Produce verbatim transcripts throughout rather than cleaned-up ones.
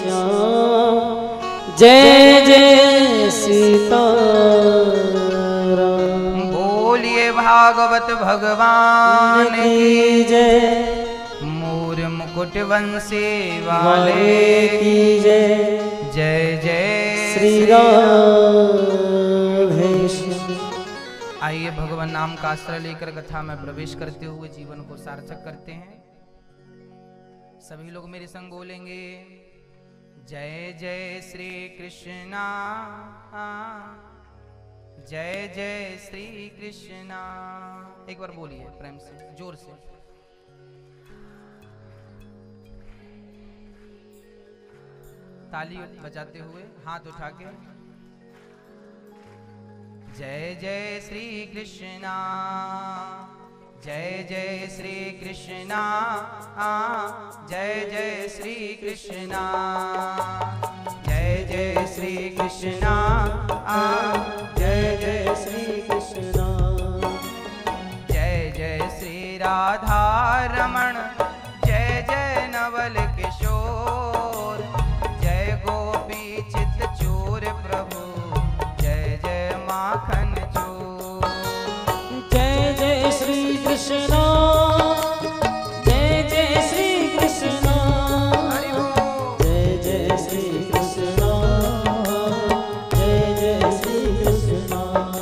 श्याम जय जय सीताराम। बोलिए भागवत भगवान की जय। मोर मुकुट वंशी वाले की जय। जय जय श्री राधेश्याम। आइए भगवान नाम का आश्रय लेकर कथा में प्रवेश करते हुए जीवन को सार्थक करते हैं। सभी लोग मेरे संग बोलेंगे जय जय श्री कृष्णा जय जय श्री कृष्णा। एक बार बोलिए प्रेम से जोर से। ताली बजाते हुए हाथ उठा के जय जय श्री कृष्णा जय जय श्री कृष्णा जय जय श्री कृष्णा जय जय श्री कृष्णा जय जय श्री कृष्णा जय जय श्री राधा रमण जय जय नवल किशोर जय गोपी चित चोर प्रभु जय जय माखन चोर। जय जय श्री कृष्णा जय जय श्री कृष्णा जय जय श्री कृष्णा जय जय श्री कृष्णा।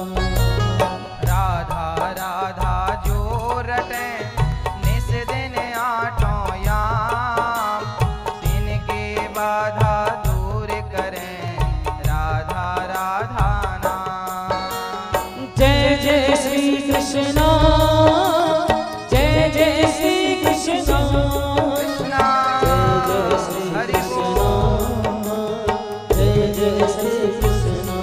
राधा राधा जो रटे निस दिन आठों याम दिन के बाधा दूर करें राधा राधा नाम। जय जय श्री कृष्णा जय जय श्री कृष्णा कृष्णा जय जय श्री हरि कृष्णा जय जय श्री कृष्णा।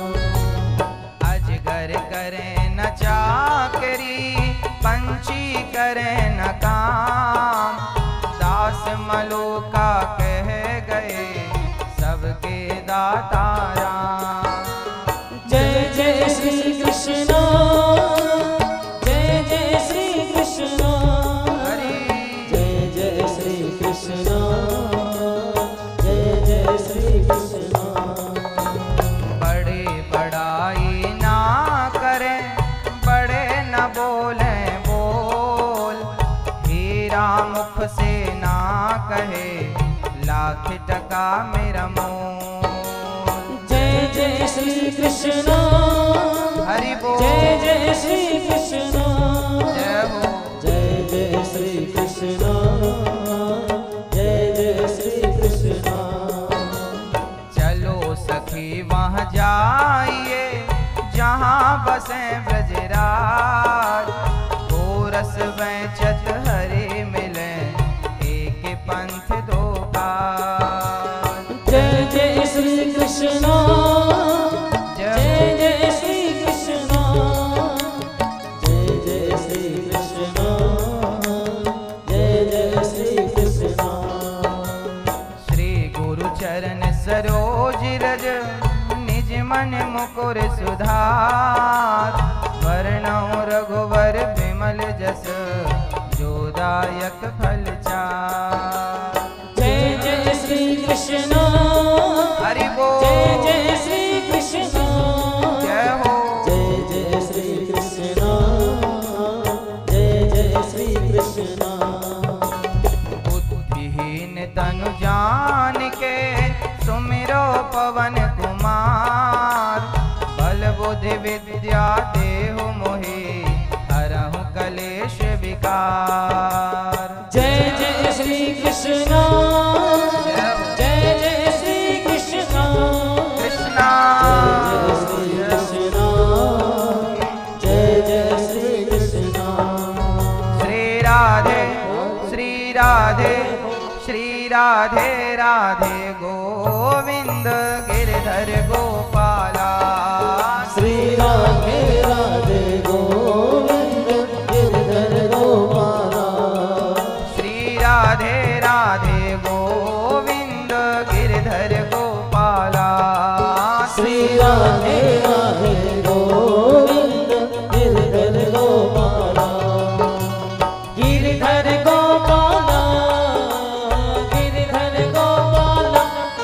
अजगर करें न चाकरी पंछी करें न काम दास मलोका कह गए सबके दाता राम। जय जय श्री कृष्णा जय जय श्री कृष्णा हरि जय जय श्री कृष्णा जय जय श्री कृष्णा। बड़े बड़ाई ना करें बड़े न बोले बोल हीरा मुख से ना कहे लाख टका मेरा मोल। जय जय श्री कृष्णा हरि बोल जय जय श्री कृष्णा जय हो जय जय श्री कृष्णा जय जय श्री कृष्णा। चलो सखी वहाँ जाइए जहाँ बसे ब्रजराज गोरस वैचत हरे मिले एक पंथ दो काज। जय जय श्री कृष्णा जय जय जय श्री कृष्णा जय जय श्री कृष्णा जय जय श्री कृष्णा। श्री गुरु चरण सरोज रज निज मन मुकुर सुधार वर्णौ रघुवर विमल जस जोदायक फल चार। जय जय श्री कृष्णा हरि बोल जय जय श्री कृष्णा जय हो जय जय श्री कृष्णा जय जय श्री कृष्णा। बुद्धिहीन तनु जान के सुमिरो पवन कुमार बल बुद्धि विद्या देहु मोहि हरहु कलेश विकार। जय जय श्री कृष्णा जय जय श्री कृष्णा कृष्णा जय श्री कृष्णा जय जय श्री कृष्णा। श्री राधे श्री राधे श्री राधे राधे गोविंद गिरधर गोपाला। श्री राधे राधे गोविंद गिरधर गोपाला। श्री राधे राधे गोविंद गिरधर गोपाला। श्री राधे राधे गोविंद गिरधर गोपाला। गिरधर गोपाला गिरधर गोपाला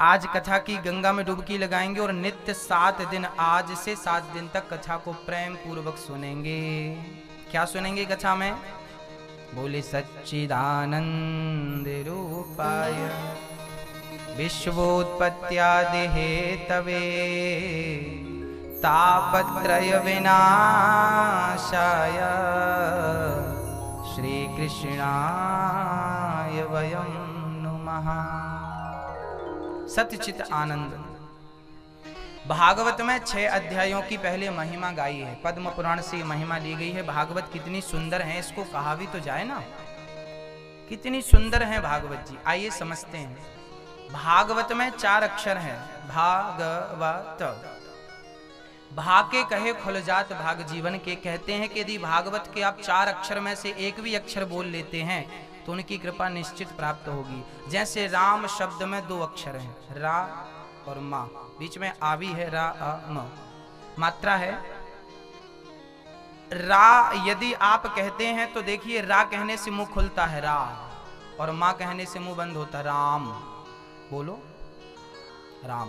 आज कथा की गंगा में डुबकी लगाएंगे और नित्य सात दिन, आज से सात दिन तक कथा को प्रेम पूर्वक सुनेंगे। क्या सुनेंगे कथा में? बोले सच्चिदानंद रूपाय विश्वोत्पत्त्यादि हेतवे तापत्रय विनाशाय श्री कृष्णाय वयं नुमः। सत्यचित आनंद। भागवत में छह अध्यायों की पहले महिमा गाई है। पद्म पुराण से महिमा ली गई है। भागवत कितनी सुंदर है, इसको कहा भी तो जाए ना, कितनी सुंदर है भागवत जी। आइए समझते हैं। भागवत में चार अक्षर हैं। भागवत, भाग के कहे खुल जात भाग जीवन के। कहते हैं कि यदि भागवत के आप चार अक्षर में से एक भी अक्षर बोल लेते हैं तो उनकी कृपा निश्चित प्राप्त होगी। जैसे राम शब्द में दो अक्षर हैं, रा और मा, बीच में आवी है, रा आ म, मात्रा है। रा यदि आप कहते हैं तो देखिए, रा कहने से मुंह खुलता है रा, और मां कहने से मुंह बंद होता है राम। बोलो राम।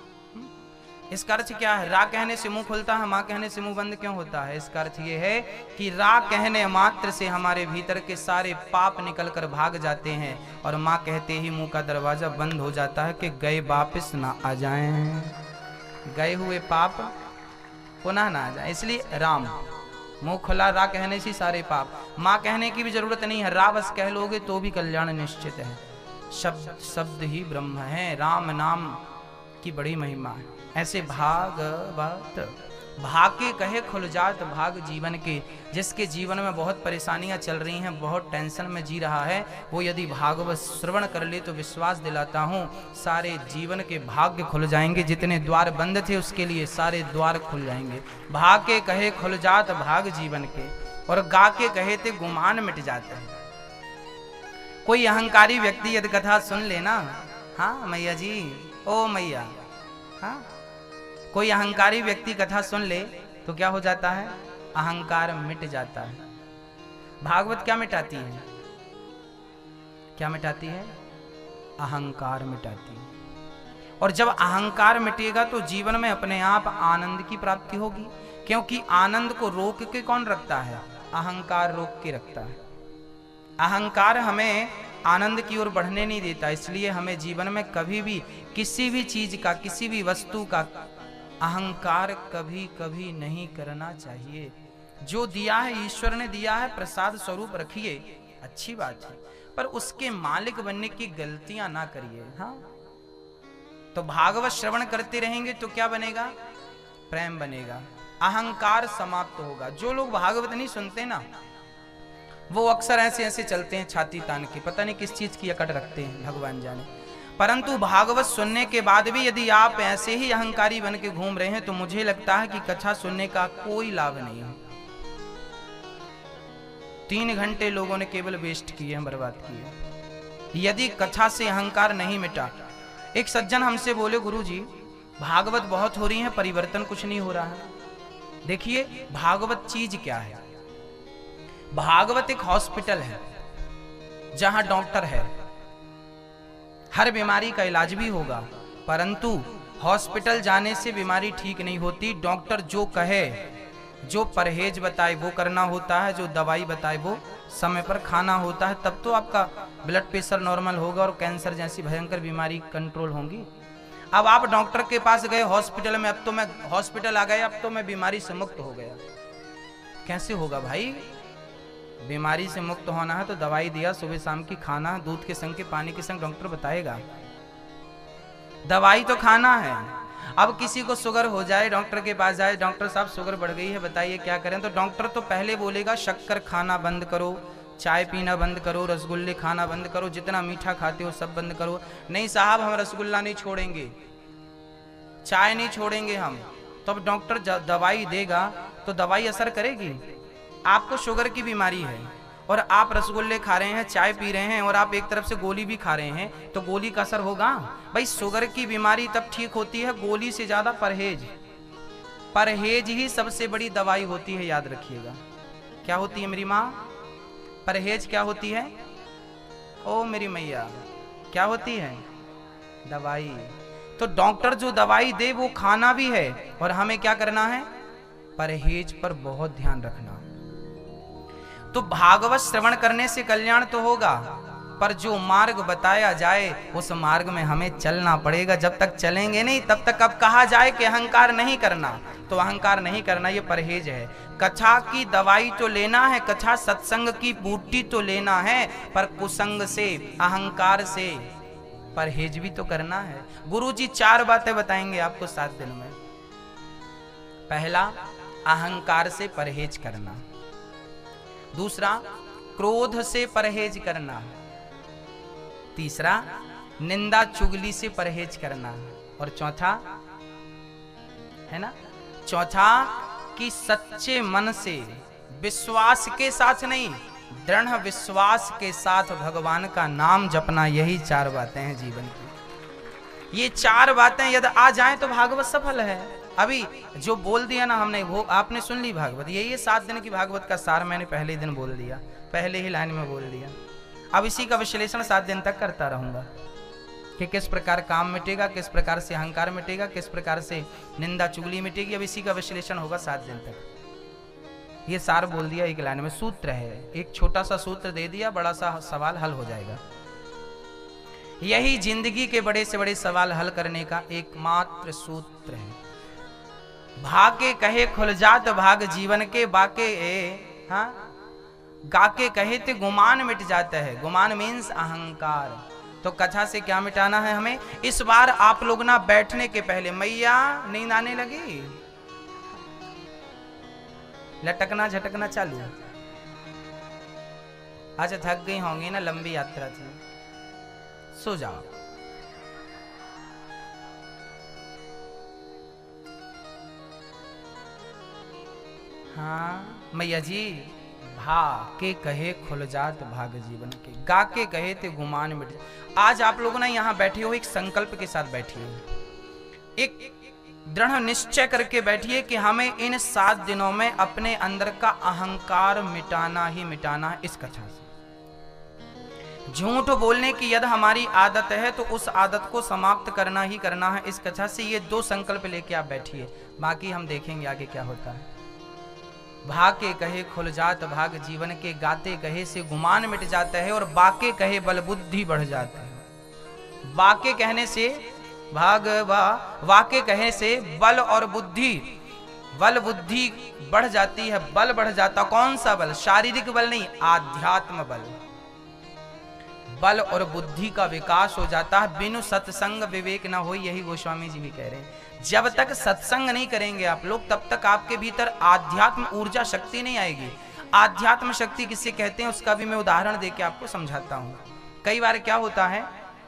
इसका अर्थ क्या है? रा कहने से मुंह खुलता है, मां कहने से मुंह बंद क्यों होता है? इसका अर्थ ये है कि रा कहने मात्र से हमारे भीतर के सारे पाप निकलकर भाग जाते हैं, और मां कहते ही मुंह का दरवाजा बंद हो जाता है कि गए वापिस ना आ जाएं, गए हुए पाप पुनः ना आ जाए। इसलिए राम, मुंह खुला रा कहने से सारे पाप। मां कहने की भी जरूरत नहीं है, रा बस कह लोगे तो भी कल्याण निश्चित है। शब्द शब्द ही ब्रह्म है। राम नाम की बड़ी महिमा है। ऐसे भागवत, भाग के कहे खुल जात भाग जीवन के। जिसके जीवन में बहुत परेशानियां चल रही हैं, बहुत टेंशन में जी रहा है, वो यदि भागवत श्रवण कर ले तो विश्वास दिलाता हूँ सारे जीवन के भाग्य खुल जाएंगे। जितने द्वार बंद थे उसके लिए सारे द्वार खुल जाएंगे। भाग के कहे खुल जात भाग जीवन के, और गा के कहे थे गुमान मिट जाते हैं। कोई अहंकारी व्यक्ति यदि कथा सुन लेना, हाँ मैया जी, ओ मैया, हाँ, कोई अहंकारी व्यक्ति कथा सुन ले तो क्या हो जाता है? अहंकार मिट जाता है। भागवत क्या मिटाती है? क्या मिटाती है? अहंकार मिटाती है। और जब अहंकार मिटेगा तो जीवन में अपने आप आनंद की प्राप्ति होगी, क्योंकि आनंद को रोक के कौन रखता है? अहंकार रोक के रखता है। अहंकार हमें आनंद की ओर बढ़ने नहीं देता। इसलिए हमें जीवन में कभी भी किसी भी चीज का, किसी भी वस्तु का अहंकार कभी कभी नहीं करना चाहिए। जो दिया है ईश्वर ने दिया है, प्रसाद स्वरूप रखिए, अच्छी बात है, पर उसके मालिक बनने की गलतियां ना करिए। हाँ, तो भागवत श्रवण करते रहेंगे तो क्या बनेगा? प्रेम बनेगा, अहंकार समाप्त होगा। जो लोग भागवत नहीं सुनते ना, वो अक्सर ऐसे ऐसे चलते हैं छाती तान के, पता नहीं किस चीज की अकड़ रखते हैं, भगवान जाने। परंतु भागवत सुनने के बाद भी यदि आप ऐसे ही अहंकारी बन के घूम रहे हैं तो मुझे लगता है कि कथा सुनने का कोई लाभ नहीं है। तीन घंटे लोगों ने केवल वेस्ट किए हैं, बर्बाद किए, यदि कथा से अहंकार नहीं मिटा। एक सज्जन हमसे बोले, गुरुजी भागवत बहुत हो रही है, परिवर्तन कुछ नहीं हो रहा है। देखिए, भागवत चीज क्या है? भागवत एक हॉस्पिटल है जहां डॉक्टर है, हर बीमारी का इलाज भी होगा, परंतु हॉस्पिटल जाने से बीमारी ठीक नहीं होती। डॉक्टर जो कहे, जो परहेज बताए वो करना होता है, जो दवाई बताए वो समय पर खाना होता है, तब तो आपका ब्लड प्रेशर नॉर्मल होगा और कैंसर जैसी भयंकर बीमारी कंट्रोल होंगी। अब आप डॉक्टर के पास गए हॉस्पिटल में, अब तो मैं हॉस्पिटल आ गया, अब तो मैं बीमारी से मुक्त हो गया। कैसे होगा भाई? बीमारी से मुक्त होना है तो दवाई दिया, सुबह शाम की खाना, दूध के संग के पानी के संग डॉक्टर बताएगा, दवाई तो खाना है। अब किसी को शुगर हो जाए, डॉक्टर के पास जाए, डॉक्टर साहब शुगर बढ़ गई है, बताइए क्या करें? तो डॉक्टर तो पहले बोलेगा शक्कर खाना बंद करो, चाय पीना बंद करो, रसगुल्ले खाना बंद करो, जितना मीठा खाते हो सब बंद करो। नहीं साहब, हम रसगुल्ला नहीं छोड़ेंगे, चाय नहीं छोड़ेंगे हम। तो अब डॉक्टर दवाई देगा तो दवाई असर करेगी? आपको शुगर की बीमारी है और आप रसगुल्ले खा रहे हैं, चाय पी रहे हैं, और आप एक तरफ से गोली भी खा रहे हैं, तो गोली का असर होगा? भाई, शुगर की बीमारी तब ठीक होती है गोली से ज्यादा परहेज। परहेज ही सबसे बड़ी दवाई होती है, याद रखिएगा। क्या होती है मेरी माँ? परहेज क्या होती है? ओ मेरी मैया, क्या होती है? दवाई। तो डॉक्टर जो दवाई दे वो खाना भी है, और हमें क्या करना है? परहेज पर बहुत ध्यान रखना। तो भागवत श्रवण करने से कल्याण तो होगा, पर जो मार्ग बताया जाए उस मार्ग में हमें चलना पड़ेगा। जब तक चलेंगे नहीं तब तक अब कहा जाए कि अहंकार नहीं करना, तो अहंकार नहीं करना, ये परहेज है। कथा की दवाई तो लेना है, कथा सत्संग की बूटी तो लेना है, पर कुसंग से, अहंकार से परहेज भी तो करना है। गुरुजी चार बातें बताएंगे आपको सात दिन में। पहला, अहंकार से परहेज करना। दूसरा, क्रोध से परहेज करना। तीसरा, निंदा चुगली से परहेज करना। और चौथा है ना, चौथा कि सच्चे मन से, विश्वास के साथ नहीं, दृढ़ विश्वास के साथ भगवान का नाम जपना। यही चार बातें हैं जीवन की। ये चार बातें यदि आ जाएं तो भागवत सफल है। अभी जो बोल दिया ना हमने, वो आपने सुन ली भागवत। यही ये सात दिन की भागवत का सार मैंने पहले ही दिन बोल दिया, पहले ही लाइन में बोल दिया। अब इसी का विश्लेषण सात दिन तक करता रहूंगा कि किस प्रकार काम मिटेगा, किस प्रकार से अहंकार मिटेगा, किस प्रकार से निंदा चुगली मिटेगी। अब इसी का विश्लेषण होगा सात दिन तक। ये सार बोल दिया एक लाइन में, सूत्र है, एक छोटा सा सूत्र दे दिया, बड़ा सा सवाल हल हो जाएगा। यही जिंदगी के बड़े से बड़े सवाल हल करने का एकमात्र सूत्र है। भागे कहे खुल जात भाग जीवन के, बाके ए हाँ गाके कहे ते गुमान मिट जाता है। गुमान मीन्स अहंकार। तो कथा से क्या मिटाना है हमें? इस बार आप लोग ना बैठने के पहले, मैया नींद आने लगी, लटकना झटकना चालू। अच्छा थक गई होंगी ना, लंबी यात्रा थी, सो जाओ। हाँ मैया जी, भा के कहे खुल जात भाग जीवन के, गा के कहे ते गुमान मिट। आज आप लोग ना यहाँ बैठे हो, एक संकल्प के साथ बैठिए, एक दृढ़ निश्चय करके बैठिए कि हमें इन सात दिनों में अपने अंदर का अहंकार मिटाना ही मिटाना है। इस कथा से झूठ बोलने की यदि हमारी आदत है तो उस आदत को समाप्त करना ही करना है इस कथा से। ये दो संकल्प लेके आप बैठिए, बाकी हम देखेंगे आगे क्या होता है। भाके कहे खुल जात भाग जीवन के, गाते कहे से गुमान मिट जाता है, और बाके कहे बल बुद्धि बढ़ जाता है। बाके कहने से भाग वा, वाके कहे से बल और बुद्धि, बल बुद्धि बढ़ जाती है, बल बढ़ जाता। कौन सा बल? शारीरिक बल नहीं, आध्यात्म बल। बल और बुद्धि का विकास हो जाता है। बिनु सत्संग विवेक न हो, यही गोस्वामी जी भी कह रहे हैं। जब तक सत्संग नहीं करेंगे आप लोग, तब तक आपके भीतर आध्यात्म ऊर्जा शक्ति नहीं आएगी। आध्यात्म शक्ति किसे कहते हैं उसका भी मैं उदाहरण देके आपको समझाता हूं। कई बार क्या होता है,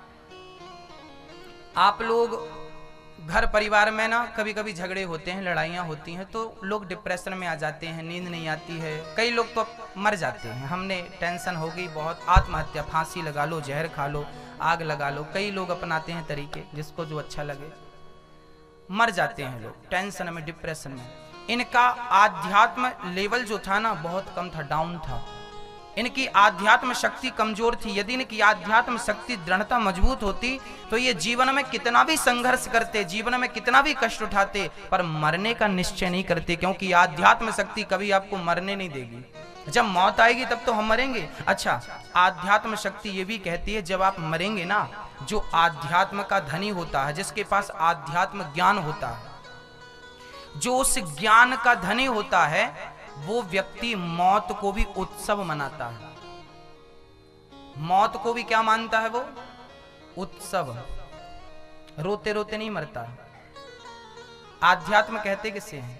आप लोग घर परिवार में ना कभी कभी झगड़े होते हैं, लड़ाइयाँ होती हैं, तो लोग डिप्रेशन में आ जाते हैं, नींद नहीं आती है, कई लोग तो मर जाते हैं। हमने टेंशन हो गई बहुत, आत्महत्या, फांसी लगा लो, जहर खा लो, आग लगा लो, कई लोग अपनाते हैं तरीके, जिसको जो अच्छा लगे, मर जाते हैं लोग टेंशन में, डिप्रेशन में। इनका आध्यात्म लेवल जो था ना बहुत कम था, डाउन था। इनकी आध्यात्म शक्ति कमजोर थी। यदि इनकी आध्यात्म शक्ति दृढ़ता मजबूत होती तो ये जीवन में कितना भी संघर्ष करते, जीवन में कितना भी कष्ट उठाते, पर मरने का निश्चय नहीं करते, क्योंकि आध्यात्म शक्ति कभी आपको मरने नहीं देगी। जब मौत आएगी तब तो हम मरेंगे। अच्छा, आध्यात्म शक्ति ये भी कहती है जब आप मरेंगे ना, जो आध्यात्म का धनी होता है, जिसके पास आध्यात्म ज्ञान होता है, जो उस ज्ञान का धनी होता है, वो व्यक्ति मौत को भी उत्सव मनाता है। मौत को भी क्या मानता है वो? उत्सव। रोते रोते नहीं मरता। आध्यात्म कहते किसे हैं?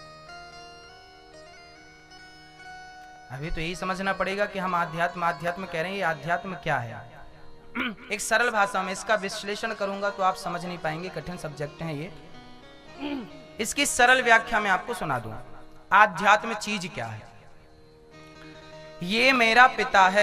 अभी तो यही समझना पड़ेगा कि हम आध्यात्म आध्यात्म कह रहे हैं, ये आध्यात्म क्या है। एक सरल भाषा में इसका विश्लेषण करूंगा तो आप समझ नहीं पाएंगे, कठिन सब्जेक्ट है ये। इसकी सरल व्याख्या मैं आपको सुना दूं। आध्यात्म चीज क्या है? ये मेरा पिता है,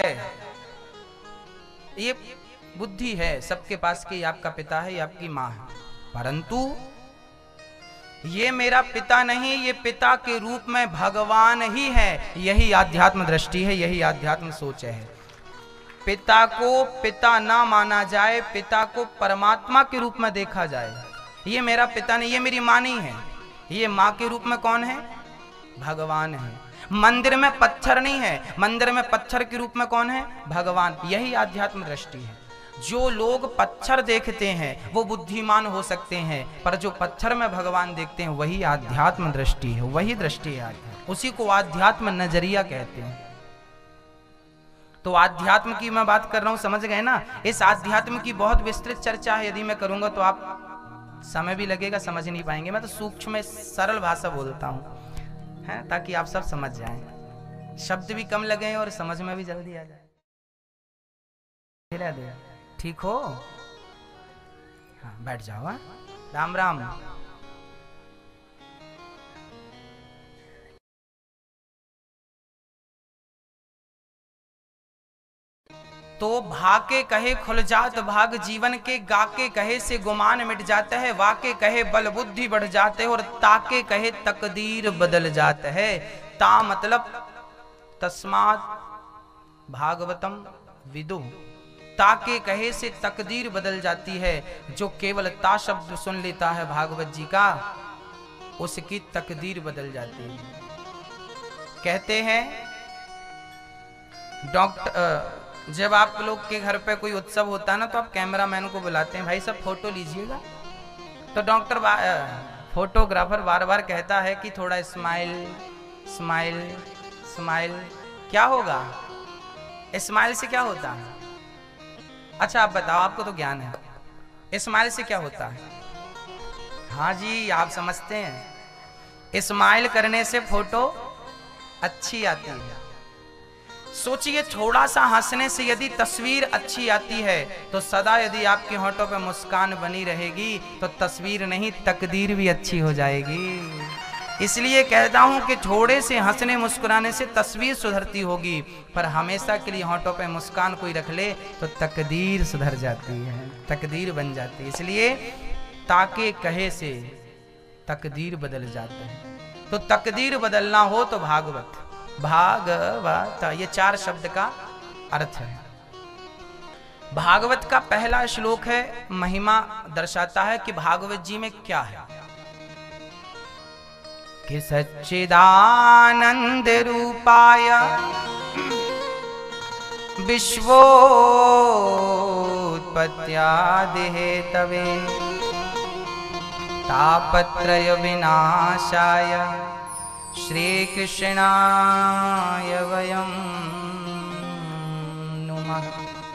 ये बुद्धि है सबके पास कि आपका पिता है, ये आपकी माँ है, परंतु ये मेरा पिता नहीं, ये पिता के रूप में भगवान ही है। यही आध्यात्म दृष्टि है, यही आध्यात्म सोच है। पिता को पिता ना माना जाए, पिता को परमात्मा के रूप में देखा जाए। ये मेरा पिता नहीं, ये मेरी माँ नहीं है, ये माँ के रूप में कौन है? भगवान है। मंदिर में पत्थर नहीं है, मंदिर में पत्थर के रूप में कौन है? भगवान। यही आध्यात्म दृष्टि है। जो लोग पत्थर देखते हैं वो बुद्धिमान हो सकते हैं, पर जो पत्थर में भगवान देखते हैं वही आध्यात्म दृष्टि है, वही दृष्टि है, उसी को आध्यात्म नजरिया कहते हैं। तो आध्यात्म की मैं बात कर रहा हूं, समझ गए ना? इस आध्यात्म की बहुत विस्तृत चर्चा है, यदि मैं करूंगा तो आप समय भी लगेगा, समझ नहीं पाएंगे। मैं तो सूक्ष्म में सरल भाषा बोलता हूं, है, ताकि आप सब समझ जाएं, शब्द भी कम लगे और समझ में भी जल्दी आ जाए। ठीक हो? हाँ, बैठ जाओ। हाँ, राम राम। तो भाके कहे खुल जात भाग जीवन के, गाके कहे से गुमान मिट जाता है, वाके कहे बल बुद्धि बढ़ जाते है, और ताके कहे तकदीर बदल जाता है। ता मतलब तस्मात् भागवतम विदु, ताके कहे से तकदीर बदल जाती है। जो केवल ता शब्द सुन लेता है भागवत जी का, उसकी तकदीर बदल जाती है। कहते हैं डॉक्टर, जब आप लोग के घर पे कोई उत्सव होता है ना, तो आप कैमरामैन को बुलाते हैं, भाई सब फोटो लीजिएगा। तो डॉक्टर फोटोग्राफर बार बार कहता है कि थोड़ा स्माइल स्माइल स्माइल। क्या होगा स्माइल से? क्या होता है? अच्छा आप बताओ, आपको तो ज्ञान है, स्माइल से क्या होता है? हाँ जी, आप समझते हैं, स्माइल करने से फोटो अच्छी आती है। सोचिए, थोड़ा सा हंसने से यदि तस्वीर अच्छी आती है, तो सदा यदि आपके होठों पे मुस्कान बनी रहेगी तो तस्वीर नहीं तकदीर भी अच्छी हो जाएगी। इसलिए कहता हूं कि थोड़े से हंसने मुस्कुराने से तस्वीर सुधरती होगी, पर हमेशा के लिए होठों पे मुस्कान कोई रख ले तो तकदीर सुधर जाती है, तकदीर बन जाती है। इसलिए ताके कहे से तकदीर बदल जाता है। तो तकदीर बदलना हो तो भागवत, भागवत, ये चार शब्द का अर्थ है। भागवत का पहला श्लोक है, महिमा दर्शाता है कि भागवत जी में क्या है, कि सच्चिदानंद रूपाय विश्वोत्पत्त्यादि हेतवे तापत्रय विनाशाय श्री कृष्णाय वयं नुमः।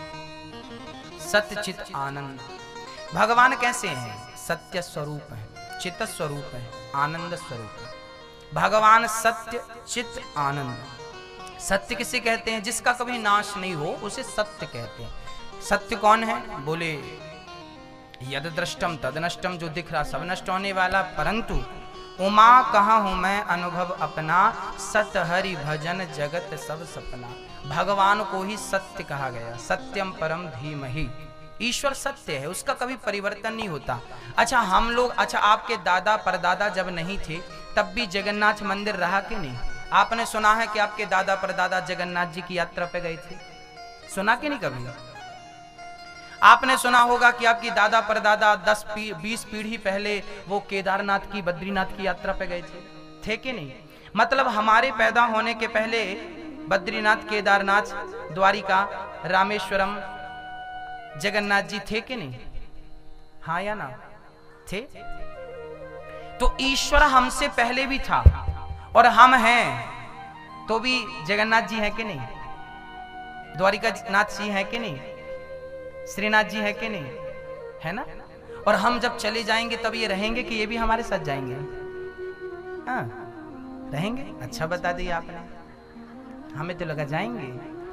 सत्य चित आनंद। भगवान कैसे हैं? सत्य स्वरूप है, चित स्वरूप है, आनंद स्वरूप है। भगवान सत्य चित आनंद। सत्य किसे कहते हैं? जिसका कभी नाश नहीं हो उसे सत्य कहते हैं। सत्य कौन है? बोले यद दृष्टम तद नष्टम, जो दिख रहा सब नष्ट होने वाला, परंतु उमा कहाँ हूं मैं अनुभव अपना, सत हरि भजन जगत सब सपना। भगवान को ही सत्य कहा गया, सत्यम परम धीमहि। ईश्वर सत्य है, उसका कभी परिवर्तन नहीं होता। अच्छा हम लोग, अच्छा आपके दादा परदादा जब नहीं थे तब भी जगन्नाथ मंदिर रहा कि नहीं? आपने सुना है कि आपके दादा परदादा जगन्नाथ जी की यात्रा पे गए थे? सुना कि नहीं कभी? आपने सुना होगा कि आपकी दादा परदादा दस पी, बीस पीढ़ी पहले वो केदारनाथ की, बद्रीनाथ की यात्रा पे गए थे, थे कि नहीं? मतलब हमारे पैदा होने के पहले बद्रीनाथ, केदारनाथ, द्वारिका, रामेश्वरम, जगन्नाथ जी थे कि नहीं? हाँ या ना? थे। तो ईश्वर हमसे पहले भी था और हम हैं तो भी जगन्नाथ जी हैं कि नहीं? द्वारिका नाथ जी हैं कि नहीं? श्रीनाथ जी है कि नहीं? है ना? और हम जब चले जाएंगे तब ये रहेंगे कि ये भी हमारे साथ जाएंगे? हाँ रहेंगे। अच्छा बता दिया आपने, हमें तो लगा जाएंगे।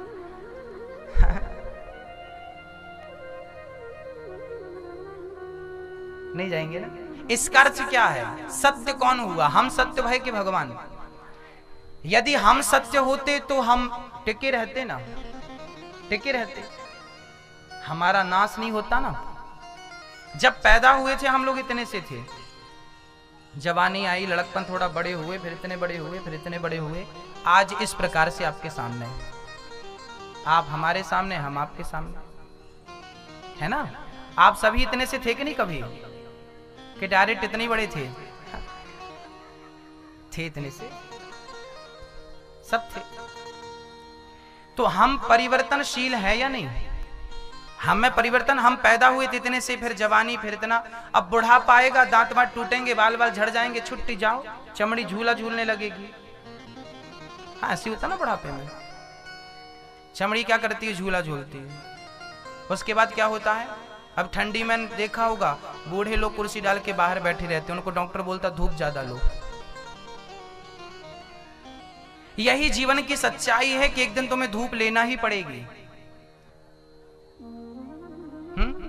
नहीं जाएंगे ना। इसका अर्थ क्या है? सत्य कौन हुआ? हम सत्य भय कि भगवान? यदि हम सत्य होते तो हम टिके रहते ना, टिके रहते, हमारा नाश नहीं होता ना। जब पैदा हुए थे हम लोग इतने से थे, जवानी आई, लड़कपन थोड़ा बड़े हुए, फिर इतने बड़े हुए, फिर इतने बड़े हुए, आज इस प्रकार से आपके सामने। आप हमारे सामने, हम आपके सामने, है ना। आप सभी इतने से थे कि नहीं कभी, कि डायरेक्ट इतने बड़े थे थे इतने से सब थे। तो हम परिवर्तनशील है या नहीं, हम में परिवर्तन, हम पैदा हुए थे इतने से, फिर जवानी, फिर इतना, अब बुढ़ापा आएगा, दांत वांत टूटेंगे, बाल बाल झड़ जाएंगे, छुट्टी जाओ, चमड़ी झूला झूलने लगेगी। हाँ ऐसी होता ना बुढ़ापे में, चमड़ी क्या करती है, झूला झूलती है। उसके बाद क्या होता है, अब ठंडी में देखा होगा बूढ़े लोग कुर्सी डाल के बाहर बैठे रहते हैं, उनको डॉक्टर बोलता धूप ज्यादा लो। यही जीवन की सच्चाई है कि एक दिन तुम्हें धूप लेना ही पड़ेगी। हम्म?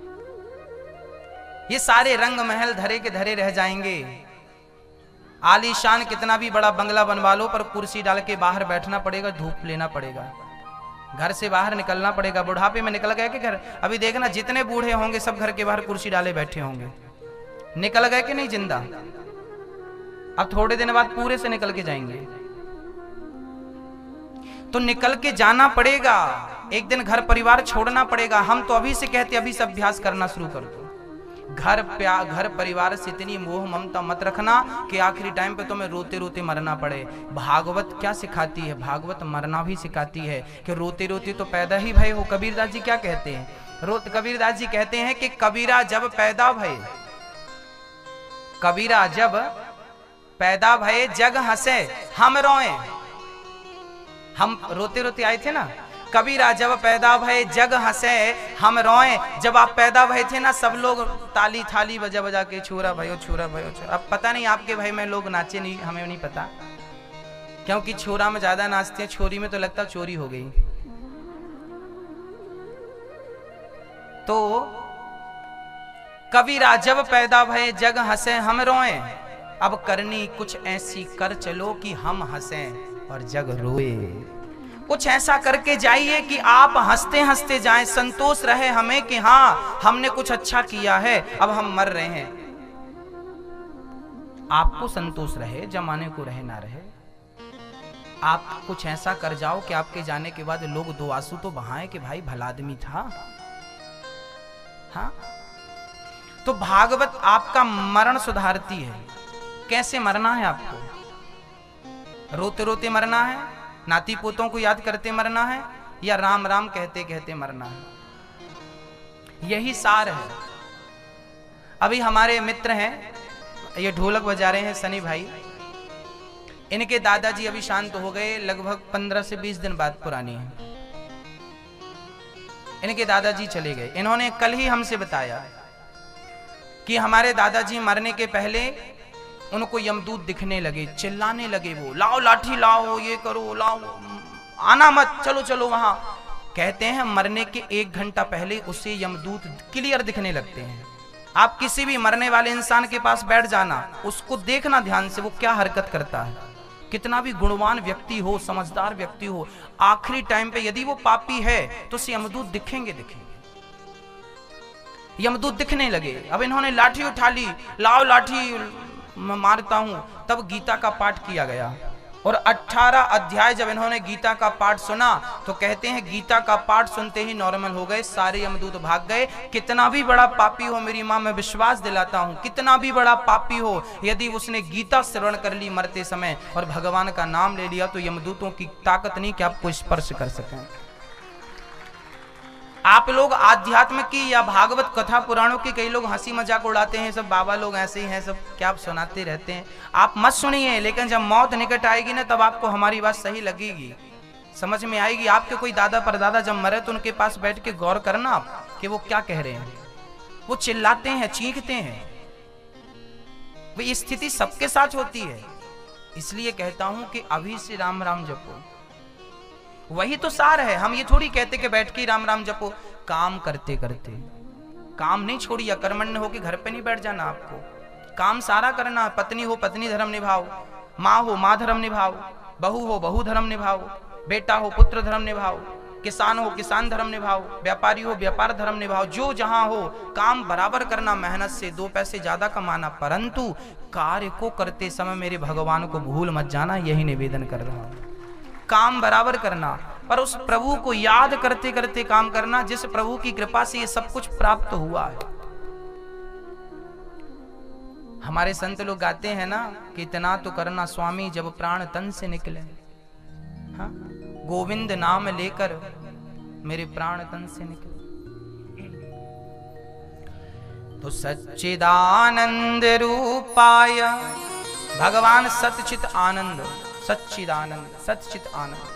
ये सारे रंग महल धरे के धरे रह जाएंगे, आलीशान कितना भी बड़ा बंगला बनवा लो, पर कुर्सी डाल के बाहर बैठना पड़ेगा, धूप लेना पड़ेगा, घर से बाहर निकलना पड़ेगा। बुढ़ापे में निकल गए कि घर, अभी देखना जितने बूढ़े होंगे सब घर के बाहर कुर्सी डाले बैठे होंगे, निकल गए कि नहीं जिंदा। अब थोड़े दिन बाद पूरे से निकल के जाएंगे, तो निकल के जाना पड़ेगा, एक दिन घर परिवार छोड़ना पड़ेगा। हम तो अभी से कहते अभी से अभ्यास करना शुरू कर दो। घर प्या घर परिवार से इतनी मोह ममता मत रखना कि आखिरी टाइम पे तुम्हें रोते रोते मरना पड़े। भागवत क्या सिखाती है, भागवत मरना भी सिखाती है कि रोते रोते तो पैदा ही भय हो। कबीरदास जी क्या कहते हैं, रोत कबीरदास जी कहते हैं कि कबीरा जब पैदा भय, कबीरा जब पैदा भय जग हंसे हम रोए। हम रोते रोते आए थे ना, कबीरा जब पैदा भय जग हंसे हम रोए। जब आप पैदा भय थे ना, सब लोग ताली थाली बजा बजा के छोरा भयो छोरा भयो छोरा। अब पता नहीं आपके भाई में लोग नाचे नहीं, हमें नहीं पता, क्योंकि छोरा में ज्यादा नाचते हैं, छोरी में तो लगता चोरी हो गई। तो कबीरा जब पैदा भय जग हंसे हम रोए, अब करनी कुछ ऐसी कर चलो कि हम हंसे और जग रोए। कुछ ऐसा करके जाइए कि आप हंसते हंसते जाएं, संतोष रहे हमें कि हाँ हमने कुछ अच्छा किया है, अब हम मर रहे हैं। आपको संतोष रहे, जमाने को रहे ना रहे, आप कुछ ऐसा कर जाओ कि आपके जाने के बाद लोग दो आंसू तो बहाएं कि भाई भला आदमी था। हाँ, तो भागवत आपका मरण सुधारती है। कैसे मरना है आपको, रोते रोते मरना है, नाती पोतों को याद करते मरना है, या राम राम कहते कहते मरना है। यही सार है। अभी हमारे मित्र हैं, ये ढोलक बजा रहे हैं सनी भाई, इनके दादाजी अभी शांत हो गए, लगभग पंद्रह से बीस दिन बाद पुरानी है। इनके दादाजी चले गए। इन्होंने कल ही हमसे बताया कि हमारे दादाजी मरने के पहले उनको यमदूत दिखने लगे, चिल्लाने लगे, वो लाओ लाठी लाओ, ये करो, लाओ, आना मत, चलो चलो वहां। कहते हैं मरने के एक घंटा पहले उसे यमदूत क्लियर दिखने लगते हैं। आप किसी भी मरने वाले इंसान के पास बैठ जाना, उसको देखना ध्यान से, वो क्या हरकत करता है। कितना भी गुणवान व्यक्ति हो, समझदार व्यक्ति हो, आखिरी टाइम पे यदि वो पापी है तो उसे यमदूत दिखेंगे दिखेंगे। यमदूत दिखने लगे। अब इन्होंने लाठी उठा ली, लाओ लाठी मैं मारता हूं। तब गीता का पाठ किया गया, और अठारह अध्याय जब इन्होंने गीता का पाठ सुना तो कहते हैं गीता का पाठ सुनते ही नॉर्मल हो गए, सारे यमदूत भाग गए। कितना भी बड़ा पापी हो मेरी मां, मैं विश्वास दिलाता हूं, कितना भी बड़ा पापी हो, यदि उसने गीता श्रवण कर ली मरते समय और भगवान का नाम ले लिया, तो यमदूतों की ताकत नहीं कि आपको स्पर्श कर सकें। आप लोग आध्यात्म की या भागवत कथा पुराणों की कई लोग हंसी मजाक उड़ाते हैं, सब बाबा लोग ऐसे ही हैं, सब क्या आप सुनाते रहते हैं। आप मत सुनिए, लेकिन जब मौत निकट आएगी ना, तब आपको हमारी बात सही लगेगी, समझ में आएगी। आपके कोई दादा परदादा जब मरे तो उनके पास बैठ के गौर करना आप कि वो क्या कह रहे हैं। वो चिल्लाते हैं, चीखते हैं, वो स्थिति सबके साथ होती है। इसलिए कहता हूं कि अभी से राम राम जपो, वही तो सार है। हम ये थोड़ी कहते कि बैठ के राम राम जपो, काम करते करते, काम नहीं छोड़िए, कर्मण्य हो के घर पे नहीं बैठ जाना, आपको काम सारा करना। पत्नी हो पत्नी धर्म निभाओ, माँ हो माँ धर्म निभाओ, बहू हो बहू धर्म निभाओ, बेटा हो पुत्र धर्म निभाओ, किसान हो किसान धर्म निभाओ, व्यापारी हो व्यापार धर्म निभाओ। जो जहां हो काम बराबर करना, मेहनत से दो पैसे ज्यादा कमाना, परंतु कार्य को करते समय मेरे भगवान को भूल मत जाना, यही निवेदन कर रहा हूं। काम बराबर करना, पर उस प्रभु को याद करते करते काम करना, जिस प्रभु की कृपा से ये सब कुछ प्राप्त हुआ है। हमारे संत लोग गाते हैं ना कि इतना तो करना स्वामी जब प्राण तन से निकले। हाँ? गोविंद नाम लेकर मेरे प्राण तन से निकले। तो सच्चिदानंद रूपाय, भगवान सच्चित आनंद, सच्चिदानंद, सच्चित आनंद,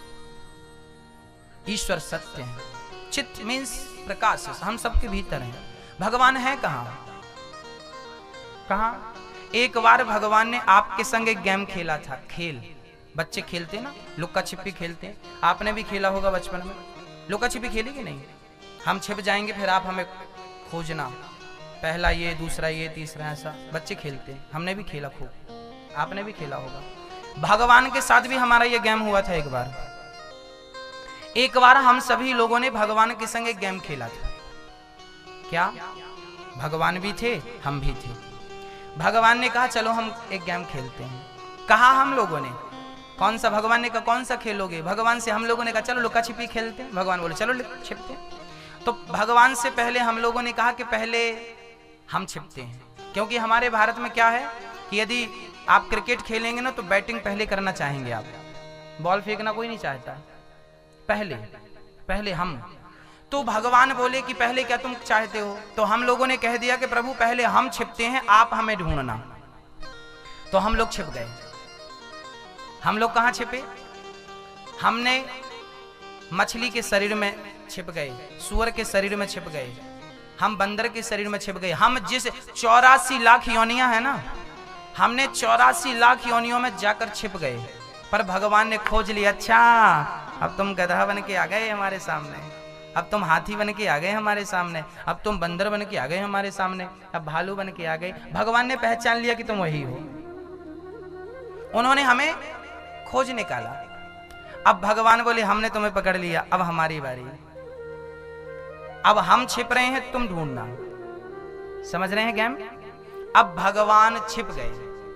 ईश्वर सत्य है। चित मीन्स प्रकाश, हम सबके भीतर हैं। भगवान है कहां? कहां? एक बार भगवान ने आपके संग एक गेम खेला था। खेल बच्चे खेलते ना, लुक्का छिपी खेलते, आपने भी खेला होगा बचपन में। लुक्का छिपी खेली कि नहीं? हम छिप जाएंगे, फिर आप हमें खोजना, पहला ये, दूसरा ये, तीसरा ऐसा बच्चे खेलते हैं। हमने भी खेला खूब, आपने भी खेला होगा। भगवान के साथ भी हमारा ये गेम हुआ था। एक बार एक बार हम सभी लोगों ने भगवान के संग एक गेम खेला था। क्या? भगवान भी थे, हम भी थे। भगवान ने कहा चलो हम एक गेम खेलते हैं। कहा हम लोगों ने, कौन सा? भगवान ने कहा कौन सा खेलोगे? भगवान से हम लोगों ने कहा चलो लुका छिपी खेलते हैं। भगवान बोले चलो छिपते हैं। तो भगवान से पहले हम लोगों ने कहा कि पहले हम छिपते हैं, क्योंकि हमारे भारत में क्या है कि यदि आप क्रिकेट खेलेंगे ना तो बैटिंग पहले करना चाहेंगे आप, बॉल फेंकना कोई नहीं चाहता। पहले पहले हम। तो भगवान बोले कि पहले क्या तुम चाहते हो? तो हम लोगों ने कह दिया कि प्रभु पहले हम छिपते हैं, आप हमें ढूंढना। तो हम लोग छिप गए। हम लोग कहां छिपे? हमने मछली के शरीर में छिप गए, सूअर के शरीर में छिप गए, हम बंदर के शरीर में छिप गए। हम जिस चौरासी लाख योनियां है ना, हमने चौरासी लाख योनियों में जाकर छिप गए। पर भगवान ने खोज लिया, अच्छा अब तुम गधा बन के आ गए हमारे सामने, अब तुम हाथी बन के आ गए हमारे सामने, अब तुम बंदर बन के आ गए हमारे सामने, अब भालू बन के आ गए। भगवान ने पहचान लिया कि तुम वही हो। उन्होंने हमें खोज निकाला। अब भगवान बोले हमने तुम्हें पकड़ लिया, अब हमारी बारी। अब हम छिप रहे हैं, तुम ढूंढना। समझ रहे हैं गेम? अब भगवान छिप गए,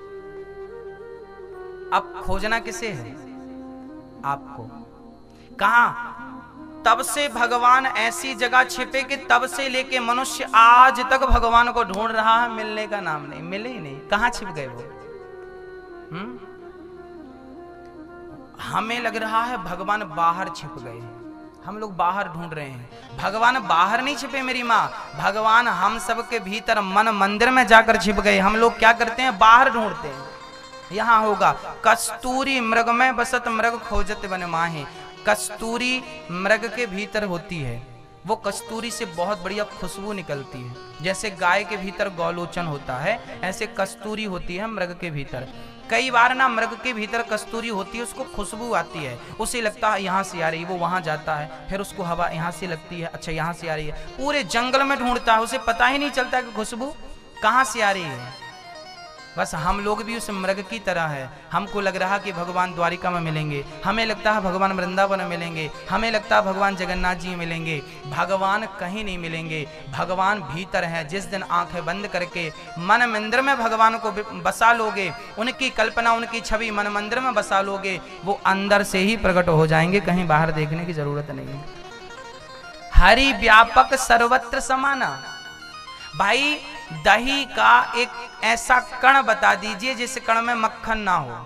अब खोजना किसे है? आपको। कहां? तब से भगवान ऐसी जगह छिपे कि तब से लेके मनुष्य आज तक भगवान को ढूंढ रहा है, मिलने का नाम नहीं, मिले ही नहीं। कहां छिप गए वो? हम्म हमें लग रहा है भगवान बाहर छिप गए, हम लोग बाहर ढूंढ रहे हैं। भगवान बाहर नहीं छिपे मेरी माँ, भगवान हम सबके भीतर मन मंदिर में जाकर छिप गए। हम लोग क्या करते हैं? बाहर ढूंढते हैं। यहाँ होगा कस्तूरी मृग में बसत मृग खोजत बन माहे। कस्तूरी मृग के भीतर होती है, वो कस्तूरी से बहुत बढ़िया खुशबू निकलती है। जैसे गाय के भीतर गौलोचन होता है, ऐसे कस्तूरी होती है मृग के भीतर। कई बार ना मृग के भीतर कस्तूरी होती है, उसको खुशबू आती है, उसे लगता है यहाँ से आ रही है, वो वहां जाता है, फिर उसको हवा यहाँ से लगती है, अच्छा यहाँ से आ रही है। पूरे जंगल में ढूंढता है, उसे पता ही नहीं चलता कि खुशबू कहाँ से आ रही है। बस हम लोग भी उस मृग की तरह है। हमको लग रहा कि भगवान द्वारिका में मिलेंगे, हमें लगता है भगवान वृंदावन में मिलेंगे, हमें लगता है भगवान जगन्नाथ जी मिलेंगे। भगवान कहीं नहीं मिलेंगे, भगवान भीतर है। जिस दिन आंखें बंद करके मन मंदिर में भगवान को बसा लोगे, उनकी कल्पना, उनकी छवि मन मंदिर में बसा लोगे, वो अंदर से ही प्रकट हो जाएंगे, कहीं बाहर देखने की जरूरत नहीं है। हरि व्यापक सर्वत्र समाना। भाई दही का एक ऐसा कण बता दीजिए जिस कण में मक्खन ना हो।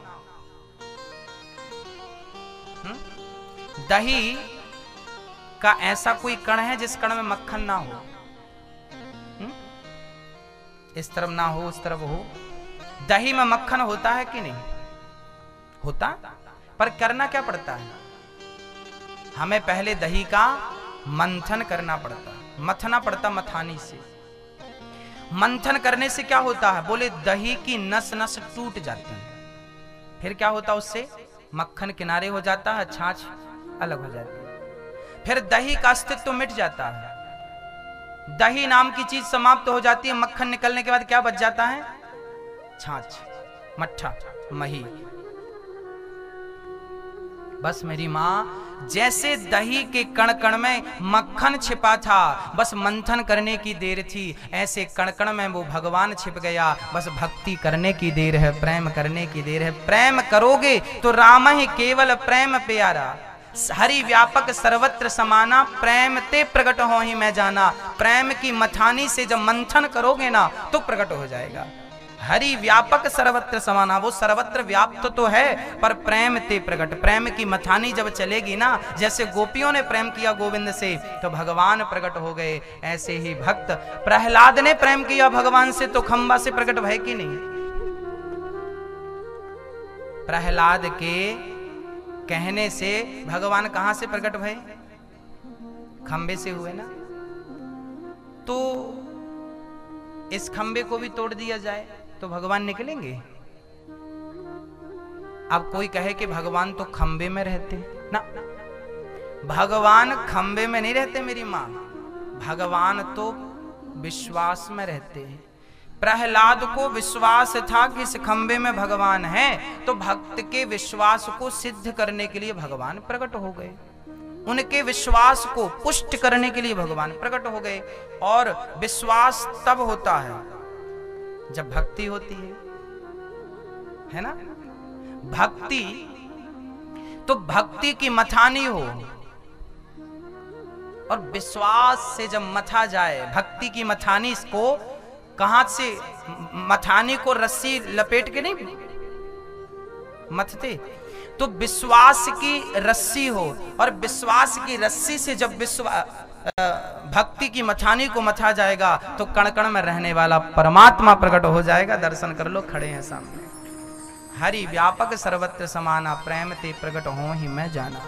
हुँ? दही का ऐसा कोई कण है जिस कण में मक्खन ना हो? हुँ? इस तरफ ना हो, उस तरफ हो। दही में मक्खन होता है कि नहीं होता? पर करना क्या पड़ता है? हमें पहले दही का मंथन करना पड़ता, मथना पड़ता मथानी से। मंथन करने से क्या होता है? बोले दही की नस नस टूट जाती है। फिर क्या होता है? उससे मक्खन किनारे हो जाता है, छाछ अलग हो जाती है। फिर दही का अस्तित्व तो मिट जाता है, दही नाम की चीज समाप्त हो जाती है। मक्खन निकलने के बाद क्या बच जाता है? छाछ, मट्ठा, मही। बस मेरी माँ, जैसे दही के कण कण में मक्खन छिपा था, बस मंथन करने की देर थी, ऐसे कण कण में वो भगवान छिप गया। बस भक्ति करने की देर है, प्रेम करने की देर है। प्रेम करोगे तो राम ही केवल प्रेम प्यारा। हरि व्यापक सर्वत्र समाना, प्रेम ते प्रकट हो ही मैं जाना। प्रेम की मथानी से जब मंथन करोगे ना तो प्रकट हो जाएगा। हरि व्यापक सर्वत्र समाना, वो सर्वत्र व्याप्त तो है पर प्रेम ते प्रकट। प्रेम की मथानी जब चलेगी ना, जैसे गोपियों ने प्रेम किया गोविंद से तो भगवान प्रकट हो गए, ऐसे ही भक्त प्रहलाद ने प्रेम किया भगवान से तो खंबा से प्रकट भय कि नहीं। प्रहलाद के कहने से भगवान कहां से प्रकट भय? खंबे से हुए ना। तो इस खंबे को भी तोड़ दिया जाए तो भगवान निकलेंगे? अब कोई कहे कि भगवान तो खंबे में रहते ना, भगवान खंबे में नहीं रहते मेरी मां, भगवान तो विश्वास में रहते हैं। प्रहलाद को विश्वास था कि इस खंबे में भगवान है, तो भक्त के विश्वास को सिद्ध करने के लिए भगवान प्रकट हो गए, उनके विश्वास को पुष्ट करने के लिए भगवान प्रकट हो गए। और विश्वास तब होता है जब भक्ति होती है, है ना। भक्ति तो भक्ति की मथानी हो, और विश्वास से जब मथा जाए, भक्ति की मथानी को कहां से, मथानी को रस्सी लपेट के नहीं मथते, तो विश्वास की रस्सी हो, और विश्वास की रस्सी से जब विश्वास भक्ति की मथानी को मथा जाएगा तो कण कण में रहने वाला परमात्मा प्रकट हो जाएगा। दर्शन कर लो, खड़े हैं सामने। हरि व्यापक सर्वत्र समाना, प्रेम ते प्रकट हो ही मैं जाना।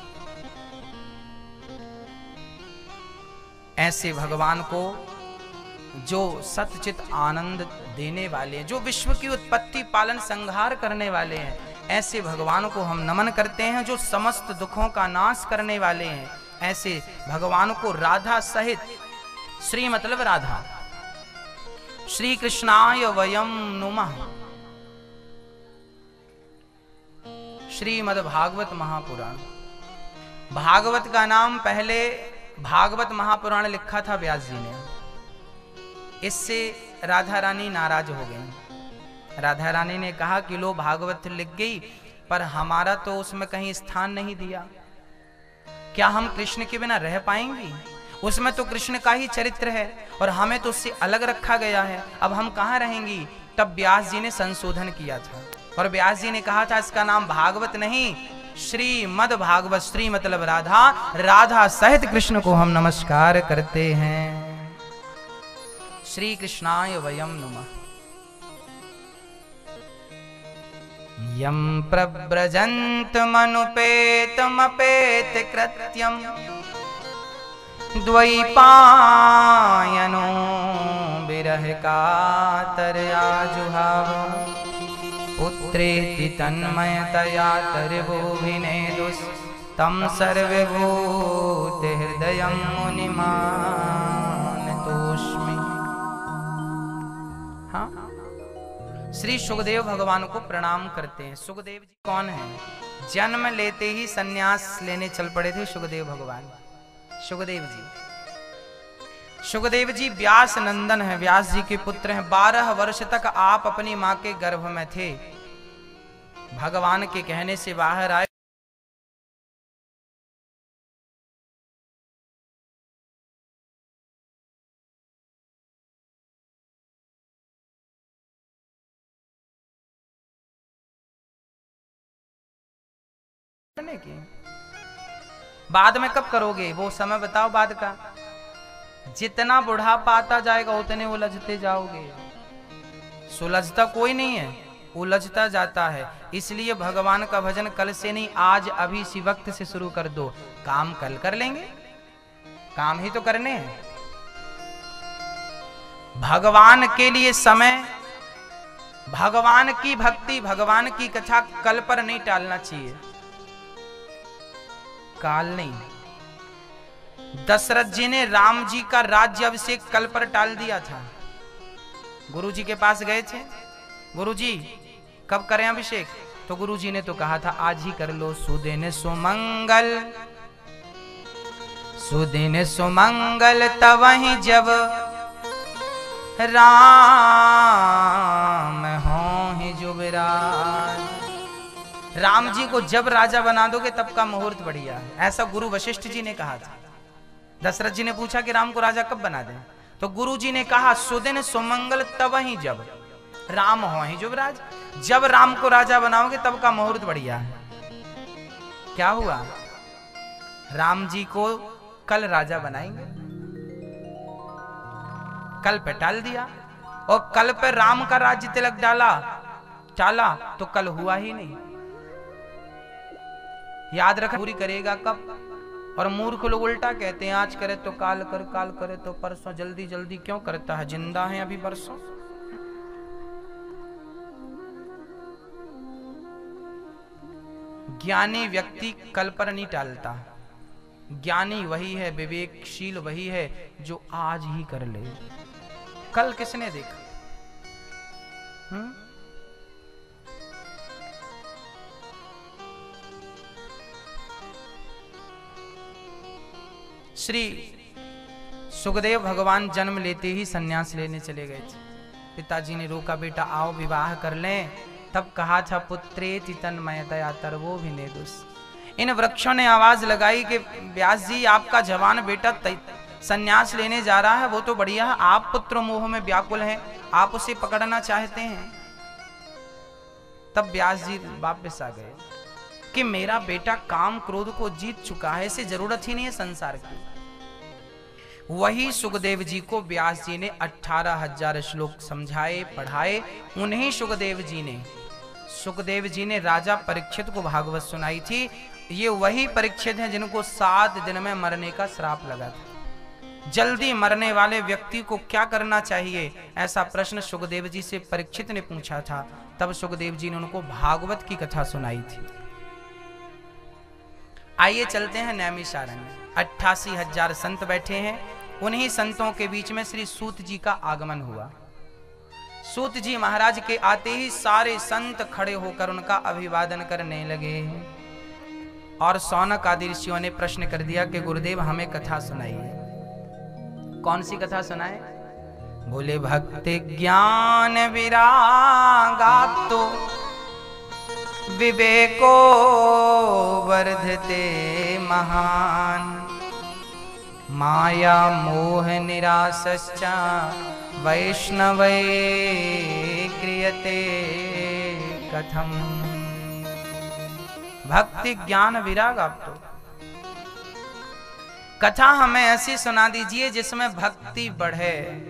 ऐसे भगवान को जो सतचित आनंद देने वाले हैं, जो विश्व की उत्पत्ति पालन संहार करने वाले हैं, ऐसे भगवान को हम नमन करते हैं। जो समस्त दुखों का नाश करने वाले हैं, ऐसे भगवान को राधा सहित, श्री मतलब राधा, श्री कृष्णाय वयम नुमः। श्रीमद् भागवत महापुराण, भागवत का नाम पहले भागवत महापुराण लिखा था व्यास जी ने, इससे राधा रानी नाराज हो गई। राधा रानी ने कहा कि लो भागवत लिख गई पर हमारा तो उसमें कहीं स्थान नहीं दिया, क्या हम कृष्ण के बिना रह पाएंगे? उसमें तो कृष्ण का ही चरित्र है और हमें तो उससे अलग रखा गया है, अब हम कहाँ रहेंगी? तब व्यास जी ने संशोधन किया था और व्यास जी ने कहा था इसका नाम भागवत नहीं, श्रीमद् भागवत। श्री मतलब राधा, राधा सहित कृष्ण को हम नमस्कार करते हैं। श्री कृष्णाय वयम नुमः। यम प्रव्रजन्तमनुपेतमपेत कृत्यम द्वैपायनो विरह कातर आजुहाव पुत्रेति तन्मयतया तर्वोभिनेदुस् तं सर्वभूत हृदयं मुनिमानतोऽस्मि। हाँ, श्री सुखदेव भगवान को प्रणाम करते हैं। सुखदेव जी कौन है? जन्म लेते ही सन्यास लेने चल पड़े थे सुखदेव भगवान। सुखदेव जी सुखदेव जी व्यास नंदन है, व्यास जी के पुत्र हैं। बारह वर्ष तक आप अपनी मां के गर्भ में थे। भगवान के कहने से बाहर आए, की बाद में कब करोगे वो समय बताओ। बाद का जितना बुढ़ापा आता जाएगा उतने उलझते जाओगे। सुलझता कोई नहीं है, उलझता जाता है। इसलिए भगवान का भजन कल से नहीं, आज अभी इसी वक्त से शुरू कर दो। काम कल कर लेंगे, काम ही तो करने हैं। भगवान के लिए समय, भगवान की भक्ति, भगवान की कथा कल पर नहीं टालना चाहिए। काल नहीं। दशरथ जी ने राम जी का राज्य अभिषेक कल पर टाल दिया था। गुरु जी के पास गए थे, गुरु जी कब करें अभिषेक? तो गुरु जी ने तो कहा था आज ही कर लो। सुदिन सुमंगल, सुदिन सुमंगल तवहि जब राम हो ही जुबराज। राम राम जी को जब राजा बना दोगे तब का मुहूर्त बढ़िया है, ऐसा गुरु वशिष्ठ जी ने कहा था। दशरथ जी ने पूछा कि राम को राजा कब बना दें, तो गुरु जी ने कहा सुदिन सुमंगल तब ही जब राम हो ही युवराज, जब राम को राजा बनाओगे तब का मुहूर्त बढ़िया है। क्या हुआ, राम जी को कल राजा बनाएंगे, कल पे टाल दिया, और कल पे राम का राज्य तिलक डाला टाला तो कल हुआ ही नहीं। याद रख, पूरी करेगा कब। और मूर्ख लोग उल्टा कहते हैं, आज करे तो काल कर, काल करे तो परसों, जल्दी जल्दी क्यों करता है, जिंदा है अभी परसों। ज्ञानी व्यक्ति कल पर नहीं टालता, ज्ञानी वही है, विवेकशील वही है जो आज ही कर ले। कल किसने देखा? हुँ? श्री सुखदेव भगवान जन्म लेते ही सन्यास लेने चले गए थे। पिताजी ने रोका, बेटा आओ विवाह कर लें। तब कहा था पुत्रेति तन्मयतया तर्वो भिनेदुस। इन वृक्षों ने आवाज लगाई कि व्यास जी आपका जवान बेटा सन्यास लेने जा रहा है, वो तो बढ़िया है, आप पुत्र मोह में व्याकुल हैं, आप उसे पकड़ना चाहते हैं। तब व्यास जी वापस आ गए कि मेरा बेटा काम क्रोध को जीत चुका है, इसे जरूरत ही नहीं है संसार की। वही सुखदेव जी को व्यास जी ने अठारह हजार श्लोक समझाए पढ़ाए। उन्हीं सुखदेव जी ने सुखदेव जी ने राजा परीक्षित को भागवत सुनाई थी। ये वही परीक्षित हैं जिनको सात दिन में मरने का श्राप लगा था। जल्दी मरने वाले व्यक्ति को क्या करना चाहिए, ऐसा प्रश्न सुखदेव जी से परीक्षित ने पूछा था। तब सुखदेव जी ने उनको भागवत की कथा सुनाई थी। आइए चलते हैं नैमिषारण्य। अट्ठासी हजार संत बैठे हैं, उन्हीं संतों के बीच में श्री सूत जी का आगमन हुआ। सूत जी महाराज के आते ही सारे संत खड़े होकर उनका अभिवादन करने लगे और शौनक आदि ऋषियों ने प्रश्न कर दिया कि गुरुदेव हमें कथा सुनाइए। कौन सी कथा सुनाए? बोले भक्ति ज्ञान विरागाप्तो विवेको वर्धते महान माया मोह निरासश्च वैष्णवे क्रियते कथम। भक्ति ज्ञान विराग आप तो कथा हमें ऐसी सुना दीजिए जिसमें भक्ति बढ़े,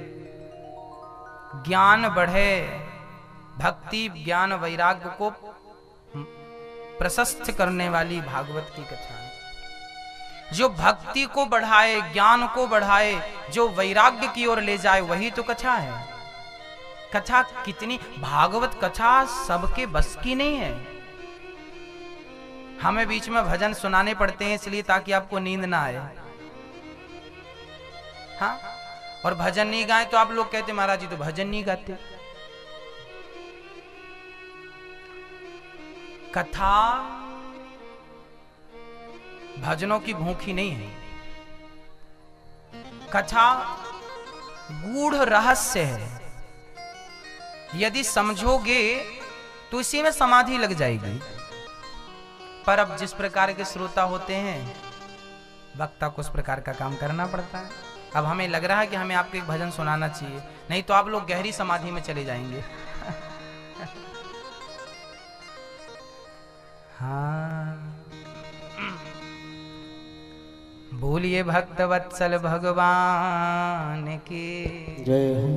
ज्ञान बढ़े। भक्ति ज्ञान वैराग्य को प्रशस्त करने वाली भागवत की कथा है, जो भक्ति को बढ़ाए, ज्ञान को बढ़ाए, जो वैराग्य की ओर ले जाए, वही तो कथा है। कथा कितनी, भागवत कथा सबके बस की नहीं है। हमें बीच में भजन सुनाने पड़ते हैं इसलिए ताकि आपको नींद ना आए। हाँ, और भजन नहीं गाए तो आप लोग कहते महाराज जी तो भजन नहीं गाते। कथा भजनों की भूखी नहीं है। कथा गूढ़ रहस्य है, यदि समझोगे तो इसी में समाधि लग जाएगी। पर अब जिस प्रकार के श्रोता होते हैं, वक्ता को उस प्रकार का काम करना पड़ता है। अब हमें लग रहा है कि हमें आपको एक भजन सुनाना चाहिए, नहीं तो आप लोग गहरी समाधि में चले जाएंगे। हाँ, बोलिए भक्त वत्सल भगवान की जय हो।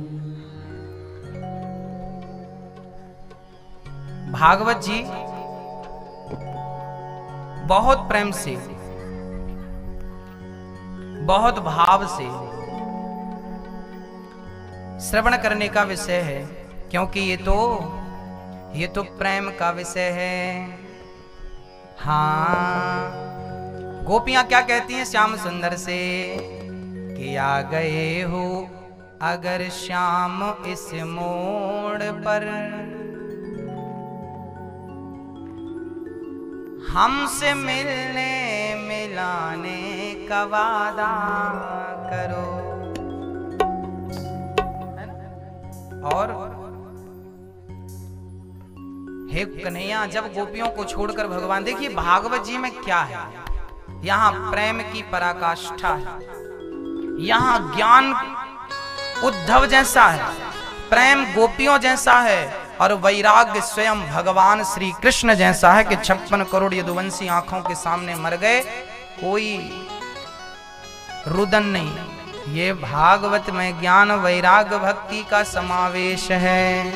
भागवत जी बहुत प्रेम से, बहुत भाव से श्रवण करने का विषय है, क्योंकि ये तो ये तो प्रेम का विषय है। हाँ, गोपियां क्या कहती हैं श्याम सुंदर से कि आ गए हो अगर श्याम इस मोड़ पर, हमसे मिलने मिलाने का वादा करो। और हे कन्हैया, जब गोपियों को छोड़कर भगवान, देखिए भागवत जी में क्या है, यहाँ प्रेम की पराकाष्ठा है, यहाँ ज्ञान उद्धव जैसा है, प्रेम गोपियों जैसा है, और वैराग्य स्वयं भगवान श्री कृष्ण जैसा है कि छप्पन करोड़ यदुवंशी आंखों के सामने मर गए, कोई रुदन नहीं। ये भागवत में ज्ञान वैराग्य भक्ति का समावेश है।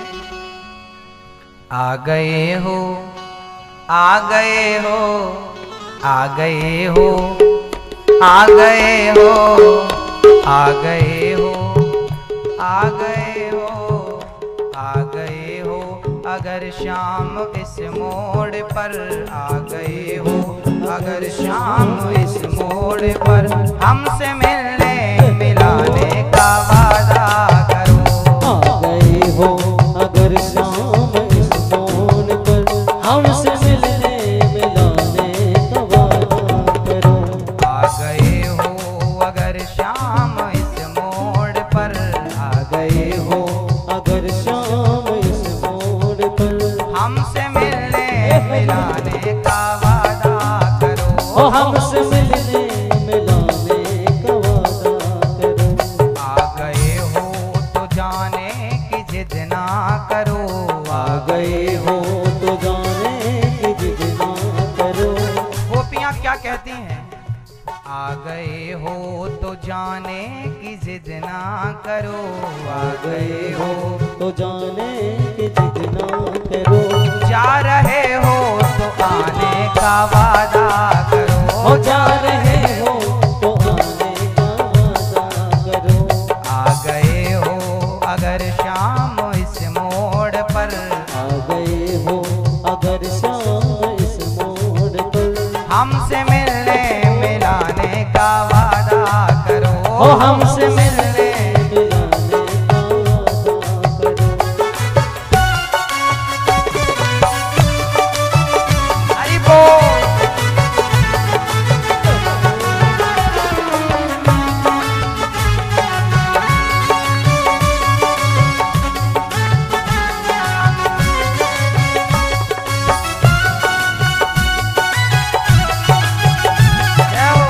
आ गए हो, आ गए हो, आ गए हो, आ गए हो, आ गए हो, आ गए हो, आ गए हो, अगर शाम इस मोड़ पर आ गए हो, अगर शाम इस मोड़ पर हमसे मिलने मिलाने का वादा करो। आ गए हो अगर शाम इस मोड़ पर हमसे मिलने मिलाने का वादा करो। आ गए हो अगर शाम इस मोड़ पर, आ गए हो अगर शाम इस मोड़ पर हमसे मिलने मिलाने का वादा करो। ओ हमसे मिलने मिलाने का वादा करो। आ गए हो तो जाने की जिद ना करो। आ गए हो तो जाने की जिद ना करो। गोपियां क्या कहती हैं? आ गए हो तो जाने की जिद ना करो। आ गए हो तो जाने की जिद ना करो। जा रहे हो तो आने का वादा करो। हो जा रहे हो तो आने का वादा करो। आ गए हो अगर शाम इस मोड़ पर, आ गए हो अगर शाम इस मोड़ पर हमसे मिलने मिलाने का वादा करो। हो हमसे मिलने मिलाने का वादा करो। हरि बोल। जय हो।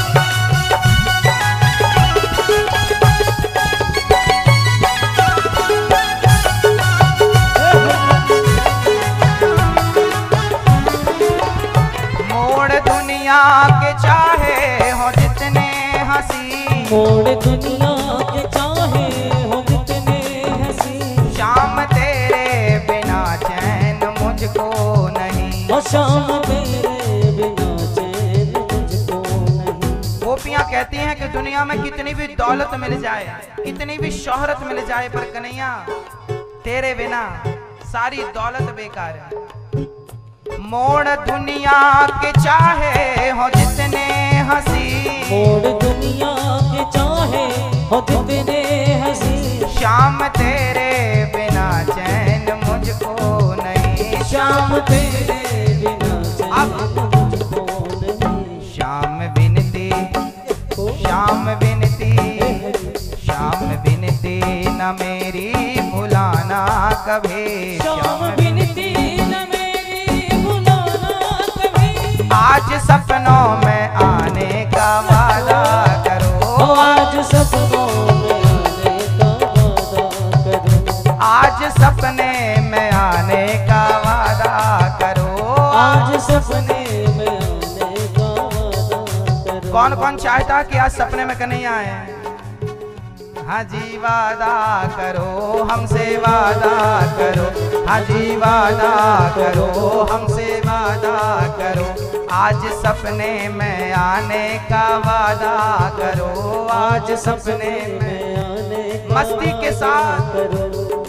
मोड़ दुनिया के चाहे हो जितने हंसी, मोड़ दुनिया के चाहे हो जितने हंसी। शाम तेरे बिना चैन मुझको नहीं। और शाम तेरे बिना चैन मुझको नहीं। गोपियां कहती हैं कि दुनिया में कितनी भी दौलत मिल जाए, कितनी भी शोहरत मिल जाए, पर कन्हैया तेरे बिना सारी दौलत बेकार है। मोड़ दुनिया के चाहे हो जितने हंसी, मोड़ दुनिया के चाहे हो जितने हंसी। शाम तेरे बिना चैन मुझको नहीं। शाम तेरे बिना अब चैन मुझको नहीं। शाम बिनती, शाम बिनती, शाम बिनती न मेरी भुलाना कभी। शाम बिनती न मेरी भुलाना कभी। आज सपनों में आने का वादा करो। ओ आज सपनों में आने का वादा करो। आज सपने में आने का वादा करो। आज सपने में आने का वादा करो। कौन कौन चाहता है कि आज सपने में कन्हैया आए? हाँ जी वादा करो, हमसे वादा करो। हाँ जी वादा करो, हमसे वादा करो। आज सपने में आने का वादा करो। आज सपने में आने का मस्ती के साथ करो।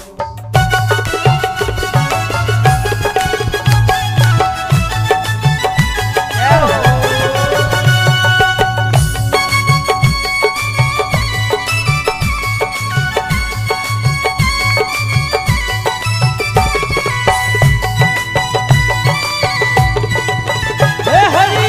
जय हो। हे हरि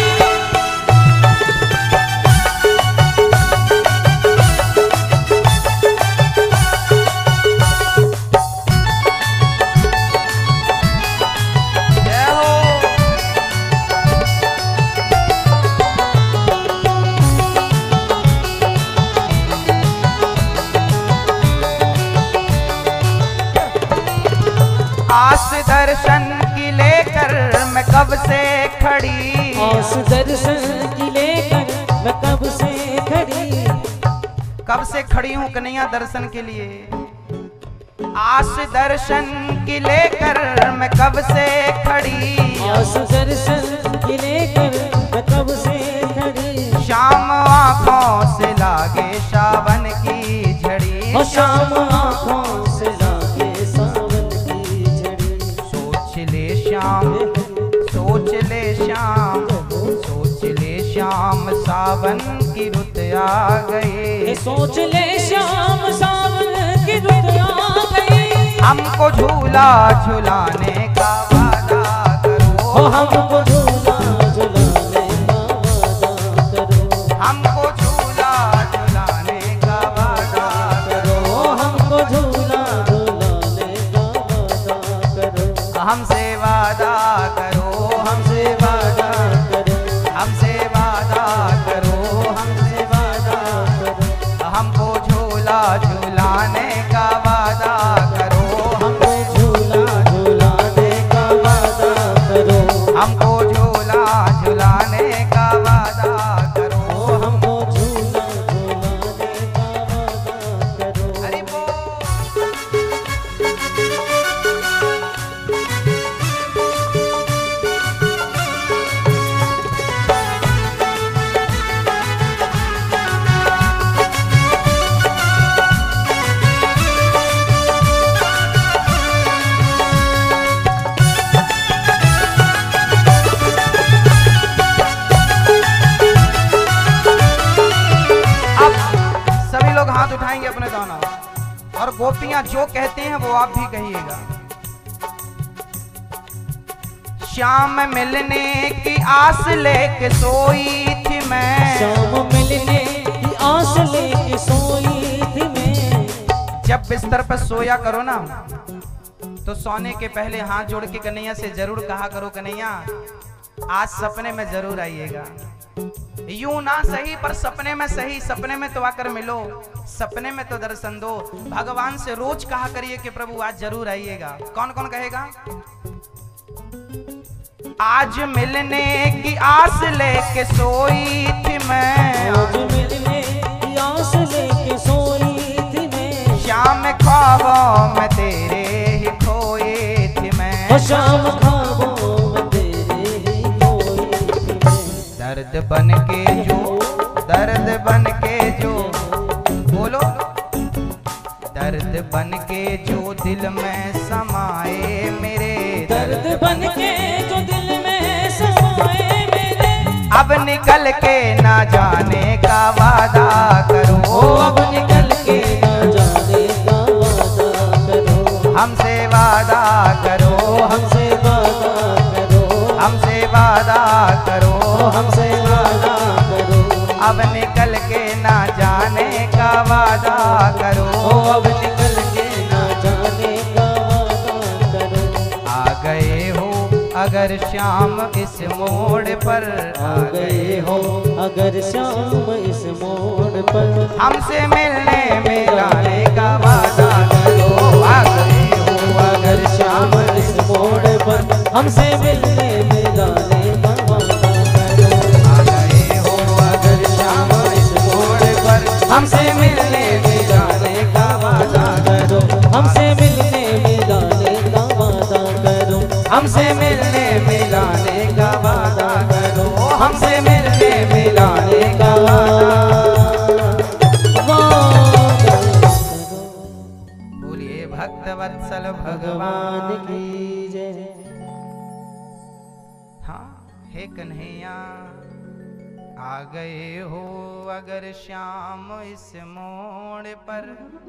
दर्शन की लेकर मैं कब से खड़ी, आस दर्शन की लेकर मैं कब से खड़ी, कब से खड़ी हूँ कन्हैया दर्शन के लिए। आस दर्शन की लेकर मैं कब से खड़ी, आस दर्शन की लेकर मैं कब से खड़ी। शाम आँखों से लागे सावन की झड़ी, और शाम आँखों से लागे सावन की झड़ी। सोच ले श्याम, सोच ले श्याम, सोच ले श्याम सावन की रुत आ गई, सोच ले श्याम सावन की रुत आ गई। हमको झूला झुलाने का वादा करो, ओ हमको झूला झुलाने का वादा करो, हमको झूला झुलाने का वादा करो, हमको झूला झुलाने का वादा करो। हमसे वादा करो, हमसे वादा करो, हमसे वादा करो, हमसे वादा करो, हमको झूला झुलाने का वादा करो, हमको झूला झुलाने का वादा करो, हमको झूला झुलाने का वादा करो, हमको झूला झुलाने का वादा करो। हरि बोल। सभी लोग हाथ उठाएंगे अपने दाना, और गोपियां जो कहते हैं वो आप भी कहिएगा। श्याम मिलने की आस लेके सोई थी मैं, शाम मिलने की आस लेके सोई थी मैं। जब बिस्तर पर सोया करो ना तो सोने के पहले हाथ जोड़ के कन्हैया से जरूर कहा करो, कन्हैया आज सपने में जरूर आइएगा। यूं ना सही पर सपने में सही, सपने में तो आकर मिलो, सपने में तो दर्शन दो। भगवान से रोज कहा करिए कि प्रभु आज जरूर आइएगा। कौन कौन कहेगा? आज मिलने की आस लेके सोई थी मैं, आज मिलने की आस लेके सोई थी मैं। शाम ख्वाबों में तेरे ही खोई थी मैं, शाम ख्वाबों में तेरे ही खोई थी मैं। दर्द बन के जो, दर्द बन के जो, बोलो दर्द बन के जो दिल में समाए मेरे, दर्द बन के जो दिल में समाए मेरे। अब निकल के ना जाने का वादा करो, अब निकल के ना जाने का वादा करो। हमसे वादा करो, हमसे वादा करो, हमसे वादा करो, हमसे वादा करो। अब निकल के ना जाने का वादा करो, अब निकल के ना जाने का वादा करो। आ गए हो अगर शाम इस मोड़ पर, आ गए हो अगर शाम इस मोड़ पर, हमसे मिलने मिलाने का वादा करो। आ गए हो अगर शाम इस मोड़ पर, हमसे मिलने मिलाने का वादा करो। आ गए हो अगर शाम इस मोड़ पर, हमसे मिलने मिलाने का वादा करो, हमसे मिलने मिलाने का वादा करो। हमसे मिलने मिलाने का वादा करो, हमसे मिलने मिलाने का वादा। बोलिए भक्त वत्सल भगवान की जय। हाँ हे कन्हैया आ गए हो अगर शाम इस मोड़ पर,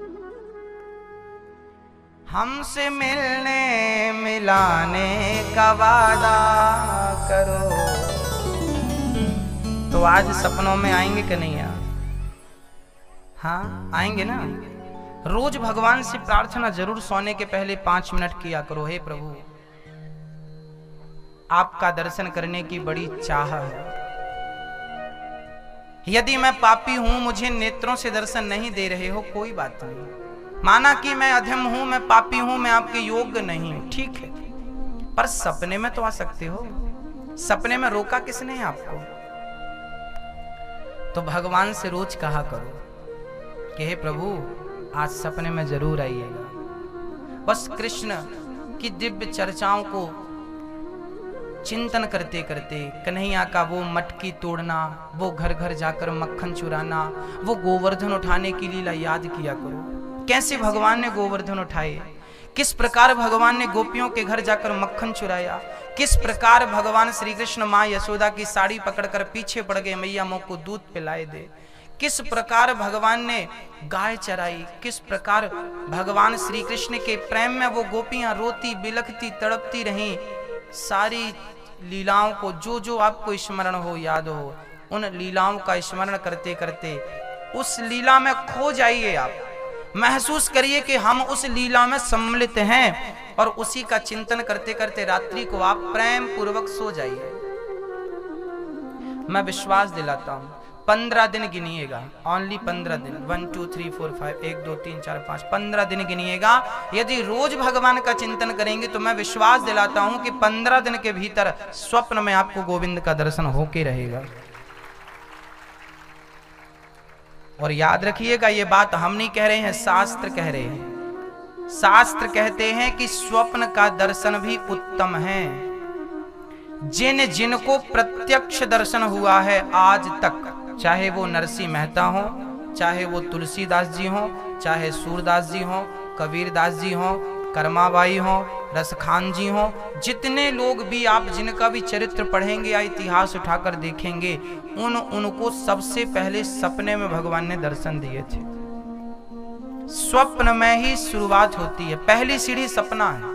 हमसे मिलने मिलाने का वादा करो। तो आज सपनों में आएंगे कन्हैया? हाँ आएंगे ना। रोज भगवान से प्रार्थना जरूर सोने के पहले पांच मिनट किया करो, हे प्रभु आपका दर्शन करने की बड़ी चाह है। यदि मैं पापी हूं, मुझे नेत्रों से दर्शन नहीं दे रहे हो, कोई बात नहीं। माना कि मैं अधम हूं, मैं पापी हूं, मैं आपके योग्य नहीं हूं, ठीक है। पर सपने में तो आ सकते हो। सपने में रोका किसने है आपको? तो भगवान से रोज कहा करो कि हे प्रभु आज सपने में जरूर आइएगा। बस कृष्ण की दिव्य चर्चाओं को चिंतन करते करते, कन्हैया का वो मटकी तोड़ना, वो घर घर जाकर मक्खन चुराना, वो गोवर्धन उठाने की लीला याद किया करो। कैसे भगवान ने गोवर्धन उठाए, किस प्रकार भगवान ने गोपियों के घर जाकर मक्खन चुराया, किस प्रकार भगवान श्री कृष्ण माँ यशोदा की साड़ी पकड़कर पीछे पड़ गए, मैया मोह को दूध पिलाए दे। किस प्रकार भगवान ने गाय चराई, किस प्रकार भगवान श्री कृष्ण के प्रेम में वो गोपियां रोती बिलखती तड़पती रहीं। सारी लीलाओं को जो जो आपको स्मरण हो, याद हो, उन लीलाओं का स्मरण करते करते उस लीला में खो जाइए। आप महसूस करिए कि हम उस लीला में सम्मिलित हैं और उसी का चिंतन करते करते रात्रि को आप प्रेम पूर्वक सो जाइए। मैं विश्वास दिलाता हूं, पंद्रह दिन गिनिएगा, ओनली पंद्रह दिन, one two three four five, एक दो तीन चार पांच, पंद्रह दिन गिनिएगा। यदि रोज भगवान का चिंतन करेंगे तो मैं विश्वास दिलाता हूं कि पंद्रह दिन के भीतर स्वप्न में आपको गोविंद का दर्शन होके रहेगा। और याद रखिएगा, ये बात हम नहीं कह रहे हैं, शास्त्र कह रहे हैं। शास्त्र कहते हैं कि स्वप्न का दर्शन भी उत्तम है। जिन जिनको प्रत्यक्ष दर्शन हुआ है आज तक, चाहे वो नरसिंह मेहता हो, चाहे वो तुलसीदास जी हो, चाहे सूरदास जी हो, कबीरदास जी हो, कर्माबाई हो, रसखान जी हो, जितने लोग भी आप जिनका भी चरित्र पढ़ेंगे या इतिहास उठाकर देखेंगे, उन उनको सबसे पहले सपने में भगवान ने दर्शन दिए थे। स्वप्न में ही शुरुआत होती है, पहली सीढ़ी सपना है।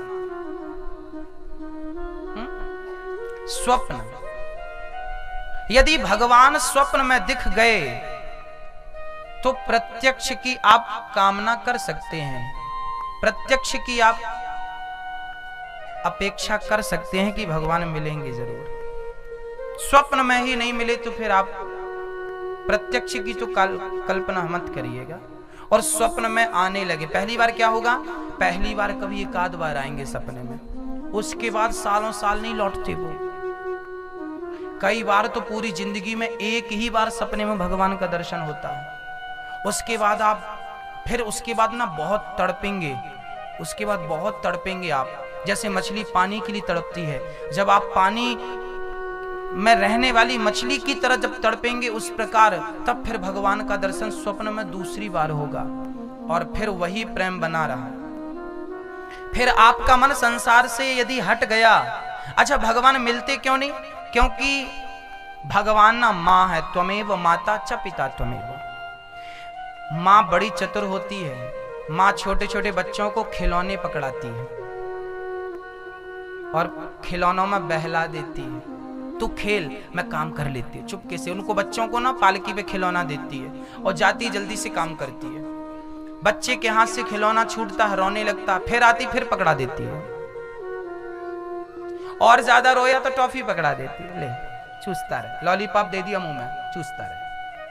स्वप्न, यदि भगवान स्वप्न में दिख गए तो प्रत्यक्ष की आप कामना कर सकते हैं, प्रत्यक्ष की आप अपेक्षा कर सकते हैं कि भगवान मिलेंगे जरूर। स्वप्न में ही नहीं मिले तो फिर आप प्रत्यक्ष की तो कल्पना मत करिएगा। और स्वप्न में आने लगे, पहली बार क्या होगा? पहली बार कभी एक आध बार आएंगे सपने में, उसके बाद सालों साल नहीं लौटते वो। कई बार तो पूरी जिंदगी में एक ही बार सपने में भगवान का दर्शन होता है। उसके बाद आप फिर उसके बाद ना बहुत तड़पेंगे, उसके बाद बहुत तड़पेंगे आप, जैसे मछली पानी के लिए तड़पती है। जब आप पानी में रहने वाली मछली की तरह जब तड़पेंगे उस प्रकार, तब फिर भगवान का दर्शन स्वप्न में दूसरी बार होगा और फिर वही प्रेम बना रहा। फिर आपका मन संसार से यदि हट गया, अच्छा भगवान मिलते क्यों नहीं? क्योंकि भगवान ना माँ है, त्वमेव माता च पिता त्वमेव। माँ बड़ी चतुर होती है, माँ छोटे छोटे बच्चों को खिलौने पकड़ाती है और खिलौनों में बहला देती है। तू खेल, मैं काम कर लेती है चुपके से। उनको बच्चों को ना पालकी पे खिलौना देती है और जाती जल्दी से काम करती है। बच्चे के हाथ से खिलौना छूटता है, रोने लगता, फिर आती फिर पकड़ा देती है, और ज्यादा रोया तो टॉफी पकड़ा देती है, ले चूसता रहे, लॉलीपॉप दे दिया मुंह में, चूसता रहे।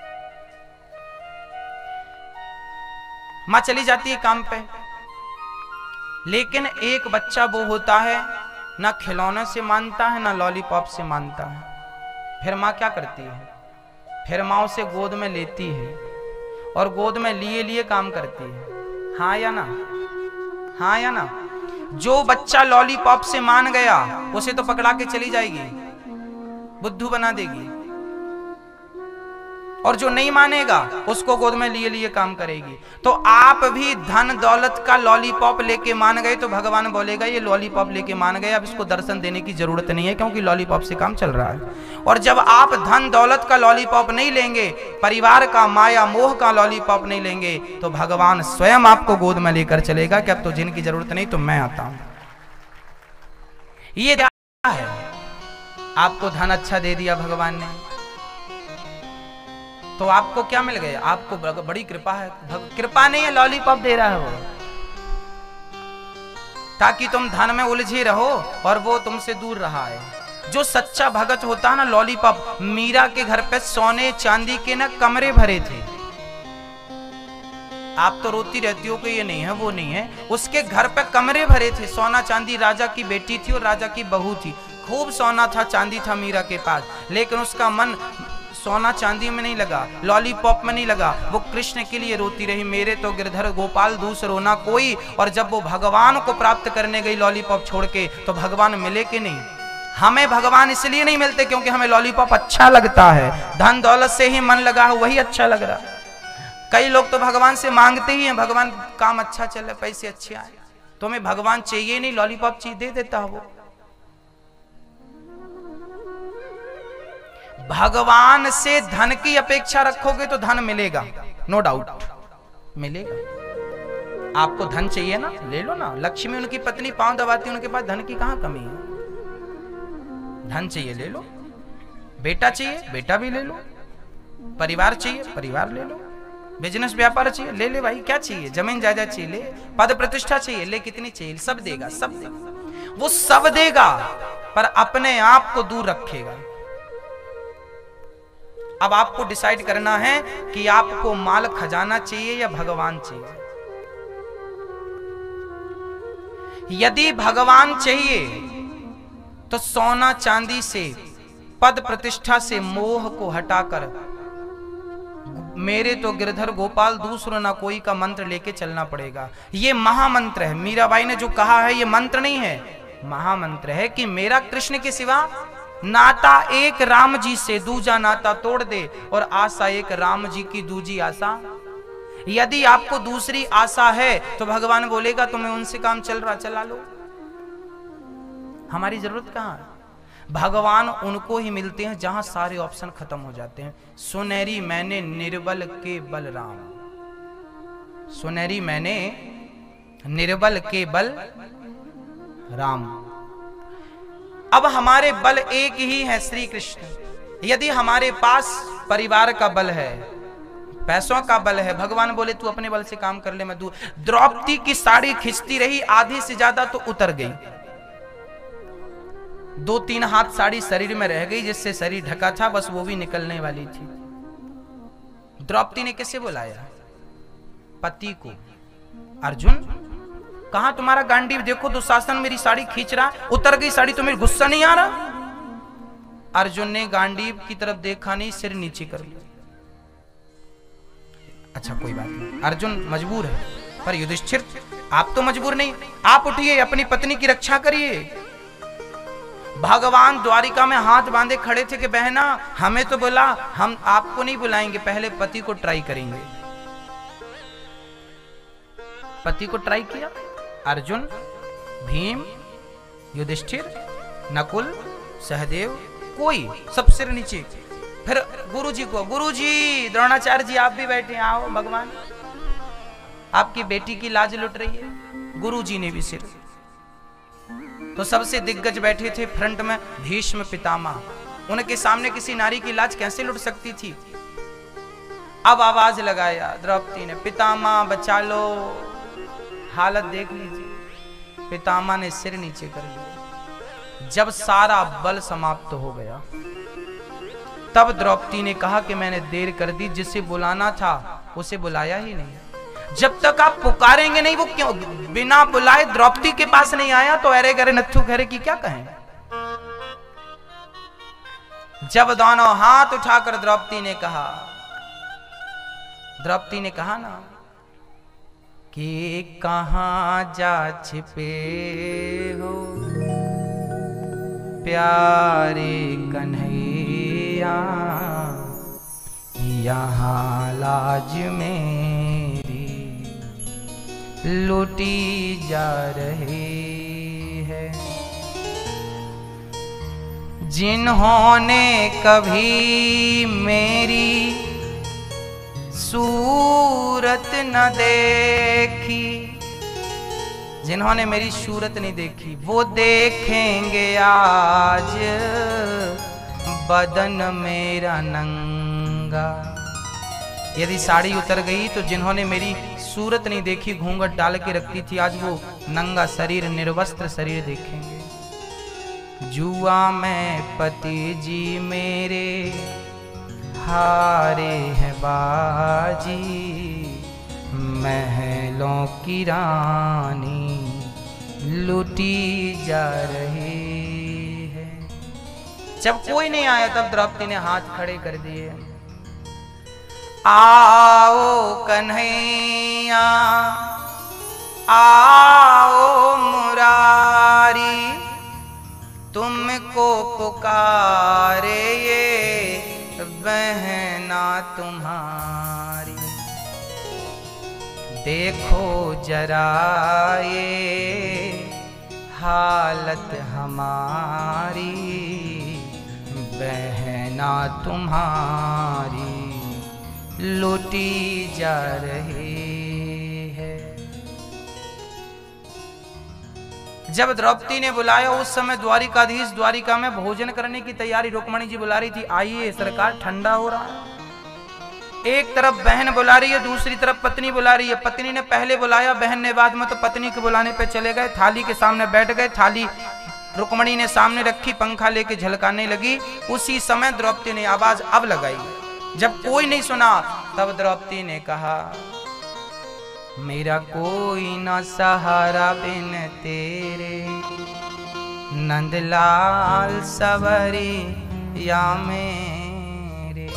मां चली जाती है काम पे, लेकिन एक बच्चा वो होता है ना खिलौने से मानता है ना लॉलीपॉप से मानता है। फिर माँ क्या करती है? फिर माँ उसे गोद में लेती है और गोद में लिए लिए काम करती है। हाँ या ना? हाँ या ना? जो बच्चा लॉलीपॉप से मान गया उसे तो पकड़ा के चली जाएगी, बुद्धू बना देगी, और जो नहीं मानेगा उसको गोद में लिए लिए काम करेगी। तो आप भी धन दौलत का लॉलीपॉप लेके मान गए तो भगवान बोलेगा ये लॉलीपॉप लेके मान गए, अब इसको दर्शन देने की जरूरत नहीं है क्योंकि लॉलीपॉप से काम चल रहा है। और जब आप धन दौलत का लॉलीपॉप नहीं लेंगे, परिवार का माया मोह का लॉलीपॉप नहीं लेंगे, तो भगवान स्वयं आपको गोद में लेकर चलेगा कि अब तो जिनकी जरूरत नहीं तो मैं आता हूं। ये क्या है? आपको धन अच्छा दे दिया भगवान ने तो आपको क्या मिल गया? आपको बड़ी कृपा है। कृपा नहीं है, लॉलीपॉप दे रहा है वो, ताकि तुम धन में उलझे रहो और वो तुमसे दूर रहा है। जो सच्चा भगत होता है ना, लॉलीपॉप। मीरा के घर पे सोने चांदी के ना कमरे भरे थे। आप तो रोती रहती हो कि ये नहीं है वो नहीं है। उसके घर पे कमरे भरे थे, सोना चांदी, राजा की बेटी थी और राजा की बहू थी, खूब सोना था चांदी था मीरा के पास, लेकिन उसका मन सोना चांदी में नहीं लगा, लॉलीपॉप में नहीं लगा, वो कृष्ण के लिए रोती रही, मेरे तो गिरधर गोपाल दूसरो ना कोई। और जब वो भगवान को प्राप्त करने गई लॉलीपॉप छोड़ के, तो भगवान मिले कि नहीं? हमें भगवान इसलिए नहीं मिलते क्योंकि हमें लॉलीपॉप अच्छा लगता है, धन दौलत से ही मन लगा है, वही अच्छा लग रहा। कई लोग तो भगवान से मांगते ही हैं, भगवान काम अच्छा चले, पैसे अच्छे आए, तो हमें भगवान चाहिए नहीं, लॉलीपॉप चीज दे देता है वो। भगवान से धन की अपेक्षा रखोगे तो धन मिलेगा, नो डाउट मिलेगा। आपको धन चाहिए ना, ले लो ना। लक्ष्मी उनकी पत्नी पांव दबाती, उनके पास धन की कहां कमी है? धन चाहिए ले लो, बेटा चाहिए बेटा भी ले लो, परिवार चाहिए परिवार ले लो, बिजनेस व्यापार चाहिए ले ले भाई, क्या चाहिए? जमीन जायदाद चाहिए ले, पद प्रतिष्ठा चाहिए ले, कितनी चाहिए? सब देगा, सब देगा, वो सब देगा, पर अपने आप को दूर रखेगा। अब आपको डिसाइड करना है कि आपको माल खजाना चाहिए या भगवान चाहिए। यदि भगवान चाहिए तो सोना चांदी से, पद प्रतिष्ठा से मोह को हटाकर मेरे तो गिरधर गोपाल दूसरा ना कोई का मंत्र लेके चलना पड़ेगा। ये महामंत्र है, मीराबाई ने जो कहा है ये मंत्र नहीं है, महामंत्र है कि मेरा कृष्ण के सिवा नाता एक राम जी से, दूजा नाता तोड़ दे, और आशा एक राम जी की दूजी आशा। यदि आपको दूसरी आशा है तो भगवान बोलेगा तुम्हें उनसे काम चल रहा, चला लो, हमारी जरूरत कहां है? भगवान उनको ही मिलते हैं जहां सारे ऑप्शन खत्म हो जाते हैं। सुनहरी मैंने निर्बल के बल राम, सुनहरी मैंने निर्बल के बल राम। अब हमारे बल एक ही है, श्री कृष्ण। यदि हमारे पास परिवार का बल है, पैसों का बल है, भगवान बोले तू अपने बल से काम कर ले, मैं दूर। द्रौपदी की साड़ी खिंचती रही, आधी से ज्यादा तो उतर गई, दो तीन हाथ साड़ी शरीर में रह गई, जिससे शरीर ढका था, बस वो भी निकलने वाली थी। द्रौपदी ने कैसे बुलाया? पति को, अर्जुन कहां तुम्हारा गांडीव, देखो दुशासन मेरी साड़ी खींच रहा, उतर गई साड़ी, तुम्हें गुस्सा नहीं आ रहा? अर्जुन ने गांडीव की तरफ देखा नहीं, सिर नीचे कर लिया। अच्छा कोई बात नहीं, अर्जुन मजबूर है, पर युधिष्ठिर आप तो मजबूर नहीं, आप उठिए, अपनी पत्नी की रक्षा करिए। भगवान द्वारिका में हाथ बांधे खड़े थे कि बहना हमें तो बुला, हम आपको नहीं बुलाएंगे, पहले पति को ट्राई करेंगे। पति को ट्राई किया, अर्जुन, भीम, युधिष्ठिर, नकुल, सहदेव, कोई, सब सिर नीचे। फिर गुरुजी को, गुरुजी, द्रोणाचार्य जी आप भी बैठे, आओ भगवान, आपकी बेटी की लाज लुट रही है। गुरुजी ने भी सिर। तो सबसे दिग्गज बैठे थे फ्रंट में, भीष्म पितामह, उनके सामने किसी नारी की लाज कैसे लुट सकती थी? अब आवाज लगाया द्रौपदी ने, पितामह बचा लो, हालत देख लीजिए। पितामह ने सिर नीचे कर लिया। जब सारा बल समाप्त हो गया, तब द्रौपदी ने कहा कि मैंने देर कर दी, जिसे बुलाना था उसे बुलाया ही नहीं। जब तक आप पुकारेंगे नहीं, वो क्यों बिना बुलाए द्रौपदी के पास नहीं आया, तो अरे गरे नत्थु घरे की क्या कहें? जब दोनों हाथ उठाकर द्रौपदी ने कहा, द्रौपदी ने कहा ना कि कहां जा छिपे हो प्यारे कन्हैया, यहाँ लाज मेरी लूटी जा रही है। जिन्होंने कभी मेरी सूरत न देखी, जिन्होंने मेरी सूरत नहीं देखी, वो देखेंगे आज बदन मेरा नंगा। यदि साड़ी उतर गई तो जिन्होंने मेरी सूरत नहीं देखी, घूंघट डाल के रखती थी, आज वो नंगा शरीर, निर्वस्त्र शरीर देखेंगे। जुआ में पति जी मेरे हारे हैं बाजी, महलों की रानी लूटी जा रही है। जब कोई नहीं आया तब द्रौपदी ने हाथ खड़े कर दिए। आओ कन्हैया आओ मुरारी, तुमको पुकारे ये बहना तुम्हारी। देखो जरा ये हालत हमारी, बहना तुम्हारी लूटी जा रही है। जब द्रौपदी ने बुलाया उस समय द्वारिकाधीश द्वारिका में भोजन करने की तैयारी, रुक्मणी जी बुला रही थी, आइए सरकार ठंडा हो रहा है। एक तरफ बहन बुला रही है, दूसरी तरफ पत्नी बुला रही है। पत्नी ने पहले बुलाया, बहन ने बाद में, तो पत्नी के बुलाने पे चले गए, थाली के सामने बैठ गए। थाली रुक्मणी ने सामने रखी, पंखा लेके झलकाने लगी। उसी समय द्रौपदी ने आवाज अब लगाई। जब कोई नहीं सुना तब द्रौपदी ने कहा, मेरा कोई न सहारा बिन तेरे, नंदलाल सवरी या मेरे।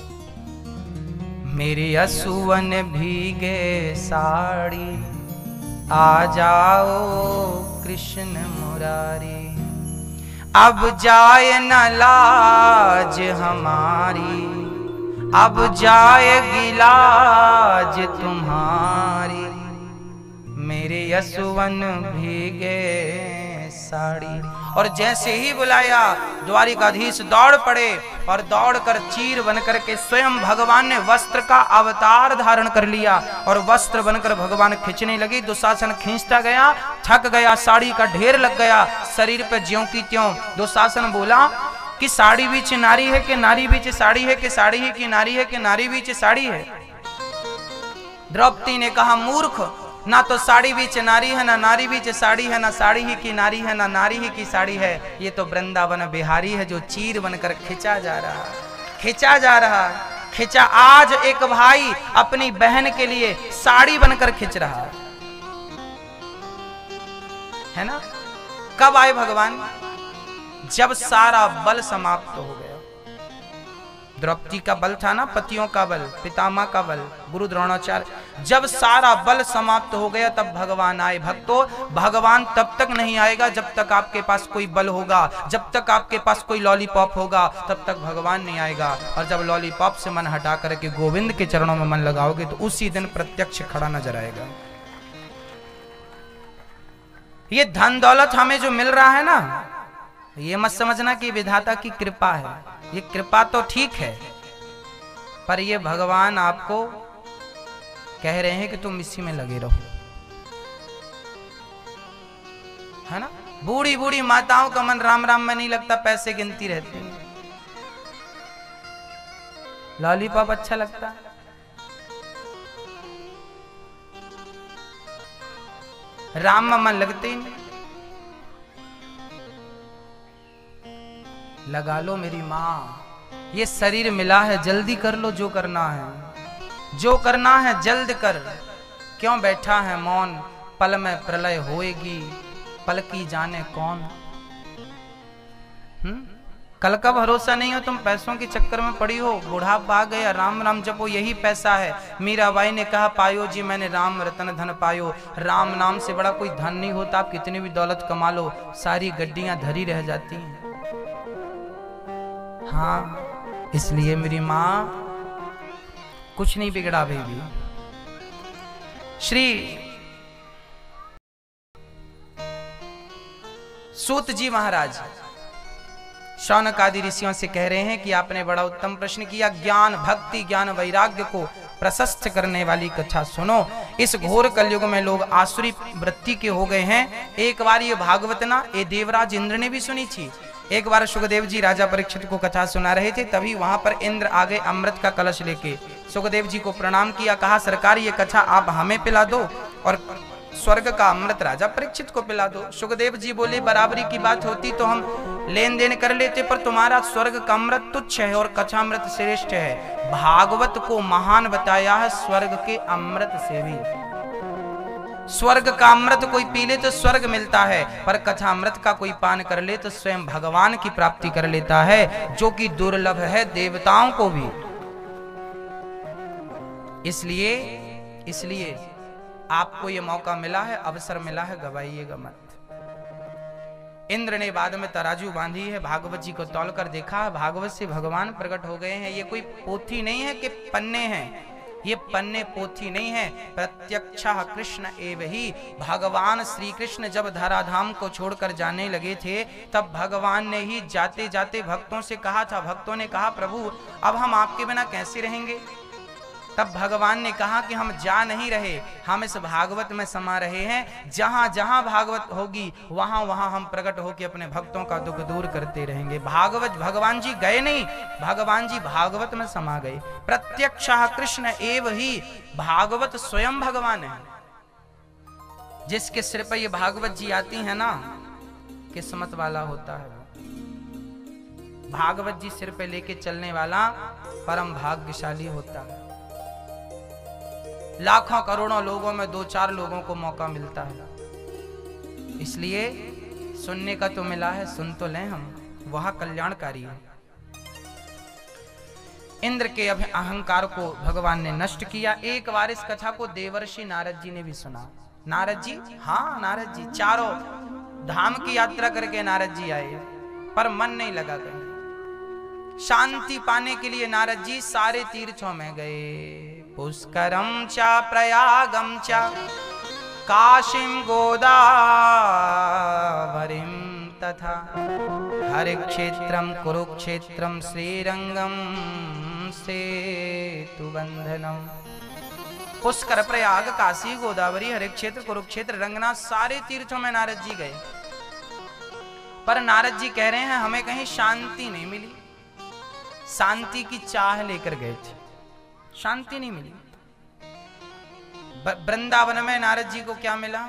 मेरे असुवन भीगे साड़ी, आ जाओ कृष्ण मुरारी। अब जाए न लाज हमारी, अब जाएगी लाज तुम्हारी। मेरे यसुवन भीगे साड़ी। और जैसे ही बुलाया द्वारिकाधीश दौड़ पड़े और दौड़कर चीर बनकर के स्वयं भगवान ने वस्त्र का अवतार धारण कर लिया और वस्त्र बनकर भगवान खींचने लगे। दुशासन खींचता गया, थक गया, साड़ी का ढेर लग गया शरीर पे ज्यों की त्यों। दुशासन बोला कि साड़ी बीच नारी है कि नारी बीच साड़ी है, कि साड़ी है कि नारी है, कि नारी बीच साड़ी है। द्रौपदी ने कहा, मूर्ख, ना तो साड़ी बीच नारी है, ना नारी बीच साड़ी है, ना साड़ी ही की नारी है, ना नारी ही की साड़ी है। ये तो वृंदावन बिहारी है जो चीर बनकर खिंचा जा रहा, खिंचा जा रहा, खिंचा। आज एक भाई अपनी बहन के लिए साड़ी बनकर खिंच रहा है ना। कब आए भगवान? जब सारा बल समाप्त हो गया। द्रौपदी का बल था ना, पतियों का बल, पितामह का बल, गुरु द्रोणाचार्य। जब सारा बल समाप्त हो गया तब भगवान आए। भक्तों, भगवान तब तक नहीं आएगा जब तक आपके पास कोई बल होगा, जब तक आपके पास कोई लॉलीपॉप होगा तब तक भगवान नहीं आएगा। और जब लॉलीपॉप से मन हटा करके गोविंद के चरणों में मन लगाओगे तो उसी दिन प्रत्यक्ष खड़ा नजर आएगा। ये धन दौलत हमें जो मिल रहा है ना, ये मत समझना कि विधाता की कृपा है। ये कृपा तो ठीक है, पर ये भगवान आपको कह रहे हैं कि तुम इसी में लगे रहो, है ना। बूढ़ी बूढ़ी माताओं का मन राम राम में नहीं लगता, पैसे गिनती रहती है। लॉलीपॉप अच्छा लगता है, राम में मन लगते ही नहीं। लगा लो मेरी माँ, ये शरीर मिला है, जल्दी कर लो जो करना है, जो करना है जल्द कर। क्यों बैठा है मौन, पल में प्रलय होएगी, पल की जाने कौन। हम्म कल का भरोसा नहीं हो, तुम पैसों के चक्कर में पड़ी हो, बुढ़ापा आ गया, राम राम जपो, यही पैसा है। मीराबाई ने कहा, पायो जी मैंने राम रतन धन पायो। राम नाम से बड़ा कोई धन नहीं होता, आप कितनी भी दौलत कमा लो, सारी गड्डियां धरी रह जाती हैं। हाँ, इसलिए मेरी माँ कुछ नहीं बिगड़ा बेबी। श्री सूत जी महाराज शौनक आदि ऋषियों से कह रहे हैं कि आपने बड़ा उत्तम प्रश्न किया। ज्ञान भक्ति ज्ञान वैराग्य को प्रशस्त करने वाली कथा सुनो। इस घोर कलयुग में लोग आसुरी वृत्ति के हो गए हैं। एक बार ये भागवत ना ये देवराज इंद्र ने भी सुनी थी। एक बार सुखदेव जी राजा परीक्षित को कथा सुना रहे थे, तभी वहां पर इंद्र आ गए अमृत का कलश लेके। सुखदेव जी को प्रणाम किया, कहा सरकार ये कथा आप हमें पिला दो और स्वर्ग का अमृत राजा परीक्षित को पिला दो। सुखदेव जी बोले बराबरी की बात होती तो हम लेन देन कर लेते, पर तुम्हारा स्वर्ग का अमृत तुच्छ है और कथामृत श्रेष्ठ है। भागवत को महान बताया है स्वर्ग के अमृत से भी। स्वर्ग का अमृत कोई पी ले तो स्वर्ग मिलता है, पर कथामृत का कोई पान कर ले तो स्वयं भगवान की प्राप्ति कर लेता है, जो कि दुर्लभ है देवताओं को भी। इसलिए इसलिए आपको ये मौका मिला है, अवसर मिला है, गवाइएगा मत। इंद्र ने बाद में तराजू बांधी है, भागवत जी को तौल कर देखा, भागवत से भगवान प्रकट हो गए हैं। ये कोई पोथी नहीं है कि पन्ने हैं, ये पन्ने पोथी नहीं है, प्रत्यक्ष कृष्ण एव ही। भगवान श्री कृष्ण जब धराधाम को छोड़कर जाने लगे थे, तब भगवान ने ही जाते जाते भक्तों से कहा था। भक्तों ने कहा प्रभु अब हम आपके बिना कैसे रहेंगे? तब भगवान ने कहा कि हम जा नहीं रहे, हम इस भागवत में समा रहे हैं। जहां जहां भागवत होगी वहां वहां हम प्रकट होकर अपने भक्तों का दुख दूर करते रहेंगे। भागवत भगवान जी गए नहीं, भगवान जी भागवत में समा गए। प्रत्यक्ष कृष्ण एव ही, भागवत स्वयं भगवान है। जिसके सिर पर ये भागवत जी आती है ना, किस्मत वाला होता है। भागवत जी सिर पे लेके चलने वाला परम भाग्यशाली होता है। लाखों करोड़ों लोगों में दो चार लोगों को मौका मिलता है। इसलिए सुनने का तो मिला है, सुन तो लें हम, वह कल्याणकारी है। इंद्र के अहंकार को भगवान ने नष्ट किया। एक बार इस कथा को देवर्षि नारद जी ने भी सुना। नारद जी, हाँ नारद जी, चारों धाम की यात्रा करके नारद जी आए, पर मन नहीं लगा कहीं। शांति पाने के लिए नारद जी सारे तीर्थों में गए। पुष्करम चा प्रयागम चा काशीम गोदावरीम तथा हरि क्षेत्रम कुरुक्षेत्रम श्रीरंगम सेतु बंधनम। पुष्कर, प्रयाग, काशी, गोदावरी, हरि क्षेत्र, कुरुक्षेत्र, रंगनाथ, सारे तीर्थों में नारद जी गए, पर नारद जी कह रहे हैं हमें कहीं शांति नहीं मिली। शांति की चाह लेकर गए थे, शांति नहीं मिली। वृंदावन में नारद जी को क्या मिला?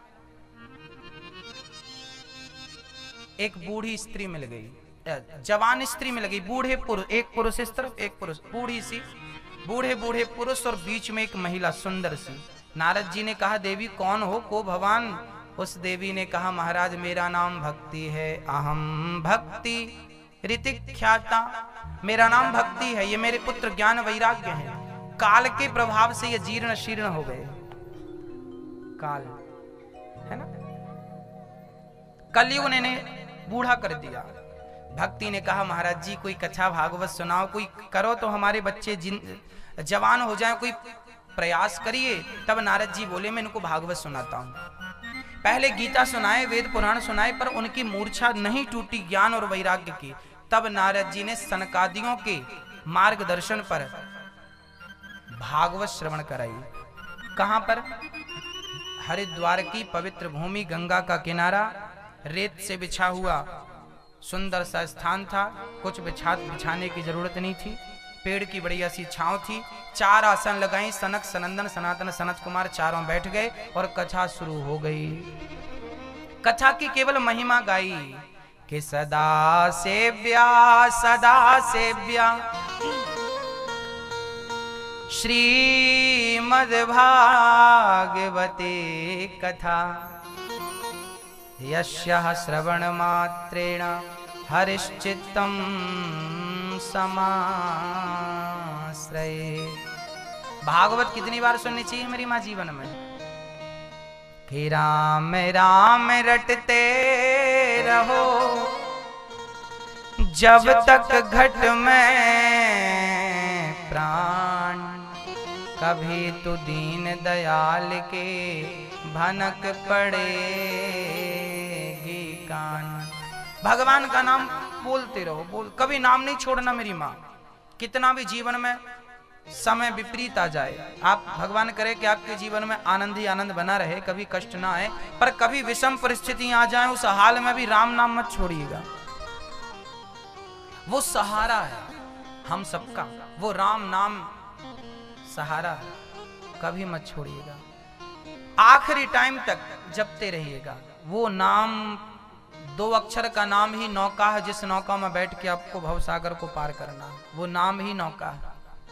एक बूढ़ी स्त्री मिल गई, जवान स्त्री मिल गई, बूढ़े पुरुष, एक पुरुष इस तरफ एक पुरुष, बूढ़ी सी, बूढ़े बूढ़े पुरुष और बीच में एक महिला सुंदर सी। नारद जी ने कहा देवी कौन हो, को भगवान? उस देवी ने कहा महाराज मेरा नाम भक्ति है, अहम भक्ति ऋतिख्याता, मेरा नाम भक्ति है, ये मेरे पुत्र ज्ञान वैराग्य है। काल के प्रभाव से ये जीर्ण शीर्ण हो गए। काल है ना, कलयुग ने बूढ़ा कर दिया। भक्ति ने कहा महाराज जी कोई कथा भागवत सुनाओ, कोई करो तो हमारे बच्चे जिन जवान हो जाएं, कोई प्रयास करिए। तब नारद जी बोले मैं इनको भागवत सुनाता हूं। पहले गीता सुनाए, वेद पुराण सुनाए, पर उनकी मूर्छा नहीं टूटी ज्ञान और वैराग्य की। तब नारद जी ने सनकादियों के मार्गदर्शन पर भागवत श्रवण कराई। कहां पर? हरिद्वार की पवित्र भूमि, गंगा का किनारा, रेत से बिछा हुआ सुंदर सा स्थान था। कुछ बिछा बिछाने की जरूरत नहीं थी, पेड़ की बढ़िया सी छांव थी। चार आसन लगाई, सनक, सनंदन, सनातन, सनत कुमार चारों बैठ गए और कथा शुरू हो गई। कथा की केवल महिमा गाई कि सदा सेव्या सदा सेव्या श्रीमद् भागवते कथा यस्याः श्रवण मात्रेण हरिश्चित्तं समाश्रये। भागवत कितनी बार सुननी चाहिए मेरी माँ जीवन में? कि राम राम रटते रहो जब तक घट में प्राण, कभी तो दीन दयाल के भनक पड़ेगी कान। भगवान का नाम बोलते रहो, बोल, कभी नाम नहीं छोड़ना मेरी माँ। कितना भी जीवन में समय विपरीत आ जाए, आप भगवान करे कि आपके जीवन में आनंद ही आनंद बना रहे, कभी कष्ट ना आए, पर कभी विषम परिस्थितियां आ जाएं, उस हाल में भी राम नाम मत छोड़िएगा। वो सहारा है हम सबका, वो राम नाम सहारा है, कभी मत छोड़िएगा। आखिरी टाइम तक जपते रहिएगा। वो नाम, दो अक्षर का नाम ही नौका है, जिस नौका में बैठ के आपको भवसागर को पार करना, वो नाम ही नौका है।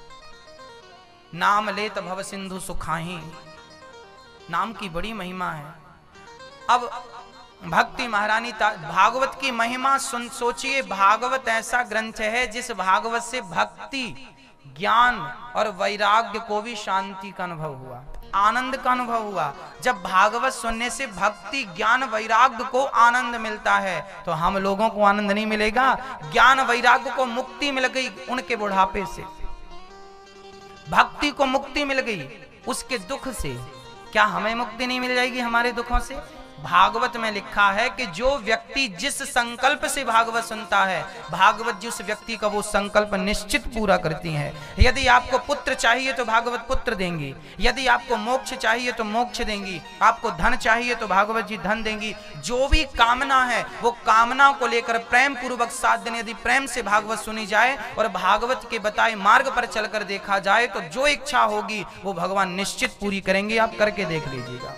नाम ले तो भव सिंधु सुखाही, नाम की बड़ी महिमा है। अब भक्ति महारानी भागवत की महिमा सुन सोचिए। भागवत ऐसा ग्रंथ है जिस भागवत से भक्ति, ज्ञान और वैराग्य को भी शांति का अनुभव हुआ, आनंद का अनुभव हुआ। जब भागवत सुनने से भक्ति, ज्ञान, वैराग्य को आनंद मिलता है तो हम लोगों को आनंद नहीं मिलेगा? ज्ञान वैराग्य को मुक्ति मिल गई उनके बुढ़ापे से, भक्ति को मुक्ति मिल गई उसके दुख से, क्या हमें मुक्ति नहीं मिल जाएगी हमारे दुखों से? भागवत में लिखा है कि जो व्यक्ति जिस संकल्प से भागवत सुनता है, भागवत जी उस व्यक्ति का वो संकल्प निश्चित पूरा करती है। यदि आपको पुत्र चाहिए तो भागवत पुत्र देंगी, यदि आपको मोक्ष चाहिए तो मोक्ष देंगी, आपको धन चाहिए तो भागवत जी धन देंगी। जो भी कामना है वो कामना को लेकर प्रेम पूर्वक सात दिन यदि प्रेम से भागवत सुनी जाए और भागवत के बताए मार्ग पर चलकर देखा जाए तो जो इच्छा होगी वो भगवान निश्चित पूरी करेंगे। आप करके देख लीजिएगा।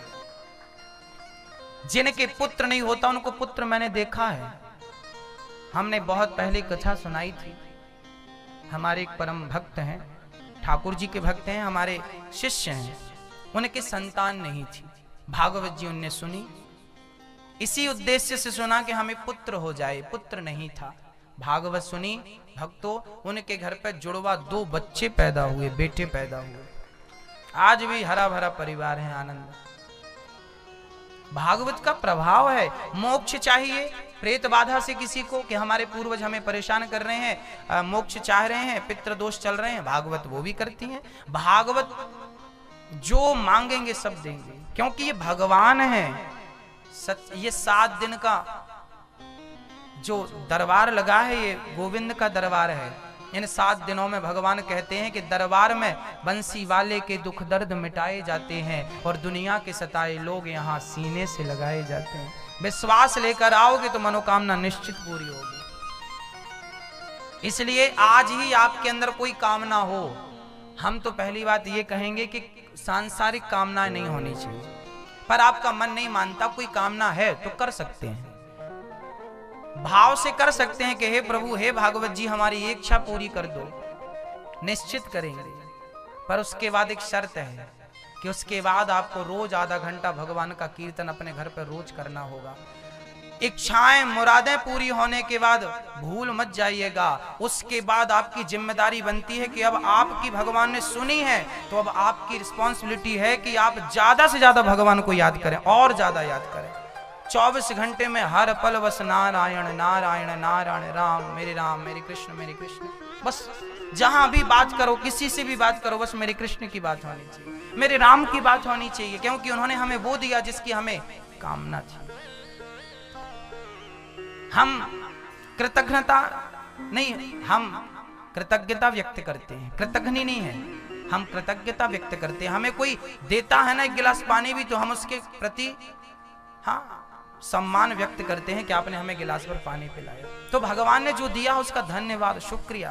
जिनके पुत्र नहीं होता उनको पुत्र मैंने देखा है। हमने बहुत पहले कथा सुनाई थी। हमारे एक परम भक्त हैं, ठाकुर जी के भक्त हैं, हमारे शिष्य हैं, उनके संतान नहीं थी। भागवत जी उनने सुनी, इसी उद्देश्य से सुना कि हमें पुत्र हो जाए, पुत्र नहीं था। भागवत सुनी, भक्तों उनके घर पर जुड़वा दो बच्चे पैदा हुए, बेटे पैदा हुए। आज भी हरा भरा परिवार है, आनंद। भागवत का प्रभाव है। मोक्ष चाहिए, प्रेत बाधा से किसी को कि हमारे पूर्वज हमें परेशान कर रहे हैं, मोक्ष चाह रहे हैं, पितृ दोष चल रहे हैं, भागवत वो भी करती है। भागवत जो मांगेंगे सब देंगे, क्योंकि ये भगवान है। सच, ये सात दिन का जो दरबार लगा है ये गोविंद का दरबार है। इन सात दिनों में भगवान कहते हैं कि दरबार में बंसी वाले के दुख दर्द मिटाए जाते हैं और दुनिया के सताए लोग यहाँ सीने से लगाए जाते हैं। विश्वास लेकर आओगे तो मनोकामना निश्चित पूरी होगी। इसलिए आज ही आपके अंदर कोई कामना हो, हम तो पहली बात ये कहेंगे कि सांसारिक कामनाएं नहीं होनी चाहिए, पर आपका मन नहीं मानता, कोई कामना है तो कर सकते हैं, भाव से कर सकते हैं कि हे प्रभु, हे भागवत जी हमारी एक इच्छा पूरी कर दो। निश्चित करेंगे, पर उसके बाद एक शर्त है कि उसके बाद आपको रोज आधा घंटा भगवान का कीर्तन अपने घर पर रोज करना होगा। इच्छाएं मुरादें पूरी होने के बाद भूल मत जाइएगा। उसके बाद आपकी जिम्मेदारी बनती है कि अब आपकी भगवान ने सुनी है तो अब आपकी रिस्पॉन्सिबिलिटी है कि आप ज्यादा से ज्यादा भगवान को याद करें और ज्यादा याद करें। चौबीस घंटे में हर पल बस नारायण नारायण नारायण, राम मेरे राम मेरे कृष्ण मेरे कृष्ण। बस जहां भी बात करो, किसी से भी बात करो, बस मेरे कृष्ण की बात होनी चाहिए, मेरे राम की बात होनी चाहिए, क्योंकि उन्होंने हमें वो दिया जिसकी हमें कामना थी। हम कृतज्ञता नहीं, हम कृतज्ञता व्यक्त करते हैं, कृतज्ञ नहीं है, हम कृतज्ञता व्यक्त करते हैं। हमें कोई देता है ना एक गिलास पानी भी, तो हम उसके प्रति हाँ सम्मान व्यक्त करते हैं कि आपने हमें गिलास भर पानी पिलाया। तो भगवान ने जो दिया उसका धन्यवाद, शुक्रिया।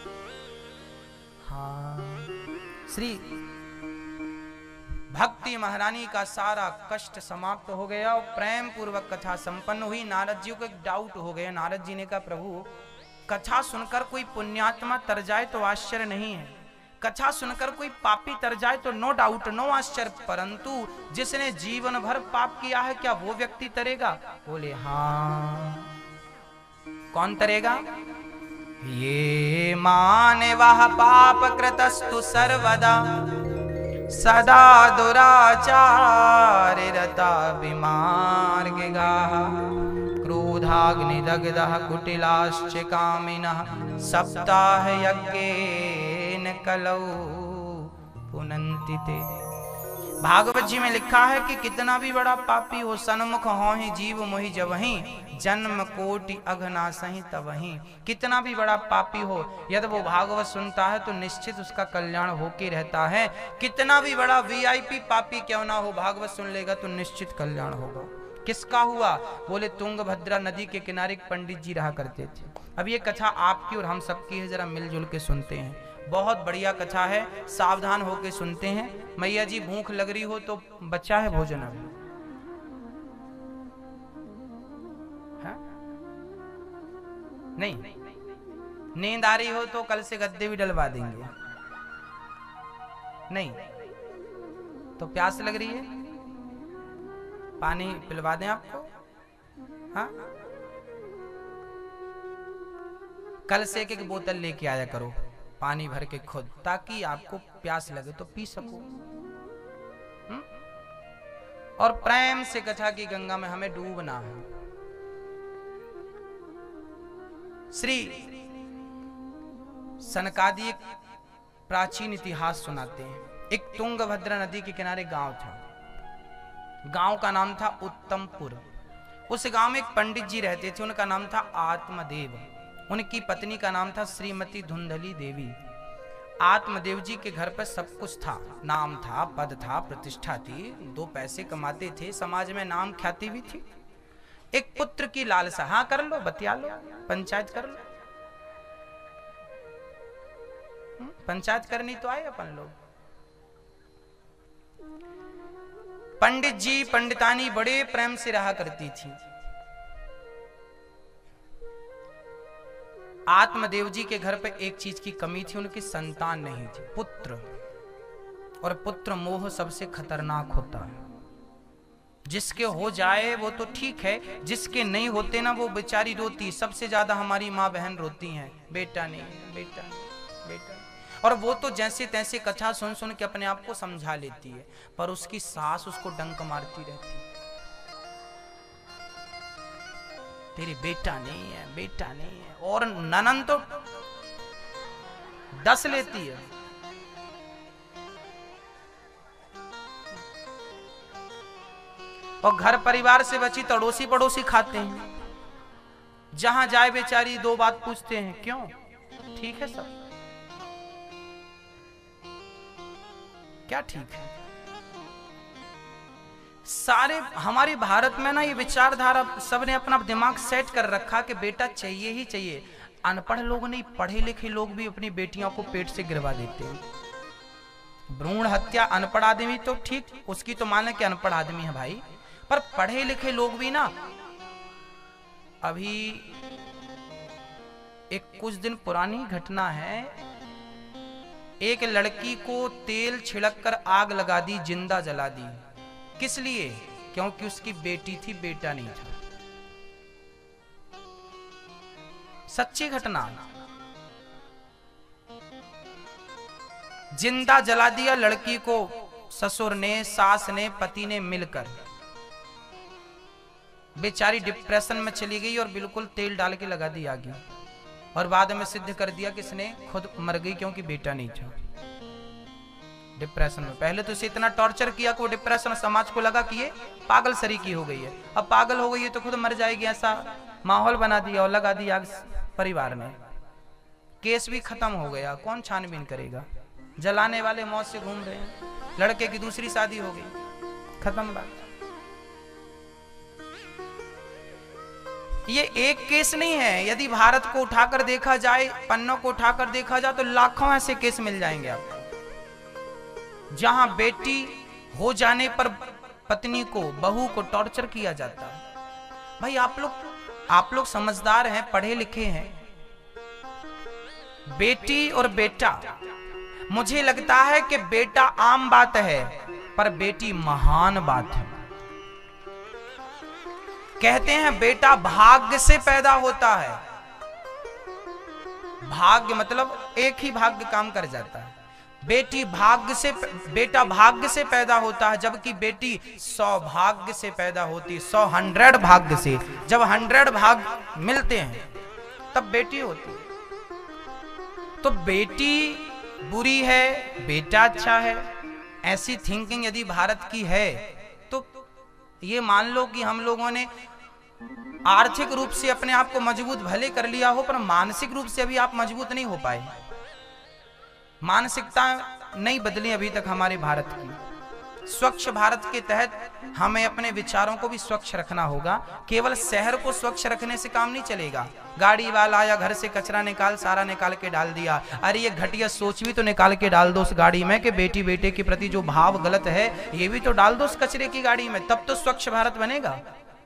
हाँ, श्री भक्ति महारानी का सारा कष्ट समाप्त हो गया और प्रेम पूर्वक कथा संपन्न हुई। नारद जी को एक डाउट हो गया। नारद जी ने कहा, प्रभु कथा सुनकर कोई पुण्यात्मा तर जाए तो आश्चर्य नहीं है, कथा सुनकर कोई पापी तर जाए तो नो डाउट, नो आश्चर्य, परंतु जिसने जीवन भर पाप किया है क्या वो व्यक्ति तरेगा? बोले हाँ। कौन तरेगा? ये माने वह पाप कृतस्तु सर्वदा सदा दुराचार रता विमार्ग गाः क्रोधाग्निदग्धः कुटिलाश्च कामिनः सप्ताह यज्ञेन कलौ पुनन्ति ते। भागवत जी में लिखा है कि कितना भी बड़ा पापी हो, सन्मुख हो ही जीव मोहि जबहि जन्म कोटि अघनासहि तबहि। कितना भी बड़ा पापी हो, यदि वो भागवत सुनता है तो निश्चित उसका कल्याण होके रहता है। कितना भी बड़ा वीआईपी पापी क्यों ना हो, भागवत सुन लेगा तो निश्चित कल्याण होगा। किसका हुआ? बोले तुंगभद्रा नदी के किनारे एक पंडित जी रहा करते थे। अब ये कथा आपकी और हम सबकी है, जरा मिलजुल के सुनते हैं। बहुत बढ़िया कथा है, सावधान होकर सुनते हैं। मैया जी भूख लग रही हो तो बच्चा है भोजन अभी, हाँ? नहीं, नींद आ रही हो तो कल से गद्दे भी डलवा देंगे। नहीं तो प्यास लग रही है, पानी पिलवा दें आपको, हाँ? कल से एक एक बोतल लेके आया करो पानी भर के खुद, ताकि आपको प्यास लगे तो पी सको। हुँ? और प्रेम से कथा की गंगा में हमें डूबना है। श्री सनकादि एक प्राचीन इतिहास सुनाते हैं। एक तुंगभद्रा नदी के किनारे गांव था। गांव का नाम था उत्तमपुर। उस गांव में एक पंडित जी रहते थे, उनका नाम था आत्मदेव। उनकी पत्नी का नाम था श्रीमती धुंधली देवी। आत्मदेव जी के घर पर सब कुछ था, नाम था, पद था, प्रतिष्ठा थी, दो पैसे कमाते थे, समाज में नाम ख्याति भी थी। एक पुत्र की लालसा, हाँ कर लो, बतिया लो, पंचायत कर लो। पंचायत करनी तो आए अपन लोग। पंडित जी पंडितानी बड़े प्रेम से रहा करती थी। आत्मदेव जी के घर पे एक चीज की कमी थी, उनकी संतान नहीं थी, पुत्र। और पुत्र मोह सबसे खतरनाक होता है। जिसके हो जाए वो तो ठीक है, जिसके नहीं होते ना वो बेचारी रोती। सबसे ज्यादा हमारी माँ बहन रोती हैं, बेटा नहीं, बेटा नहीं, बेटा नहीं। और वो तो जैसे तैसे कथा सुन सुन के अपने आप को समझा लेती है, पर उसकी सास उसको डंक मारती रहती है, तेरी बेटा नहीं है, बेटा नहीं है। और ननन तो दस लेती है। और घर परिवार से बची तड़ोसी पड़ोसी खाते हैं। जहां जाए बेचारी दो बात पूछते हैं, क्यों ठीक है सब, क्या ठीक है। सारे हमारे भारत में ना ये विचारधारा सबने अपना दिमाग सेट कर रखा कि बेटा चाहिए ही चाहिए। अनपढ़ लोग नहीं, पढ़े लिखे लोग भी अपनी बेटियों को पेट से गिरवा देते हैं। भ्रूण हत्या अनपढ़ आदमी तो ठीक, उसकी तो माने कि अनपढ़ आदमी है भाई, पर पढ़े लिखे लोग भी ना। अभी एक कुछ दिन पुरानी घटना है, एक लड़की को तेल छिड़क कर आग लगा दी, जिंदा जला दी। किस लिए? क्योंकि उसकी बेटी थी, बेटा नहीं था। सच्ची घटना। जिंदा जला दिया लड़की को ससुर ने, सास ने, पति ने मिलकर। बेचारी डिप्रेशन में चली गई और बिल्कुल तेल डाल के लगा दी आगे। और बाद में सिद्ध कर दिया कि इसने खुद मर गई क्योंकि बेटा नहीं था। डिप्रेशन में पहले तो इसे इतना टॉर्चर किया कि वो डिप्रेशन समाज को लगा कि ये पागल सरीकी हो गई है। अब पागल हो गई है तो खुद मर जाएगी, ऐसा माहौल बना दिया और लगा दिया परिवार ने। केस भी खत्म हो गया, कौन छानबीन करेगा। जलाने वाले मौत से घूम रहे हैं। लड़के की दूसरी शादी हो गई, खत्म बात। ये एक केस नहीं है। यदि भारत को उठाकर देखा जाए, पन्नों को उठाकर देखा जाए, तो लाखों ऐसे केस मिल जाएंगे आपको, जहां बेटी हो जाने पर पत्नी को, बहू को टॉर्चर किया जाता है। भाई आप लोग आप लोग समझदार हैं, पढ़े लिखे हैं। बेटी और बेटा, मुझे लगता है कि बेटा आम बात है, पर बेटी महान बात है। कहते हैं बेटा भाग्य से पैदा होता है। भाग्य मतलब एक ही भाग्य काम कर जाता है। बेटी भाग्य से, बेटा भाग्य से पैदा होता है, जबकि बेटी सौभाग्य से पैदा होती। सौ हंड्रेड भाग्य से, जब हंड्रेड भाग मिलते हैं तब बेटी होती है। तो बेटी बुरी है, बेटा अच्छा है, ऐसी थिंकिंग यदि भारत की है तो ये मान लो कि हम लोगों ने आर्थिक रूप से अपने आप को मजबूत भले कर लिया हो, पर मानसिक रूप से अभी आप मजबूत नहीं हो पाए। मानसिकता नहीं बदली अभी तक हमारे भारत की। स्वच्छ भारत के तहत हमें अपने विचारों को भी स्वच्छ रखना होगा। केवल शहर को स्वच्छ रखने से काम नहीं चलेगा। गाड़ी वाला आया, घर से कचरा निकाल, सारा निकाल के डाल दिया। अरे ये घटिया सोच भी तो निकाल के डाल दो उस गाड़ी में कि बेटी बेटे के प्रति जो भाव गलत है ये भी तो डाल दो उस कचरे की गाड़ी में, तब तो स्वच्छ भारत बनेगा।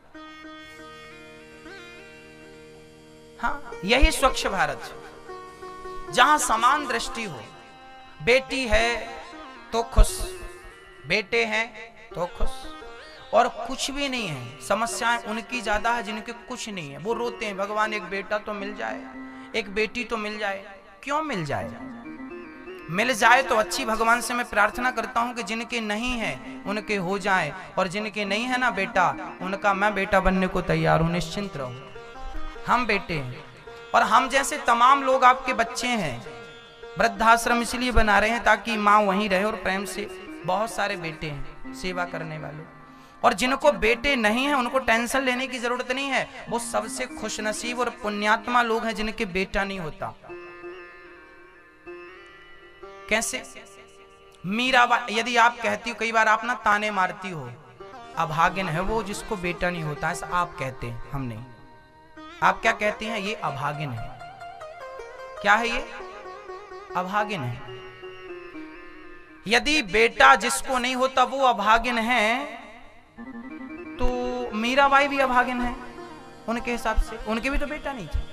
हाँ, यही स्वच्छ भारत, जहां समान दृष्टि हो। बेटी है तो खुश, बेटे हैं तो खुश, और कुछ भी नहीं है। समस्याएं उनकी ज्यादा है जिनके कुछ नहीं है, वो रोते हैं भगवान एक बेटा तो मिल जाए, एक बेटी तो मिल जाए। क्यों मिल जाए? मिल जाए तो अच्छी। भगवान से मैं प्रार्थना करता हूं कि जिनके नहीं है उनके हो जाए, और जिनके नहीं है ना बेटा, उनका मैं बेटा बनने को तैयार हूं, निश्चिंत रहो। हम बेटे हैं, और हम जैसे तमाम लोग आपके बच्चे हैं। वृद्धाश्रम इसलिए बना रहे हैं ताकि माँ वहीं रहे और प्रेम से। बहुत सारे बेटे हैं सेवा करने वाले, और जिनको बेटे नहीं हैं उनको टेंशन लेने की जरूरत नहीं है। वो सबसे खुशनसीब और पुण्यात्मा लोग हैं जिनके बेटा नहीं होता। कैसे? मीरा, यदि आप कहती हो, कई बार आप ना ताने मारती हो, अभागिन है वो जिसको बेटा नहीं होता, ऐसा आप कहते हैं, हम नहीं। आप क्या कहते हैं? ये अभागिन है। क्या है ये? अभागिन है। यदि बेटा जिसको नहीं होता वो अभागिन है, तो मीराबाई भी अभागिन है उनके हिसाब से, उनके भी तो बेटा नहीं था।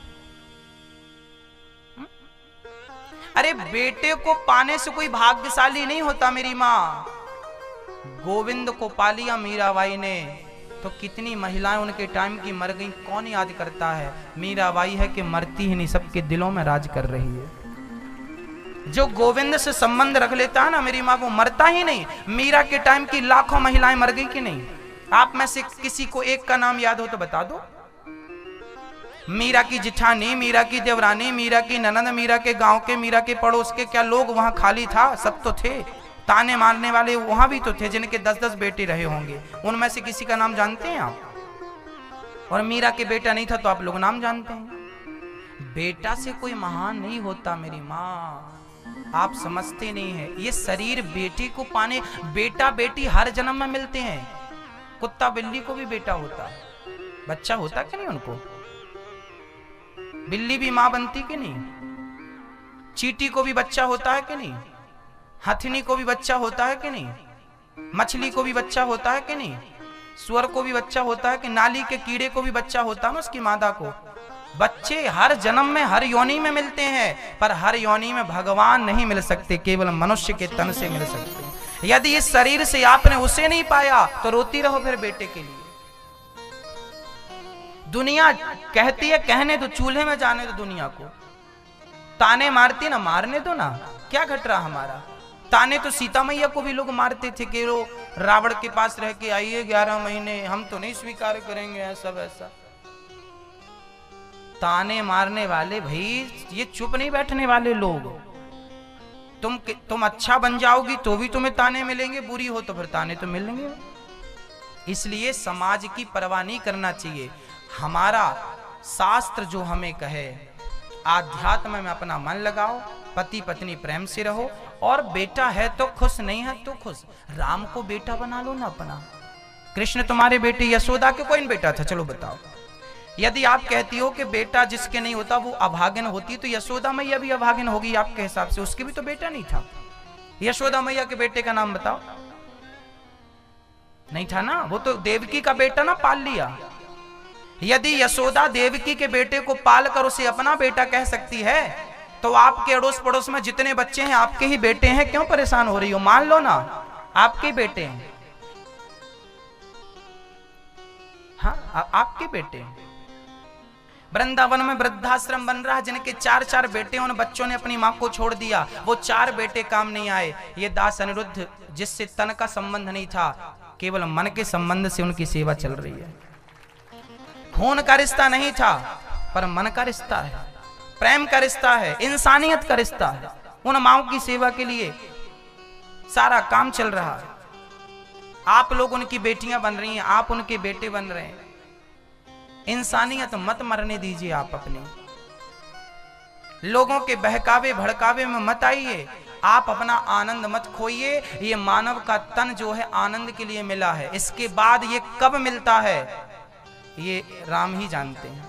अरे बेटे को पाने से कोई भाग्यशाली नहीं होता मेरी माँ। गोविंद को पा लिया मीराबाई ने, तो कितनी महिलाएं उनके टाइम की मर गई, कौन याद करता है? मीराबाई है कि मरती ही नहीं, सबके दिलों में राज कर रही है। जो गोविंद से संबंध रख लेता है ना मेरी माँ, वो मरता ही नहीं। मीरा के टाइम की लाखों महिलाएं मर गई कि नहीं? आप में से किसी को एक का नाम याद हो तो बता दो। मीरा की जिठानी, मीरा की देवरानी, मीरा की ननद, मीरा के गांव के, मीरा के पड़ोस के, क्या लोग वहां खाली था? सब तो थे। ताने मारने वाले वहां भी तो थे जिनके दस दस बेटे रहे होंगे। उनमें से किसी का नाम जानते हैं आप? और मीरा के बेटा नहीं था तो आप लोग नाम जानते हैं। बेटा से कोई महान नहीं होता मेरी माँ, आप समझते नहीं है। ये शरीर बेटी को पाने, बेटा बेटी हर जन्म में मिलते हैं। कुत्ता बिल्ली को भी बेटा होता, बच्चा होता कि नहीं उनको? बिल्ली भी मां बनती कि नहीं? चींटी को भी बच्चा होता है कि नहीं? हथनी को भी बच्चा होता है कि नहीं? मछली को भी बच्चा होता है कि नहीं? सुअर को भी बच्चा होता है कि? नाली के कीड़े को भी बच्चा होता है ना उसकी मादा को। बच्चे हर जन्म में हर योनि में मिलते हैं, पर हर योनि में भगवान नहीं मिल सकते, केवल मनुष्य के तन से मिल सकते हैं। यदि इस शरीर से आपने उसे नहीं पाया तो रोती रहो फिर बेटे के लिए। दुनिया कहती है कहने दो, चूल्हे में जाने दो दुनिया को। ताने मारती ना, मारने दो ना, क्या घट रहा हमारा? ताने तो सीता मैया को भी लोग मारते थे कि रो रावण के पास रह के आइए ग्यारह महीने, हम तो नहीं स्वीकार करेंगे ऐसा वैसा। ताने मारने वाले भाई ये चुप नहीं बैठने वाले लोग। तुम तुम अच्छा बन जाओगी तो भी तुम्हें ताने मिलेंगे, बुरी हो तो फिर ताने तो मिलेंगे। इसलिए समाज की परवाह नहीं करना चाहिए। हमारा शास्त्र जो हमें कहे, आध्यात्म में अपना मन लगाओ, पति पत्नी प्रेम से रहो, और बेटा है तो खुश, नहीं है तो खुश। राम को बेटा बना लो ना अपना। कृष्ण तुम्हारे बेटे, यशोदा के कोई बेटा था? चलो बताओ। यदि आप कहती हो कि बेटा जिसके नहीं होता वो अभागिन होती, तो यशोदा मैया भी अभागिन होगी आपके हिसाब से, उसके भी तो बेटा नहीं था। यशोदा मैया के बेटे का नाम बताओ। नहीं था ना, वो तो देवकी का बेटा ना, पाल लिया। यदि यशोदा देवकी के बेटे को पाल कर उसे अपना बेटा कह सकती है, तो आपके अड़ोस पड़ोस में जितने बच्चे हैं आपके ही बेटे हैं, क्यों परेशान हो रही हो? मान लो ना आपके बेटे हैं। हाँ, आ, आपके बेटे हैं। वृंदावन में वृद्धाश्रम बन रहा है, जिनके चार चार बेटे, उन बच्चों ने अपनी मां को छोड़ दिया। वो चार बेटे काम नहीं आए। ये दास अनिरुद्ध, जिससे तन का संबंध नहीं था, केवल मन के संबंध से उनकी सेवा चल रही है। खून का रिश्ता नहीं था, पर मन का रिश्ता है, प्रेम का रिश्ता है, इंसानियत का रिश्ता है। उन माओ की सेवा के लिए सारा काम चल रहा है। आप लोग उनकी बेटियां बन रही हैं, आप उनके बेटे बन रहे हैं। इंसानियत मत मरने दीजिए आप अपने। लोगों के बहकावे भड़कावे में मत आइए। आप अपना आनंद मत खोइए। ये मानव का तन जो है आनंद के लिए मिला है, इसके बाद ये कब मिलता है ये राम ही जानते हैं।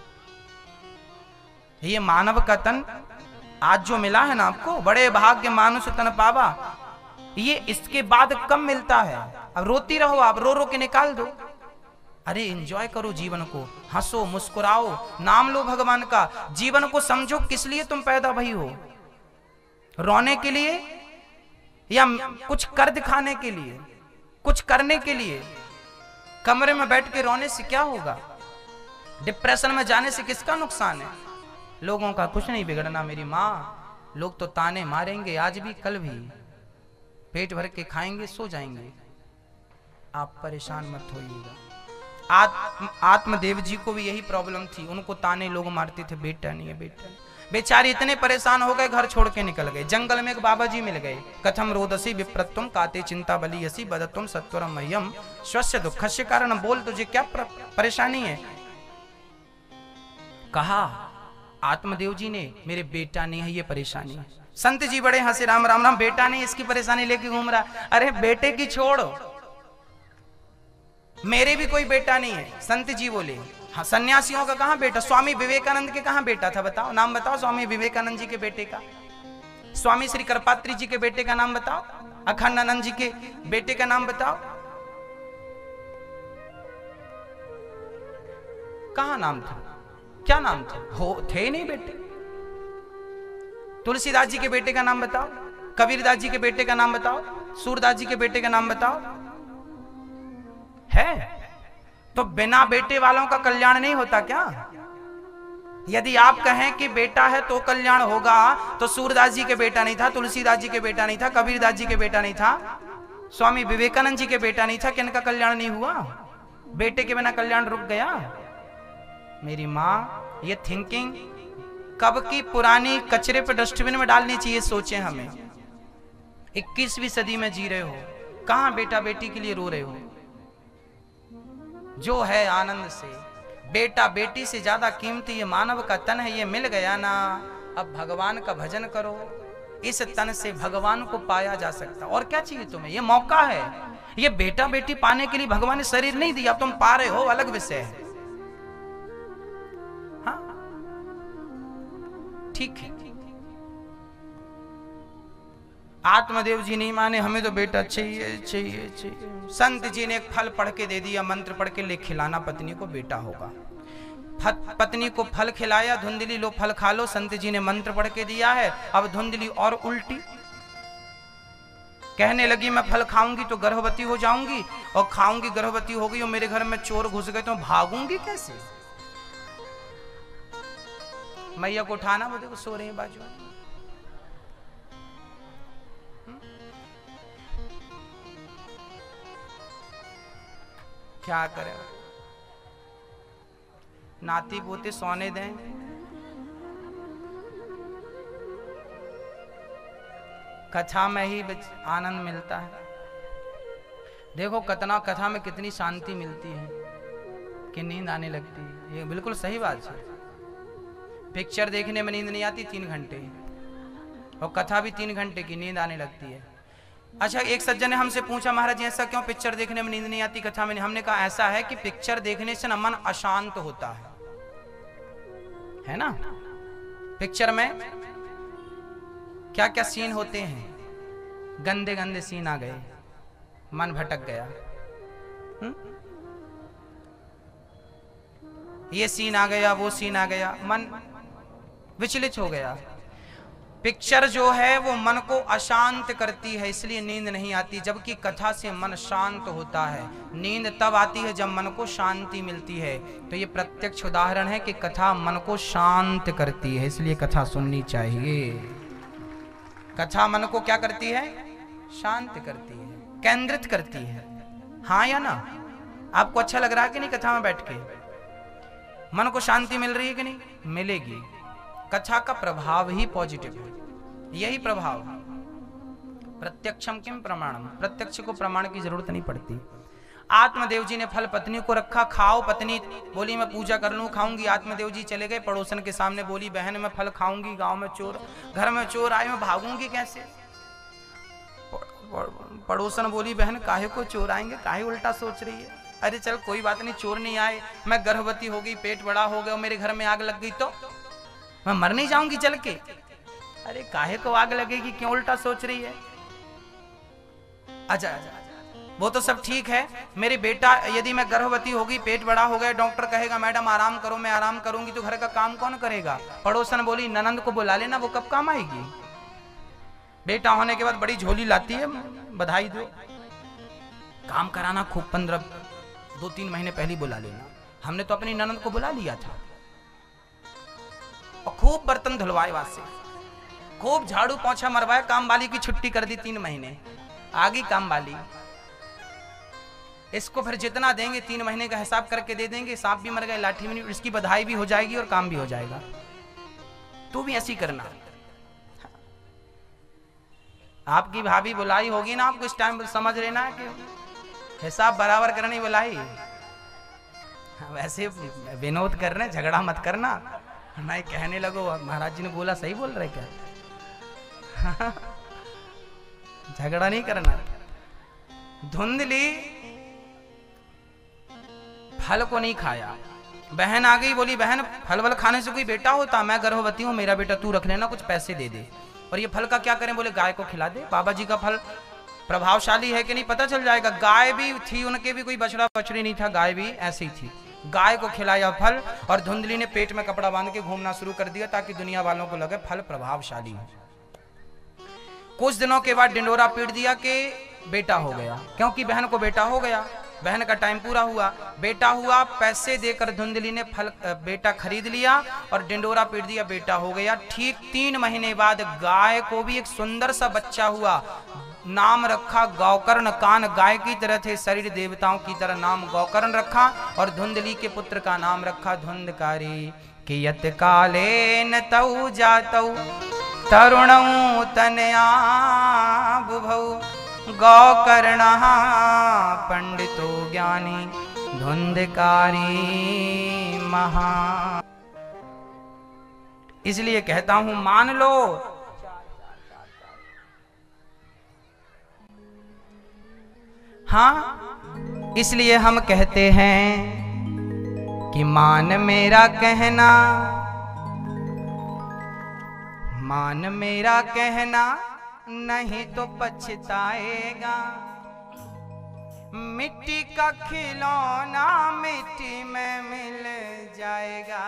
ये मानव का तन आज जो मिला है ना आपको, बड़े भाग्य मानुष तन पावा, ये इसके बाद कब मिलता है। अब रोती रहो आप, रो रो के निकाल दो। अरे एंजॉय करो जीवन को, हंसो मुस्कुराओ, नाम लो भगवान का। जीवन को समझो किस लिए तुम पैदा भई हो, रोने के लिए या कुछ कर दिखाने के लिए, कुछ करने के लिए। कमरे में बैठ के रोने से क्या होगा, डिप्रेशन में जाने से किसका नुकसान है। लोगों का कुछ नहीं बिगड़ना मेरी माँ, लोग तो ताने मारेंगे आज भी कल भी, पेट भर के खाएंगे सो जाएंगे। आप परेशान मत होइएगा। आत्म आत्मदेव जी को भी यही प्रॉब्लम थी, उनको ताने लोग मारते थे, बेटा नहीं है बेटा नहीं। बेचारे इतने परेशान हो गए, घर छोड़ के निकल गए। जंगल में एक बाबा जी मिल गए। कथम रोदसी विप्रत्वम काते चिंता बलियसी बदत्वम सत्वरम मह्यम स्वस्य दुःखस्य कारण। बोल तुझे क्या परेशानी है। कहा आत्मदेव जी ने, मेरे बेटा नहीं है ये परेशानी है। संत जी बड़े हंसे, राम राम राम, बेटा नहीं इसकी परेशानी लेके घूम रहा। अरे बेटे की छोड़ो, मेरे भी कोई बेटा नहीं है। संत जी बोले, हाँ सन्यासियों का कहां बेटा, स्वामी विवेकानंद के कहां बेटा था, बताओ नाम बताओ। स्वामी विवेकानंद जी के बेटे का, स्वामी श्री करपात्री जी के बेटे का नाम बताओ, अखंडानंद जी के बेटे का नाम बताओ, कहां नाम था, क्या नाम था, हो थे नहीं बेटे। तुलसीदास जी के बेटे का नाम बताओ, कबीरदास जी के बेटे का नाम बताओ, सूरदास जी के बेटे का नाम बताओ। है तो बिना बेटे वालों का कल्याण नहीं होता क्या। यदि आप कहें कि बेटा है तो कल्याण होगा, तो सूरदास जी के बेटा नहीं था, तुलसीदास जी के बेटा नहीं था, कबीरदास जी के बेटा नहीं था, स्वामी विवेकानंद जी के बेटा नहीं था, कि इनका कल्याण नहीं हुआ। बेटे के बिना कल्याण रुक गया। मेरी माँ ये थिंकिंग कब की पुरानी कचरे पे डस्टबिन में डालनी चाहिए, सोचें हमें। इक्कीसवीं सदी में जी रहे हो, कहां बेटा बेटी के लिए रो रहे हो। जो है आनंद से, बेटा बेटी से ज्यादा कीमती ये मानव का तन है, ये मिल गया ना। अब भगवान का भजन करो, इस तन से भगवान को पाया जा सकता। और क्या चाहिए तुम्हें, ये मौका है। ये बेटा बेटी पाने के लिए भगवान ने शरीर नहीं दिया, तुम पा रहे हो अलग विषय है। हाँ ठीक है। आत्मदेव जी नहीं माने, हमें तो बेटा चाहिए चाहिए चाहिए। संत जी ने एक फल पढ़ के दे दिया, मंत्र पढ़ के, ले खिलाना पत्नी को बेटा होगा। पत्नी को फल खिलाया, धुंधली लो फल खा लो। संत जी ने मंत्र पढ़ के दिया है, अब धुंधली और उल्टी कहने लगी, मैं फल खाऊंगी तो गर्भवती हो जाऊंगी, और खाऊंगी गर्भवती हो गई, और मेरे घर में चोर घुस गए तो भागूंगी कैसे। मैया को उठाना, वो देखो सो रही है बाजू। क्या करें, नाती पोते सोने दें। कथा में ही आनंद मिलता है। देखो कतना कथा में कितनी शांति मिलती है कि नींद आने लगती है। ये बिल्कुल सही बात है। पिक्चर देखने में नींद नहीं आती तीन घंटे, और कथा भी तीन घंटे की, नींद आने लगती है। अच्छा, एक सज्जन ने हमसे पूछा, महाराज ऐसा क्यों पिक्चर देखने में नींद नहीं आती, कथा में? हमने कहा ऐसा है कि पिक्चर देखने से ना मन अशांत होता है, है ना। पिक्चर में क्या क्या सीन होते हैं, गंदे गंदे सीन आ गए, मन भटक गया। हुँ? ये सीन आ गया, वो सीन आ गया, मन विचलित हो गया। पिक्चर जो है वो मन को अशांत करती है, इसलिए नींद नहीं आती, जबकि कथा से मन शांत होता है। नींद तब आती है जब मन को शांति मिलती है। तो ये प्रत्यक्ष उदाहरण है कि कथा मन को शांत करती है, इसलिए कथा सुननी चाहिए। कथा मन को क्या करती है, शांत करती है, केंद्रित करती है। हाँ या ना? आपको अच्छा लग रहा है कि नहीं कथा में बैठ के? मन को शांति मिल रही है कि नहीं? मिलेगी। कथा का प्रभाव ही पॉजिटिव है, यही प्रभाव। प्रत्यक्षम किम प्रमाणम, प्रत्यक्ष को प्रमाण की जरूरत नहीं पड़ती। आत्मदेव जी ने फल पत्नी को रखा, खाओ। पत्नी बोली मैं पूजा कर लूं, खाऊंगी। आत्मदेव जी चले गए, पड़ोसन के सामने बोली, बहन मैं फल खाऊंगी, गांव में चोर, घर में चोर आए, मैं भागूंगी कैसे। पड़ोसन बोली बहन काहे को चोर आएंगे, काहे उल्टा सोच रही है। अरे चल कोई बात नहीं, चोर नहीं आए, मैं गर्भवती हो गई, पेट बड़ा हो गया, मेरे घर में आग लग गई तो मैं मर नहीं जाऊंगी चल के। अरे काहे को आग लगेगी, क्यों उल्टा सोच रही है। अच्छा वो तो सब ठीक है, मेरी बेटा यदि मैं गर्भवती होगी, पेट बड़ा हो गया, डॉक्टर कहेगा मैडम आराम करो, मैं आराम करूंगी, तो घर का काम कौन करेगा। पड़ोसन बोली ननंद को बुला लेना, वो कब काम आएगी। बेटा होने के बाद बड़ी झोली लाती है, बधाई दो, काम कराना खूब, पंद्रह दो तीन महीने पहले बुला लेना। हमने तो अपनी ननंद को बुला लिया था और खूब बर्तन धुलवाए, वहां से खूब झाड़ू पोंछा मरवाया, काम वाली की छुट्टी कर दी, तीन महीने आ गई काम वाली। इसको फिर जितना देंगे तीन महीने का हिसाब करके दे देंगे, सांप भी मर गए लाठी में, इसकी बधाई भी हो जाएगी और काम भी हो जाएगा। तू भी ऐसी करना। आपकी भाभी बुलाई होगी ना आपको, इस टाइम समझ लेना है कि हिसाब बराबर करनी बुलाई। वैसे विनोद कर रहे, झगड़ा मत करना, मैं कहने लगो महाराज जी ने बोला सही बोल रहे क्या। झगड़ा नहीं करना। धुंधली फल को नहीं खाया, बहन आ गई, बोली बहन फल वल खाने से कोई बेटा होता, मैं गर्भवती हूँ, मेरा बेटा तू रख लेना, कुछ पैसे दे दे। और ये फल का क्या करें, बोले गाय को खिला दे। बाबा जी का फल प्रभावशाली है कि नहीं पता चल जाएगा। गाय भी थी, उनके भी कोई बछड़ा बछड़ी नहीं था, गाय भी ऐसी ही थी। गाय को खिलाया फल और धुंधली ने पेट में कपड़ा बांध के घूमना शुरू कर दिया ताकि दुनिया वालों को लगे फल प्रभावशाली है। कुछ दिनों के बाद डिंडोरा पीट दिया कि बेटा हो गया, क्योंकि बहन को बेटा हो गया, बहन का टाइम पूरा हुआ, बेटा हुआ। पैसे देकर धुंधली ने फल बेटा खरीद लिया और डिंडोरा पीट दिया, बेटा हो गया। ठीक तीन महीने बाद गाय को भी एक सुंदर सा बच्चा हुआ, नाम रखा गौकर्ण। कान गाय की तरह थे, शरीर देवताओं की तरह, नाम गौकर्ण रखा। और धुंधली के पुत्र का नाम रखा धुंधकारी। कियत काले न तऊ जातऊ तरुणऊ तनया बुभऊ गौकर्ण पंडितो ज्ञानी धुंधकारी महा। इसलिए कहता हूं मान लो, हाँ इसलिए हम कहते हैं कि मान मेरा कहना, मान मेरा कहना नहीं तो पछताएगा। मिट्टी का खिलौना मिट्टी में मिल जाएगा।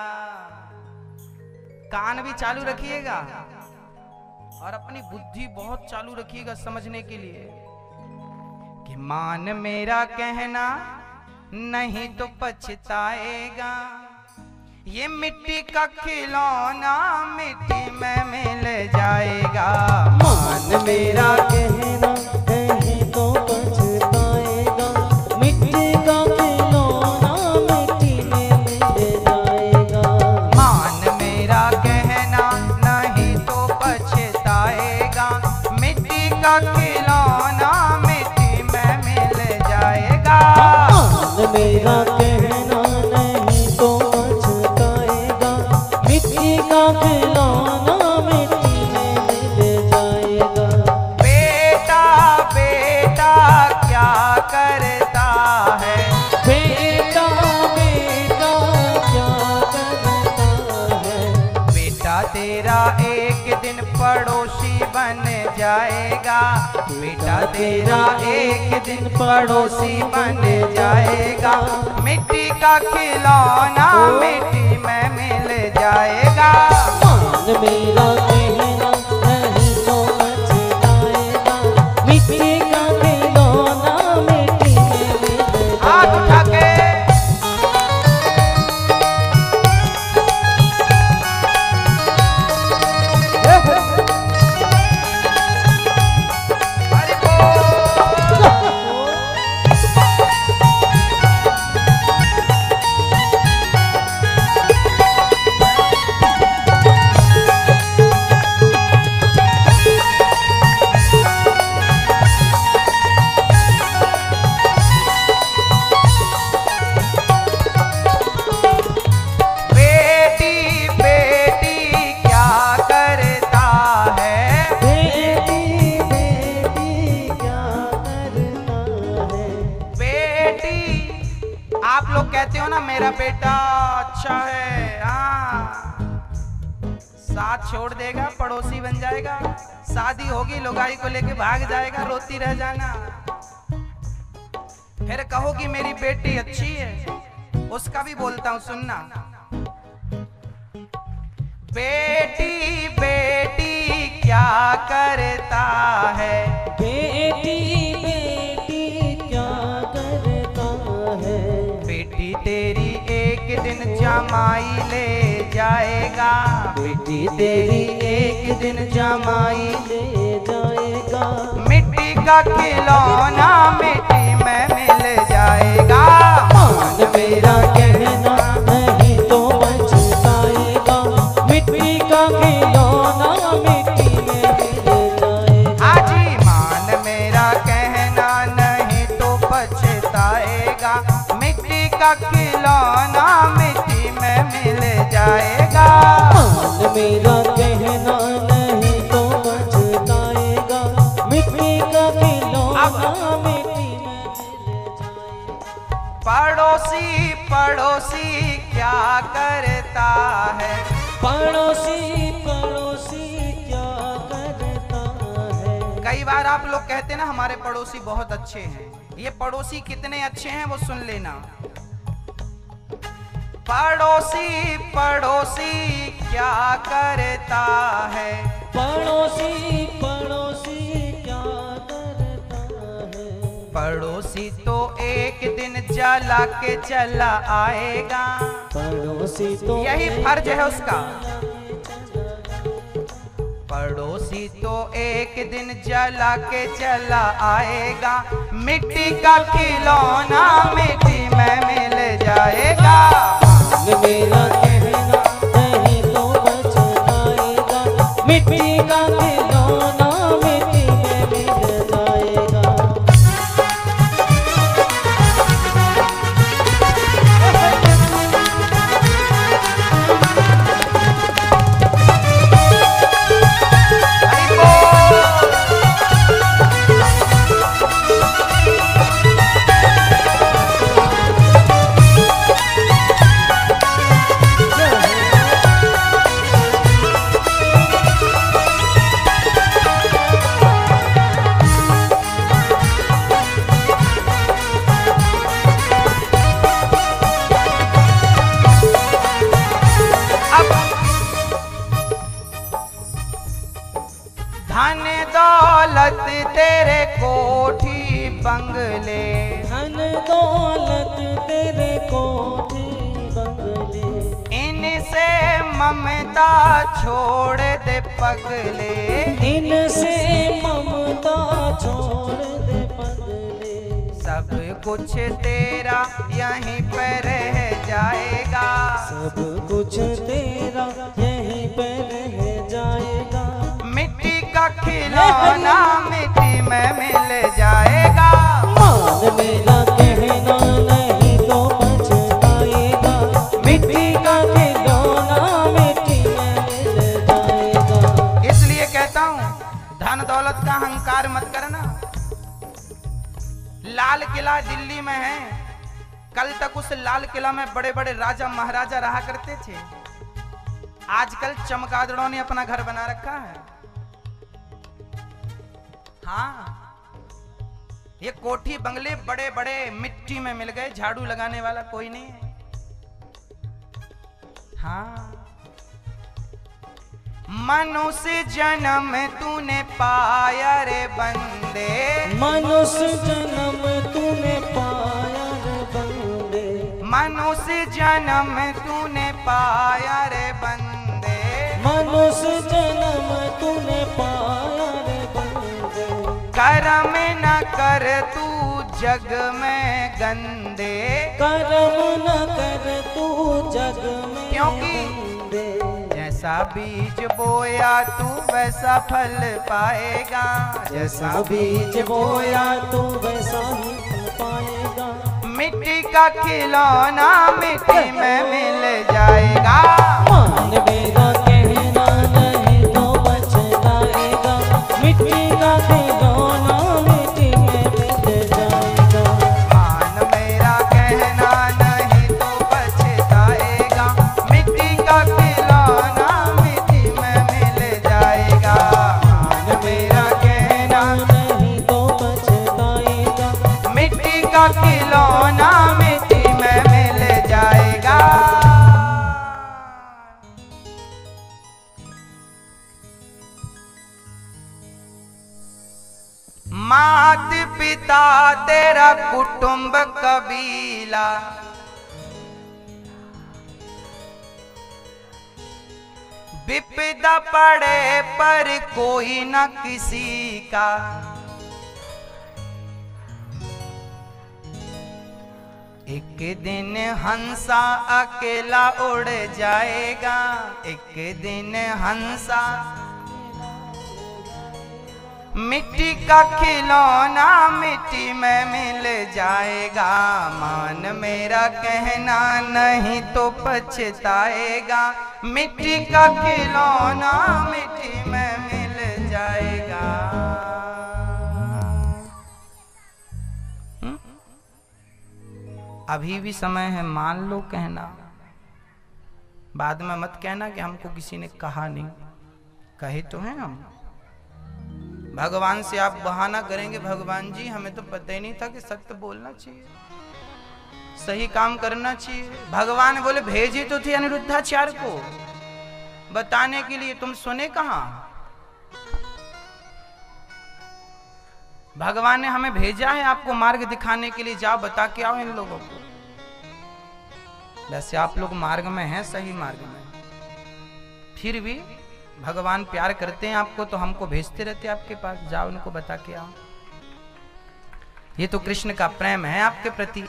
कान भी चालू रखिएगा और अपनी बुद्धि बहुत चालू रखिएगा समझने के लिए कि मान मेरा कहना नहीं तो पछताएगा। ये मिट्टी का खिलौना मिट्टी में मिल जाएगा। मान मेरा कहना नहीं तो पछताएगा। मिट्टी का खिलौना मिट्टी में मिल जाएगा। मान मेरा कहना नहीं तो पछताएगा। मिट्टी का खिलौना मिट्टी में मिल जाएगा। मान मेरा कहना नहीं तो पछताएगा। मिट्टी का खिलौना मिट्टी में मिल जाएगा। बेटा बेटा क्या करता है, बेटा बेटा क्या करता है। बेटा तेरा एक दिन पड़ोसी बन जाएगा। बेटा तेरा एक दिन पड़ोसी बन जाएगा। मिट्टी का खिलौना मिट्टी में मिल जाएगा। मान मेरा कहना नहीं तो पछताएगा। मिट्टी का खिलौना मिट्टी में मिल जाएगा। हाथ उठा के हरि बोल। मेरा बेटा अच्छा है, हाँ साथ छोड़ देगा, पड़ोसी बन जाएगा, शादी होगी लुगाई को लेके भाग जाएगा, रोती रह जाना। फिर कहोगी मेरी बेटी अच्छी है, उसका भी बोलता हूं सुनना। बेटी बेटी क्या करता है, बेटी बेटी क्या करता है, बेटी तेरी एक दिन जमाई ले जाएगा, बेटी तेरी एक दिन जमाई ले जाएगा, मिट्टी का खिलौना मिट्टी में मिल जाएगा। मान मेरा कहना नहीं तो पछताएगा, मिट्टी का खिलौना मिट्टी में मिल जाएगा। आजी मान मेरा कहना नहीं तो पछताएगा, मिट्टी का खिलौना मिट्टी में मिल जाएगा। मान मेरा कहना नहीं तो पछताएगा, मिट्टी का खिलौना मिट्टी में मिल जाएगा। पड़ोसी पड़ोसी क्या करता है, पड़ोसी पड़ोसी क्या करता है। कई बार आप लोग कहते हैं ना हमारे पड़ोसी बहुत अच्छे हैं, ये पड़ोसी कितने अच्छे हैं वो सुन लेना। पड़ोसी पड़ोसी क्या करता है, पड़ोसी पड़ोसी क्या करता है, पड़ोसी तो एक दिन जला के चला आएगा, पड़ोसी तो यही फर्ज है उसका। पड़ोसी तो एक दिन जला के चला आएगा, मिट्टी का खिलौना मिट्टी में मिल जाएगा। मेरा कहना नहीं तो पछताएगा, मिट्टी का खिलौना मिट्टी में मिल जाएगा। धन दौलत तेरे कोठी बंगले, धन दौलत तेरे कोठी बंगले, इनसे ममता छोड़ दे पगले, इनसे ममता छोड़ दे पगले, सब कुछ तेरा यहीं पे रह जाएगा, सब कुछ तेरा यहीं पे रह जाएगा। मिट्टी का खिलौना मिट्टी में मिल जाएगा। मान मेरा कहना नहीं तो पछताएगा, मिट्टी का खिलौना मिट्टी में मिल जाएगा। इसलिए कहता हूँ धन दौलत का अहंकार मत करना। लाल किला दिल्ली में है, कल तक उस लाल किला में बड़े बड़े राजा महाराजा रहा करते थे, आजकल चमगादड़ों ने अपना घर बना रखा है। हाँ, ये कोठी बंगले बड़े बड़े मिट्टी में मिल गए, झाड़ू लगाने वाला कोई नहीं है। हाँ, मनुष्य जन्म तूने पाया रे बंदे, मनुष्य जन्म तूने पाया रे बंदे, मनुष्य जन्म तूने पाया रे बंदे, मनुष्य जन्म तूने पाया रे बंदे, कर्म न कर तू जग में गंदे, कर्म न कर तू जग में क्योंकि गंदे, जैसा बीज बोया तू वैसा फल पाएगा, जैसा बीज बोया तू वैसा ही फल पाएगा। मिट्टी का खिलौना मिट्टी में मिल जाएगा। मान मेरा कहना नहीं तो पछताएगा, मिट्टी का खिलौना मिट्टी में मिल जाएगा। मान मेरा कहना नहीं तो पछ पिता तेरा कुटुंब कबीला, विपदा पड़े पर कोई न किसी का, एक दिन हंसा अकेला उड़ जाएगा, एक दिन हंसा मिट्टी का खिलौना मिट्टी में मिल जाएगा, मान मेरा कहना नहीं तो पछताएगा, मिट्टी का खिलौना मिट्टी में मिल जाएगा। हुँ? अभी भी समय है, मान लो कहना, बाद में मत कहना कि हमको किसी ने कहा नहीं, कहे तो हैं हम। भगवान से आप बहाना करेंगे, भगवान जी हमें तो पता ही नहीं था कि सत्य बोलना चाहिए, सही काम करना चाहिए। भगवान बोले भेजे तो थे अनिरुद्धाचार्य को बताने के लिए, तुम सुने कहां? भगवान ने हमें भेजा है आपको मार्ग दिखाने के लिए, जाओ बता के आओ इन लोगों को। वैसे आप लोग मार्ग में हैं, सही मार्ग में, फिर भी भगवान प्यार करते हैं आपको तो हमको भेजते रहते हैं आपके पास, जाओ उनको बता के आओ। ये तो कृष्ण का प्रेम है आपके प्रति।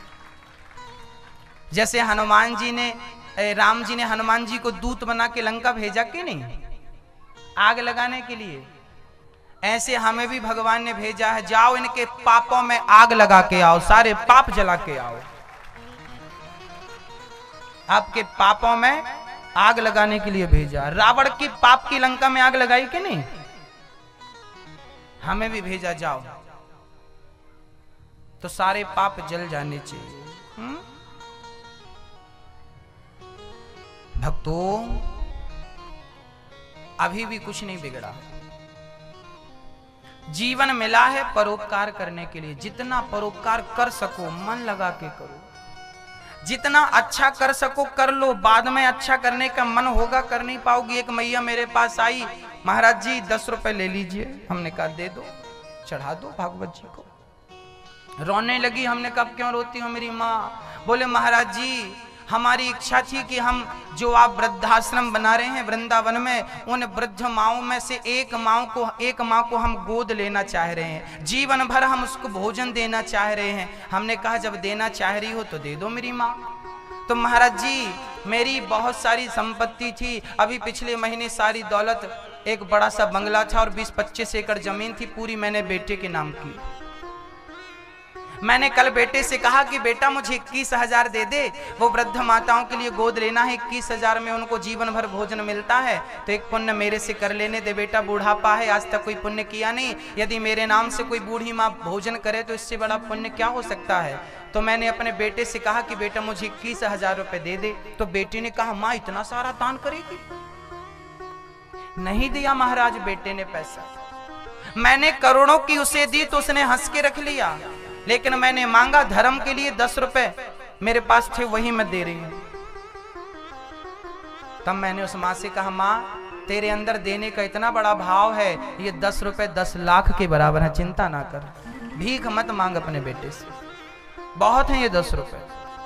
जैसे हनुमान जी ने, राम जी ने हनुमान जी को दूत बना के लंका भेजा कि नहीं, आग लगाने के लिए, ऐसे हमें भी भगवान ने भेजा है, जाओ इनके पापों में आग लगा के आओ, सारे पाप जला के आओ। आपके पापों में आग लगाने के लिए भेजा। रावण की पाप की लंका में आग लगाई कि नहीं, हमें भी भेजा, जाओ तो सारे पाप जल जाने चाहिए। हुँ? भक्तों अभी भी कुछ नहीं बिगड़ा, जीवन मिला है परोपकार करने के लिए, जितना परोपकार कर सको मन लगा के करो, जितना अच्छा कर सको कर लो, बाद में अच्छा करने का मन होगा कर नहीं पाओगी। एक मैया मेरे पास आई, महाराज जी दस रुपए ले लीजिए, हमने कहा दे दो, चढ़ा दो भागवत जी को। रोने लगी, हमने कहा क्यों रोती हो मेरी माँ? बोले महाराज जी हमारी इच्छा थी कि हम जो आप वृद्धाश्रम बना रहे हैं वृंदावन में, उन वृद्ध माओं में से एक माँ को एक माँ को हम गोद लेना चाह रहे हैं, जीवन भर हम उसको भोजन देना चाह रहे हैं। हमने कहा जब देना चाह रही हो तो दे दो मेरी माँ। तो महाराज जी मेरी बहुत सारी संपत्ति थी, अभी पिछले महीने सारी दौलत, एक बड़ा सा बंगला था और बीस पच्चीस एकड़ जमीन थी, पूरी मैंने बेटे के नाम की। मैंने कल बेटे से कहा कि बेटा मुझे इक्कीस हजार दे दे, वो वृद्ध माताओं के लिए गोद लेना है, इक्कीस हजार में उनको जीवन भर भोजन मिलता है, तो एक पुण्य मेरे से कर लेने दे बेटा, बुढ़ापा है आज तक कोई पुण्य किया नहीं, यदि मेरे नाम से कोई बूढ़ी माँ भोजन करे तो इससे बड़ा पुण्य क्या हो सकता है। तो मैंने अपने बेटे से कहा कि बेटा मुझे इक्कीस हजार रुपए दे दे। तो बेटे ने कहा माँ इतना सारा दान करेगी? नहीं दिया महाराज बेटे ने पैसा, मैंने करोड़ों की उसे दी तो उसने हंस के रख लिया, लेकिन मैंने मांगा धर्म के लिए दस रुपए मेरे पास थे वही मैं दे रही हूं। तब मैंने उस माँ से कहा माँ तेरे अंदर देने का इतना बड़ा भाव है, ये दस रुपए दस लाख के बराबर है, चिंता ना कर, भीख मत मांग अपने बेटे से, बहुत है ये दस रुपए।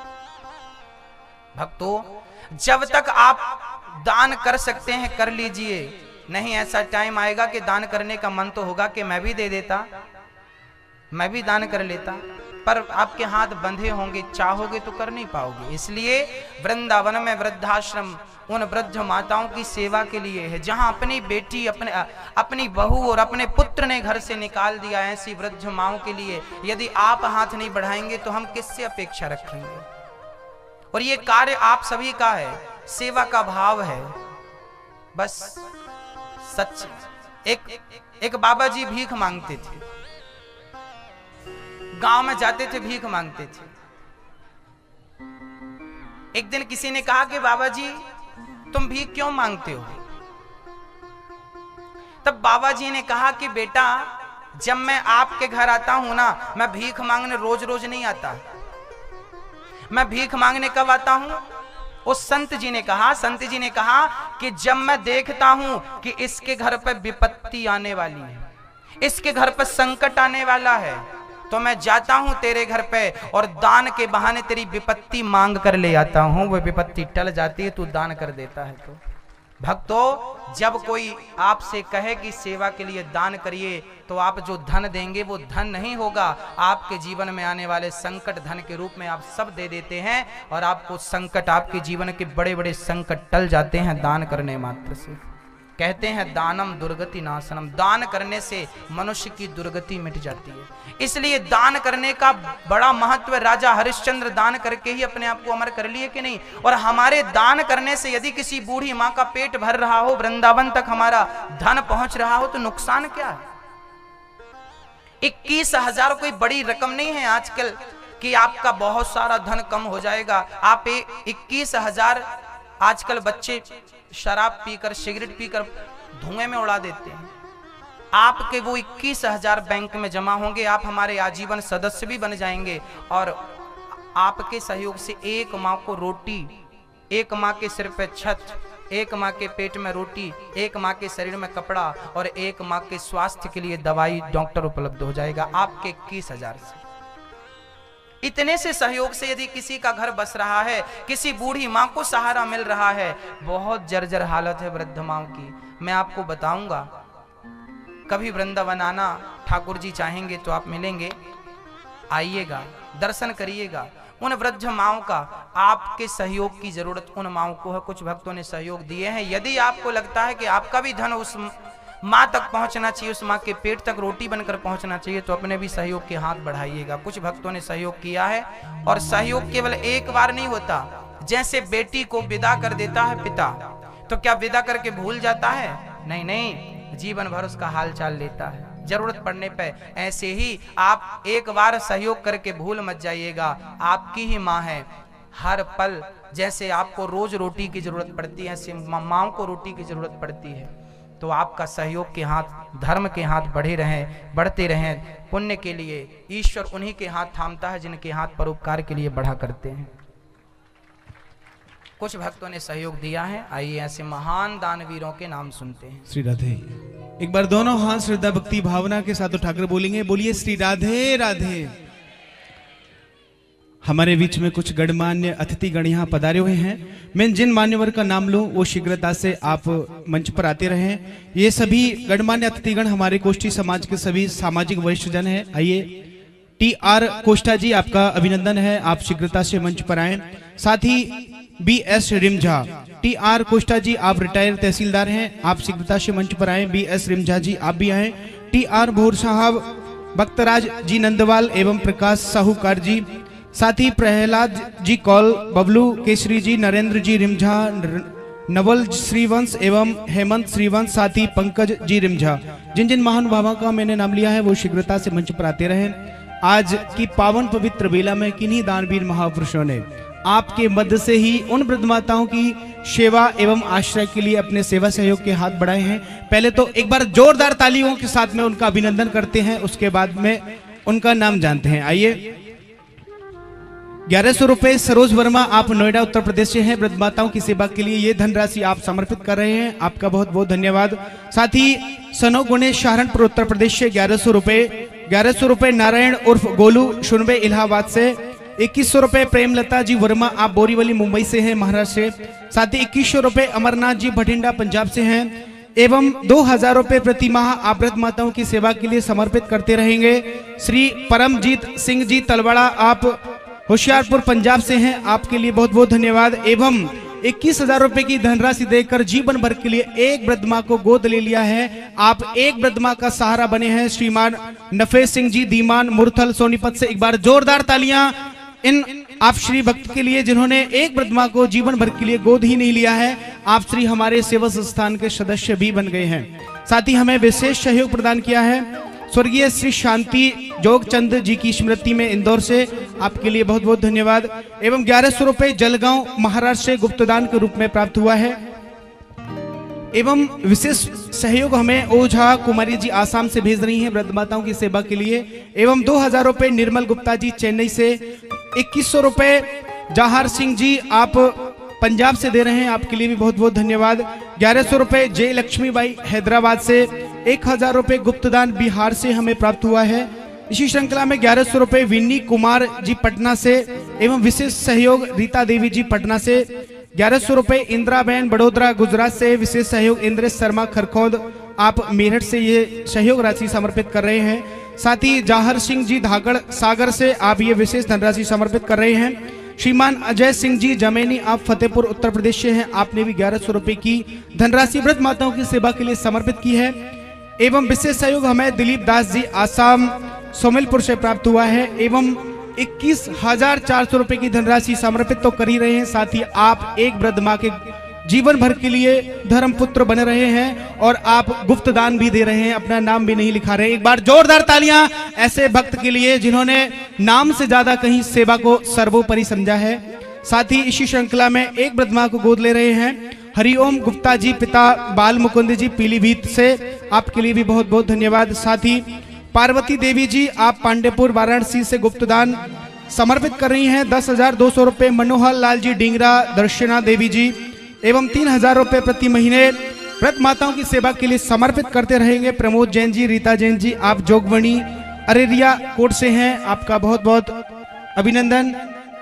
भक्तों जब तक आप दान कर सकते हैं कर लीजिए, नहीं ऐसा टाइम आएगा कि दान करने का मन तो होगा कि मैं भी दे देता, मैं भी दान कर लेता, पर आपके हाथ बंधे होंगे, चाहोगे तो कर नहीं पाओगे। इसलिए वृंदावन में वृद्धाश्रम उन वृद्ध माताओं की सेवा के लिए है, जहां अपनी बेटी अपने अपनी बहू और अपने पुत्र ने घर से निकाल दिया, ऐसी वृद्ध माओं के लिए यदि आप हाथ नहीं बढ़ाएंगे तो हम किससे अपेक्षा रखेंगे। और ये कार्य आप सभी का है, सेवा का भाव है, बस सच। एक एक बाबा जी भीख मांगते थे, गांव में जाते थे भीख मांगते थे। एक दिन किसी ने कहा कि बाबा जी तुम भीख क्यों मांगते हो? तब बाबा जी ने कहा कि बेटा जब मैं आपके घर आता हूं ना, मैं भीख मांगने रोज रोज नहीं आता, मैं भीख मांगने कब आता हूं? उस संत जी ने कहा संत जी ने कहा कि जब मैं देखता हूं कि इसके घर पर विपत्ति आने वाली है, इसके घर पर संकट आने वाला है, तो मैं जाता हूं तेरे घर पे और दान के बहाने तेरी विपत्ति मांग कर ले आता हूं, वो विपत्ति टल जाती है, तू दान कर देता है। तो भक्तों, जब कोई आपसे कहे कि सेवा के लिए दान करिए, तो आप जो धन देंगे वो धन नहीं होगा, आपके जीवन में आने वाले संकट धन के रूप में आप सब दे देते हैं और आपको संकट, आपके जीवन के बड़े बड़े संकट टल जाते हैं दान करने मात्र से। कहते हैं दानम दुर्गति नाशनम, दान करने से मनुष्य की दुर्गति मिट जाती है। इसलिए दान करने का बड़ा महत्व। राजा हरिश्चंद्र दान करके ही अपने आप को अमर कर लिए कि नहीं। और हमारे दान करने से यदि किसी बूढ़ी माँ का पेट भर रहा हो, वृंदावन तक हमारा धन पहुंच रहा हो, तो नुकसान क्या है। इक्कीस हजार कोई बड़ी रकम नहीं है आजकल कि आपका बहुत सारा धन कम हो जाएगा। आप इक्कीस हजार आजकल बच्चे शराब पीकर, सिगरेट पीकर धुएं में उड़ा देते हैं। आपके वो इक्कीस हजार बैंक में जमा होंगे, आप हमारे आजीवन सदस्य भी बन जाएंगे और आपके सहयोग से एक माँ को रोटी, एक माँ के सिर पे छत, एक माँ के पेट में रोटी, एक माँ के शरीर में कपड़ा और एक माँ के स्वास्थ्य के लिए दवाई, डॉक्टर उपलब्ध हो जाएगा आपके इक्कीस हजार से। इतने से सहयोग से यदि किसी का घर बस रहा है, किसी बूढ़ी माँ को सहारा मिल रहा है। बहुत जर्जर हालत है वृद्ध माँ की, मैं आपको बताऊंगा। कभी वृंदावन आना, ठाकुर जी चाहेंगे तो आप मिलेंगे, आइएगा, दर्शन करिएगा। उन वृद्ध माओं का आपके सहयोग की जरूरत उन माओं को है। कुछ भक्तों ने सहयोग दिए हैं। यदि आपको लगता है कि आपका भी धन उस माँ तक पहुंचना चाहिए, उस माँ के पेट तक रोटी बनकर पहुंचना चाहिए, तो अपने भी सहयोग के हाथ बढ़ाइएगा। कुछ भक्तों ने सहयोग किया है और सहयोग केवल एक बार नहीं होता। जैसे बेटी को विदा कर देता है पिता, तो क्या विदा करके भूल जाता है? नहीं नहीं, जीवन भर उसका हाल चाल लेता है जरूरत पड़ने पे। ऐसे ही आप एक बार सहयोग करके भूल मत जाइएगा। आपकी ही माँ है, हर पल जैसे आपको रोज रोटी की जरूरत पड़ती है, ऐसे माँओं को रोटी की जरूरत पड़ती है। तो आपका सहयोग के हाथ, धर्म के हाथ बढ़े रहें, बढ़ते रहें। पुण्य के लिए ईश्वर उन्हीं के हाथ थामता है जिनके हाथ परोपकार के लिए बढ़ा करते हैं। कुछ भक्तों ने सहयोग दिया है, आइए ऐसे महान दानवीरों के नाम सुनते हैं। श्री राधे। एक बार दोनों हाथ श्रद्धा भक्ति भावना के साथ उठाकर बोलेंगे, बोलिए श्री राधे राधे। हमारे बीच में कुछ गणमान्य अतिथिगण यहाँ पधारे हुए हैं। मैं जिन मान्यवर का नाम लूं वो शीघ्रता से आप मंच पर आते रहें। ये सभी गणमान्य अतिथिगण हमारे कोष्ठी समाज के सभी सामाजिक वरिष्ठ जन हैं। आइए, टी आर कोष्ठा जी, आपका अभिनंदन है, आप शीघ्रता से मंच पर आए। साथ ही B S Rimjha, T R Koshtha ji आप रिटायर्ड तहसीलदार हैं, आप शीघ्रता से मंच पर आए। बी एस रिमझा जी आप भी आए। टी आर भोर साहब, भक्तराज जी नंदवाल एवं प्रकाश साहूकार जी, साथ ही प्रहलाद जी कौल, बबलू केसरी जी, नरेंद्र जी रिमझा, नवल श्रीवंश एवं हेमंत श्रीवंश, साथ ही पंकज जी रिमझा। जिन जिन महानुभावों का मैंने नाम लिया है वो शीघ्रता से मंच पर आते रहे। आज की पावन पवित्र बेला में किन्हीं दानवीर महापुरुषों ने आपके मध्य से ही उन वृद्ध माताओं की सेवा एवं आश्रय के लिए अपने सेवा सहयोग के हाथ बढ़ाए हैं। पहले तो एक बार जोरदार तालियों के साथ में उनका अभिनंदन करते हैं, उसके बाद में उनका नाम जानते हैं। आइए, ग्यारह सौ रुपए सरोज वर्मा, आप नोएडा उत्तर प्रदेश से हैं। वृद्ध माताओं की सेवा के लिए ये धनराशि आप समर्पित कर रहे हैं, आपका बहुत बहुत धन्यवाद। साथ ही सनो गणेश सहारनपुर उत्तर प्रदेश से ग्यारह सौ रुपए ग्यारह सौ रुपए नारायण उर्फ गोलू शुनबे इलाहाबाद से। इक्कीस सौ रुपए प्रेमलता जी वर्मा, आप बोरीवली मुंबई से हैं, महाराष्ट्र से। साथ ही इक्कीस सौ रुपए अमरनाथ जी भटिंडा पंजाब से हैं। एवं दो हजार रुपए प्रति माह आप वृद्ध माताओं की सेवा के लिए समर्पित करते रहेंगे। श्री परमजीत सिंह जी तलवाड़ा, आप होशियारपुर पंजाब से हैं, आपके लिए बहुत बहुत धन्यवाद। एवं इक्कीस हजार रुपए की धनराशि देकर जीवन भर के लिए एक वृद्ध माँ को गोद ले लिया है, आप एक वृद्ध माँ का सहारा बने हैं। श्रीमान नफेस सिंह जी दीमान मुरथल सोनीपत से, एक बार जोरदार तालियां इन आप श्री भक्त के लिए जिन्होंने एक वृद्ध माँ को जीवन भर के लिए गोद ही नहीं लिया है। आप श्री हमारे सेवा संस्थान के सदस्य भी बन गए हैं। साथ ही हमें विशेष सहयोग प्रदान किया है स्वर्गीय श्री शांति जोगचंद जी की स्मृति में इंदौर से, आपके लिए बहुत बहुत धन्यवाद। एवं ग्यारह सौ रुपए जलगांव महाराष्ट्र से गुप्तदान के रूप में प्राप्त हुआ है। एवं विशेष सहयोग हमें ओझा कुमारी जी आसाम से भेज रही हैं वृद्ध माताओं की सेवा के लिए। एवं दो हजार रुपए निर्मल गुप्ता जी चेन्नई से। इक्कीस सौ रुपए जहार सिंह जी आप पंजाब से दे रहे हैं, आपके लिए भी बहुत बहुत धन्यवाद। ग्यारह सौ रुपए जय लक्ष्मीबाई हैदराबाद से। एक हजार रुपए गुप्तदान बिहार से हमें प्राप्त हुआ है। इसी श्रृंखला में ग्यारह सौ रुपए विन्नी कुमार जी पटना से एवं विशेष सहयोग रीता देवी जी पटना से। ग्यारह सौ रुपए इंदिरा बहन बड़ोदरा गुजरात से। विशेष सहयोग इंद्रेश शर्मा खरखोद आप मेरठ से ये सहयोग राशि समर्पित कर रहे हैं। साथ ही जाहर सिंह जी धागड़ सागर से आप ये विशेष धनराशि समर्पित कर रहे हैं। श्रीमान अजय सिंह जी जमेनी आप फतेहपुर उत्तर प्रदेश से हैं, आपने भी ग्यारह सौ रुपए की धनराशि व्रत माताओं की सेवा के लिए समर्पित की है। एवं विशेष सहयोग हमें दिलीप दास जी आसाम सोमिलपुर से प्राप्त हुआ है एवं इक्कीस हजार चार सौ रुपए की धनराशि समर्पित तो कर ही रहे हैं, साथ ही आप एक वृद्ध माँ के जीवन भर के लिए धर्म पुत्र बन रहे हैं और आप गुप्त दान भी दे रहे हैं, अपना नाम भी नहीं लिखा रहे। एक बार जोरदार तालियां ऐसे भक्त के लिए जिन्होंने नाम से ज्यादा कहीं सेवा को सर्वोपरि समझा है। साथ ही इसी श्रृंखला में एक वृद्ध माँ को गोद ले रहे हैं हरिओम गुप्ता जी पिता बाल मुकुंद जी पीलीभीत से, आपके लिए भी बहुत बहुत धन्यवाद। साथ ही पार्वती देवी जी आप पांडेपुर वाराणसी से गुप्तदान समर्पित कर रही हैं दस हजार दो सौ रुपए। मनोहर लाल जी डिंगरा दर्शना देवी जी एवं तीन हजार रुपए प्रति महीने व्रत माताओं की सेवा के लिए समर्पित करते रहेंगे। प्रमोद जैन जी रीता जैन जी आप जोगवणी अरेरिया कोट से हैं, आपका बहुत बहुत अभिनंदन।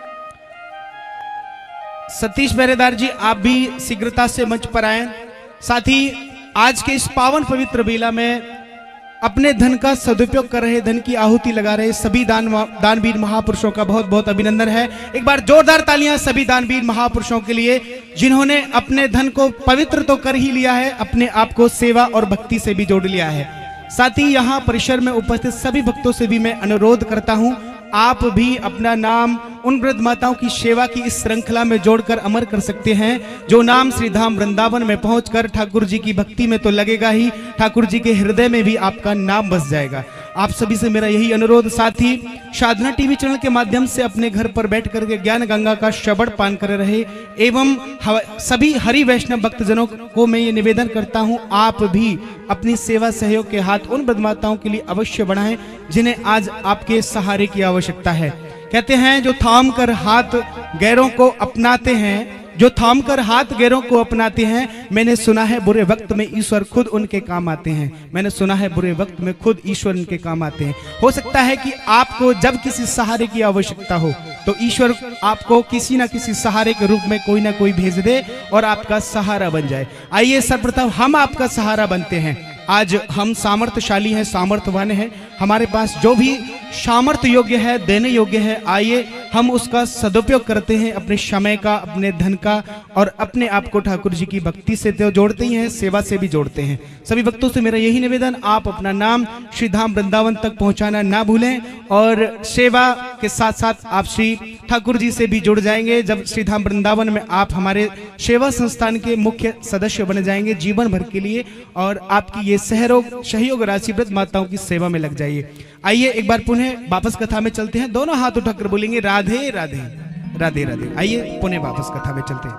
सतीश बहरेदार जी आप भी शीघ्रता से मंच पर आए। साथ ही आज के इस पावन पवित्र बेला में अपने धन का सदुपयोग कर रहे, धन की आहुति लगा रहे सभी दान दानवीर महापुरुषों का बहुत बहुत अभिनंदन है। एक बार जोरदार तालियां सभी दानवीर महापुरुषों के लिए जिन्होंने अपने धन को पवित्र तो कर ही लिया है, अपने आप को सेवा और भक्ति से भी जोड़ लिया है। साथ ही यहाँ परिसर में उपस्थित सभी भक्तों से भी मैं अनुरोध करता हूँ, आप भी अपना नाम उन वृद्ध माताओं की सेवा की इस श्रृंखला में जोड़कर अमर कर सकते हैं। जो नाम श्री धाम वृंदावन में पहुंचकर ठाकुर जी की भक्ति में तो लगेगा ही, ठाकुर जी के हृदय में भी आपका नाम बस जाएगा। आप सभी से मेरा यही अनुरोध। साथ ही साधना टीवी चैनल के माध्यम से अपने घर पर बैठ करके ज्ञान गंगा का श्रवण पान कर रहे एवं सभी हरि वैष्णव भक्तजनों को मैं ये निवेदन करता हूँ, आप भी अपनी सेवा सहयोग के हाथ उन वृद्ध माताओं के लिए अवश्य बढ़ाएं जिन्हें आज आपके सहारे की आवश्यकता है। कहते हैं जो थाम कर हाथ गैरों को अपनाते हैं, जो थाम कर हाथ गैरों को अपनाते हैं, मैंने सुना है बुरे वक्त में ईश्वर खुद उनके काम आते हैं। मैंने सुना है बुरे वक्त में खुद ईश्वर उनके काम आते हैं। हो सकता है कि आपको जब किसी सहारे की आवश्यकता हो तो ईश्वर आपको किसी न किसी सहारे के रूप में कोई ना कोई भेज दे और आपका सहारा बन जाए। आइए सर्वप्रथम हम आपका सहारा बनते हैं। आज हम सामर्थ्यशाली हैं, सामर्थ्यवान हैं, हमारे पास जो भी सामर्थ्य योग्य है, देने योग्य है, आइए हम उसका सदुपयोग करते हैं, अपने समय का, अपने धन का और अपने आप को ठाकुर जी की भक्ति से तो जोड़ते ही हैं, सेवा से भी जोड़ते हैं। सभी भक्तों से मेरा यही निवेदन, आप अपना नाम श्री धाम वृंदावन तक पहुंचाना ना भूलें और सेवा के साथ साथ आप श्री ठाकुर जी से भी जुड़ जाएंगे। जब श्री धाम वृंदावन में आप हमारे सेवा संस्थान के मुख्य सदस्य बन जाएंगे जीवन भर के लिए और आपकी ये सहयोग सहयोग राशि व्रत माताओं की सेवा में लग जाइए। आइए एक बार पुनः वापस कथा में चलते हैं, दोनों हाथ उठाकर बोलेंगे राधे राधे राधे राधे। आइए पुनः वापस कथा में चलते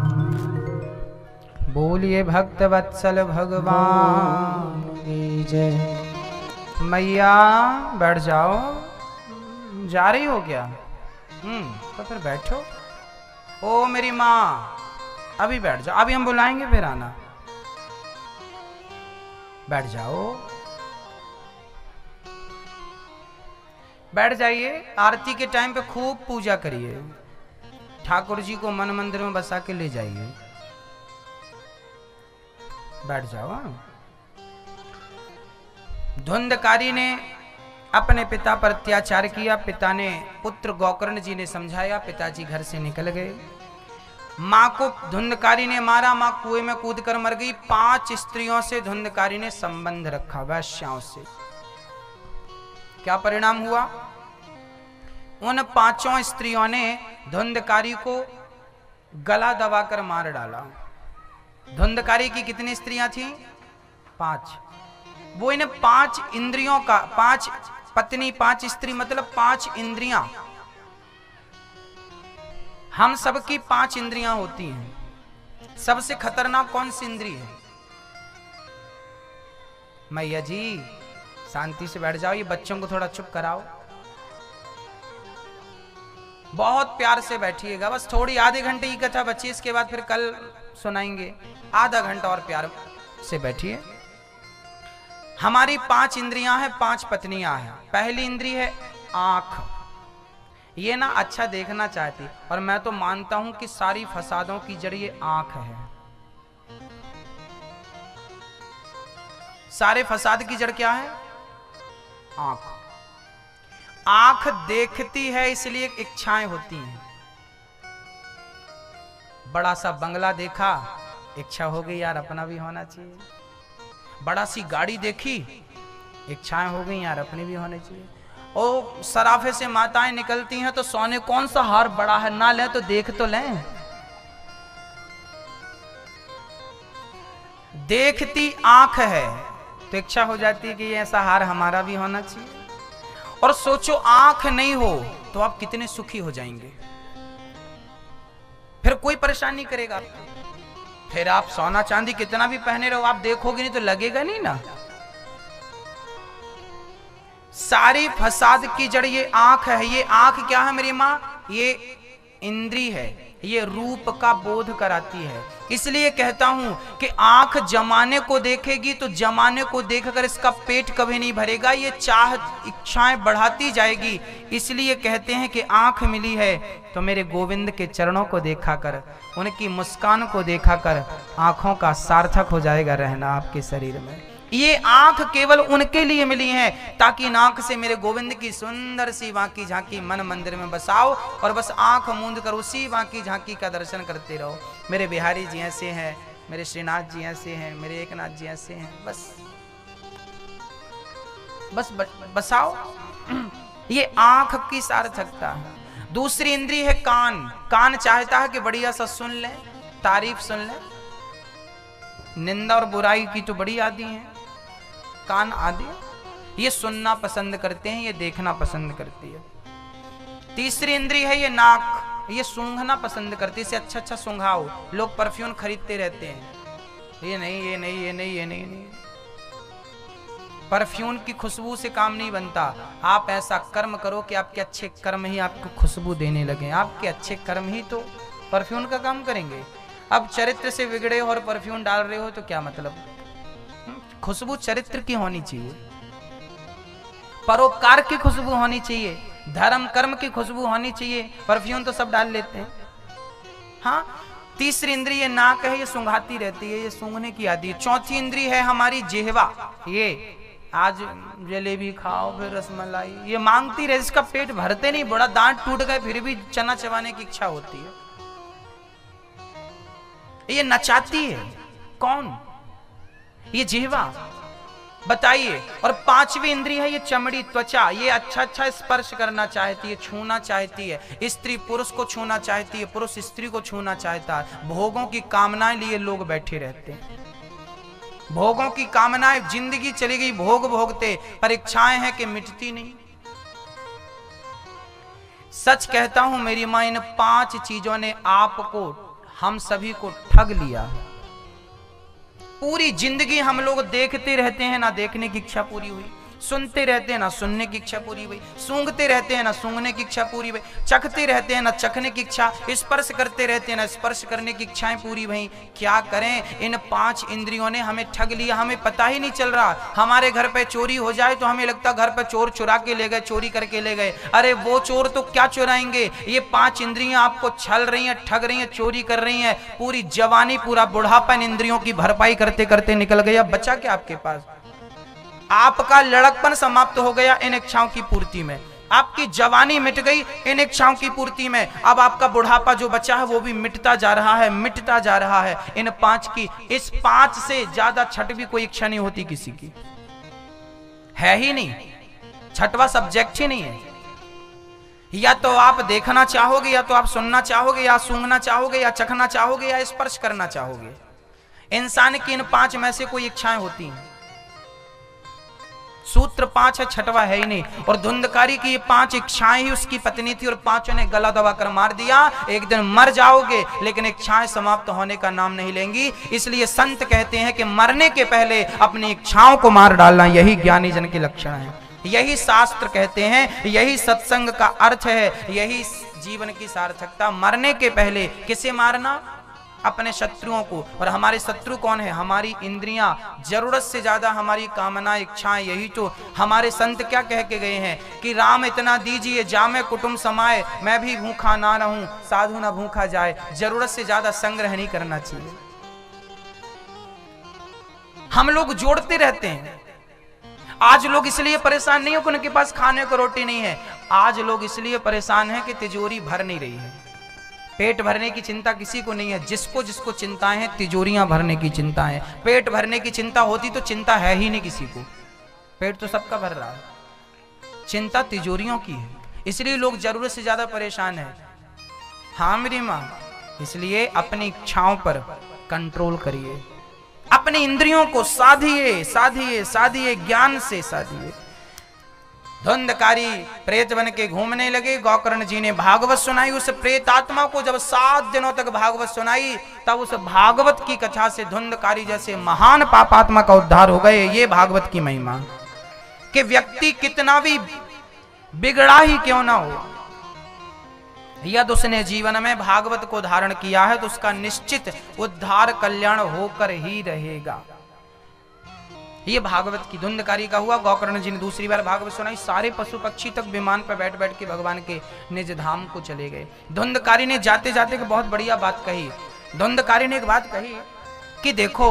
हैं। बोलिए भक्त वत्सल भगवान की जय। मैया बैठ जाओ, जा रही हो क्या? हम्म तो फिर बैठो। ओ मेरी माँ अभी बैठ जाओ, अभी हम बुलाएंगे फिर आना। बैठ जाओ, बैठ जाइए। आरती के टाइम पे खूब पूजा करिए, ठाकुर जी को मन मंदिर में बसा के ले जाइए। बैठ जाओ। धुंधकारी ने अपने पिता पर अत्याचार किया, पिता ने पुत्र गोकर्ण जी ने समझाया, पिताजी घर से निकल गए। मां को धुंधकारी ने मारा, मां कुएं में कूद कर मर गई। पांच स्त्रियों से धुंधकारी ने संबंध रखा, वैश्याओं से। क्या परिणाम हुआ? उन पांचों स्त्रियों ने धुंधकारी को गला दबाकर मार डाला। धुंधकारी की कितनी स्त्रियां थीं? पांच। वो इन पांच इंद्रियों का, पांच पत्नी पांच स्त्री मतलब पांच इंद्रियां। हम सबकी पांच इंद्रियां होती हैं। सबसे खतरनाक कौन सी इंद्री है? मैया जी शांति से बैठ जाओ, ये बच्चों को थोड़ा चुप कराओ। बहुत प्यार से बैठिएगा, बस थोड़ी आधे घंटे की कथा बची, इसके बाद फिर कल सुनाएंगे। आधा घंटा और प्यार से बैठिए। हमारी पांच इंद्रियां हैं, पांच पत्नियां हैं। पहली इंद्री है आंख, ये ना अच्छा देखना चाहती, और मैं तो मानता हूं कि सारी फसादों की जड़ ये आंख है। सारे फसाद की जड़ क्या है? आंख। आंख देखती है इसलिए इच्छाएं होती हैं। बड़ा सा बंगला देखा, इच्छा हो गई यार अपना भी होना चाहिए। बड़ा सी गाड़ी देखी, इच्छाएं हो गई यार अपनी भी होनी चाहिए। ओ सराफे से माताएं निकलती हैं तो सोने कौन सा हार बड़ा है, ना ले तो देख तो लें। देखती आंख है तो इच्छा हो जाती है कि ये ऐसा हार हमारा भी होना चाहिए। और सोचो आंख नहीं हो तो आप कितने सुखी हो जाएंगे, फिर कोई परेशानी करेगा आपको। फिर आप सोना चांदी कितना भी पहने रहो, आप देखोगे नहीं तो लगेगा नहीं ना। सारी फसाद की जड़ ये आंख है। ये आंख क्या है मेरी माँ? ये इंद्री है, ये रूप का बोध कराती है। इसलिए कहता हूं कि आंख जमाने को देखेगी तो जमाने को देखकर इसका पेट कभी नहीं भरेगा, ये चाह इच्छाएं बढ़ाती जाएगी। इसलिए कहते हैं कि आंख मिली है तो मेरे गोविंद के चरणों को देखा कर, उनकी मुस्कान को देखा कर, आंखों का सार्थक हो जाएगा रहना आपके शरीर में। ये आंख केवल उनके लिए मिली है ताकि नाक से मेरे गोविंद की सुंदर सी बांकी झांकी मन मंदिर में बसाओ, और बस आंख मूंद कर उसी बांकी झांकी का दर्शन करते रहो। मेरे बिहारी जी ऐसे हैं, मेरे श्रीनाथ जी ऐसे हैं, मेरे एकनाथ जी ऐसे हैं, बस बस बसाओ। ये आंख की सार्थकता है। दूसरी इंद्री है कान। कान चाहता है कि बढ़िया सा सुन ले, तारीफ सुन ले। निंदा और बुराई की तो बड़ी आदि है कान आदि, ये सुनना पसंद करते हैं, ये देखना पसंद करती है। तीसरी इंद्री है ये नाक, ये सूंघना पसंद करती है, इसे अच्छा अच्छा सूंघाओ। लोग परफ्यूम खरीदते रहते हैं, ये नहीं ये नहीं ये नहीं ये नहीं, नहीं। परफ्यूम की खुशबू से काम नहीं बनता। आप ऐसा कर्म करो कि आपके अच्छे कर्म ही आपको खुशबू देने लगे। आपके अच्छे कर्म ही तो परफ्यूम का काम करेंगे। अब चरित्र से बिगड़े हो और परफ्यूम डाल रहे हो तो क्या मतलब? खुशबू चरित्र की होनी चाहिए, परोपकार की खुशबू होनी चाहिए, धर्म कर्म की खुशबू होनी चाहिए। परफ्यूम तो सब डाल लेते हैं। हाँ, तीसरी इंद्री ये नाक है, ये सूंघाती रहती है, ये सूंघने की आदि है। चौथी इंद्री है हमारी जिह्वा, ये आज जलेबी खाओ फिर रसमलाई, ये मांगती रहे, इसका पेट भरते नहीं, बड़ा दांत टूट गए फिर भी चना चबाने की इच्छा होती है, ये नचाती है। कौन? ये जिह्वा। बताइए। और पांचवी इंद्री है ये चमड़ी, त्वचा, ये अच्छा अच्छा स्पर्श करना चाहती है, छूना चाहती है। स्त्री पुरुष को छूना चाहती है, पुरुष स्त्री को छूना चाहता है। भोगों की कामनाएं लिए लोग बैठे रहते हैं, भोगों की कामनाएं, जिंदगी चली गई भोग भोगते, पर इच्छाएं हैं कि मिटती नहीं। सच कहता हूं मेरी मां, इन पांच चीजों ने आपको, हम सभी को ठग लिया। पूरी जिंदगी हम लोग देखते रहते हैं, ना देखने की इच्छा पूरी हुई, सुनते रहते हैं ना सुनने की इच्छा पूरी हुई, सूंघते रहते हैं ना सूंघने की इच्छा पूरी हुई, चखते रहते हैं ना चखने की इच्छा, स्पर्श करते रहते हैं ना स्पर्श करने की इच्छाएं पूरी हुई। क्या करें? इन पांच इंद्रियों ने हमें ठग लिया, हमें पता ही नहीं चल रहा। हमारे घर पे चोरी हो जाए तो हमें लगता घर पे चोर चुरा के ले गए, चोरी करके ले गए। अरे वो चोर तो क्या चुराएंगे, ये पांच इंद्रियां आपको छल रही हैं, ठग रही हैं, चोरी कर रही हैं। पूरी जवानी, पूरा बुढ़ापा इन इंद्रियों की भरपाई करते करते निकल गया। बचा क्या आपके पास? आपका लड़कपन समाप्त हो गया इन इच्छाओं की पूर्ति में, आपकी जवानी मिट गई इन इच्छाओं की पूर्ति में। अब आपका बुढ़ापा जो बचा है वो भी मिटता जा रहा है, मिटता जा रहा है इन पांच की। इस पांच से ज्यादा छठ भी कोई इच्छा नहीं होती किसी की, है ही नहीं। छठवां सब्जेक्ट ही नहीं है। या तो आप देखना चाहोगे, या तो आप सुनना चाहोगे, या सूंघना चाहोगे, या चखना चाहोगे, या स्पर्श करना चाहोगे। इंसान की इन पांच में से कोई इच्छाएं होती हैं। सूत्र पांच है, छठवा है ही नहीं। और धुंधकारी की ये पांच इच्छाएं ही उसकी पत्नी थी, और पांचों ने गला दबाकर मार दिया। एक दिन मर जाओगे लेकिन इच्छाएं समाप्त होने का नाम नहीं लेंगी। इसलिए संत कहते हैं कि मरने के पहले अपनी इच्छाओं को मार डालना, यही ज्ञानी जन के लक्षण है। यही शास्त्र कहते हैं, यही सत्संग का अर्थ है, यही जीवन की सार्थकता। मरने के पहले किसे मारना? अपने शत्रुओं को। और हमारे शत्रु कौन है? हमारी इंद्रियां, जरूरत से ज्यादा हमारी कामना इच्छाएं। यही तो हमारे संत क्या कह के गए हैं कि राम इतना दीजिए जामे कुटुंब समाए, मैं भी भूखा ना रहूं साधु ना भूखा जाए। जरूरत से ज्यादा संग्रह नहीं करना चाहिए। हम लोग जोड़ते रहते हैं। आज लोग इसलिए परेशान नहीं हो कि उनके पास खाने को रोटी नहीं है, आज लोग इसलिए परेशान हैं कि तिजोरी भर नहीं रही है। पेट भरने की चिंता किसी को नहीं है, जिसको जिसको चिंताएं हैं तिजोरियां भरने की चिंता है। पेट भरने की चिंता होती तो चिंता है ही नहीं किसी को, पेट तो सबका भर रहा है, चिंता तिजोरियों की है। इसलिए लोग जरूरत से ज्यादा परेशान है। हाँ मेरी माँ, इसलिए अपनी इच्छाओं पर कंट्रोल करिए, अपनी इंद्रियों को साधिए साधिए साधिए, ज्ञान से साधिए। धुंधकारी प्रेत बन के घूमने लगे। गोकर्ण जी ने भागवत सुनाई। उस प्रेत आत्मा को जब सात दिनों तक भागवत सुनाई, तब उस भागवत की कथा से धुंधकारी जैसे महान पापात्मा का उद्धार हो गए। ये भागवत की महिमा कि व्यक्ति कितना भी बिगड़ा ही क्यों ना हो, यदि उसने जीवन में भागवत को धारण किया है तो उसका निश्चित उद्धार कल्याण होकर ही रहेगा। ये भागवत की धुंधकारी का हुआ। गोकर्ण जी ने दूसरी बार भागवत सुनाई। सारे पशु पक्षी तक विमान पर बैठ बैठ के भगवान के निज धाम को चले गए। धुंधकारी ने जाते जाते एक बहुत बढ़िया बात कही। धुंधकारी ने एक बात कही कि देखो,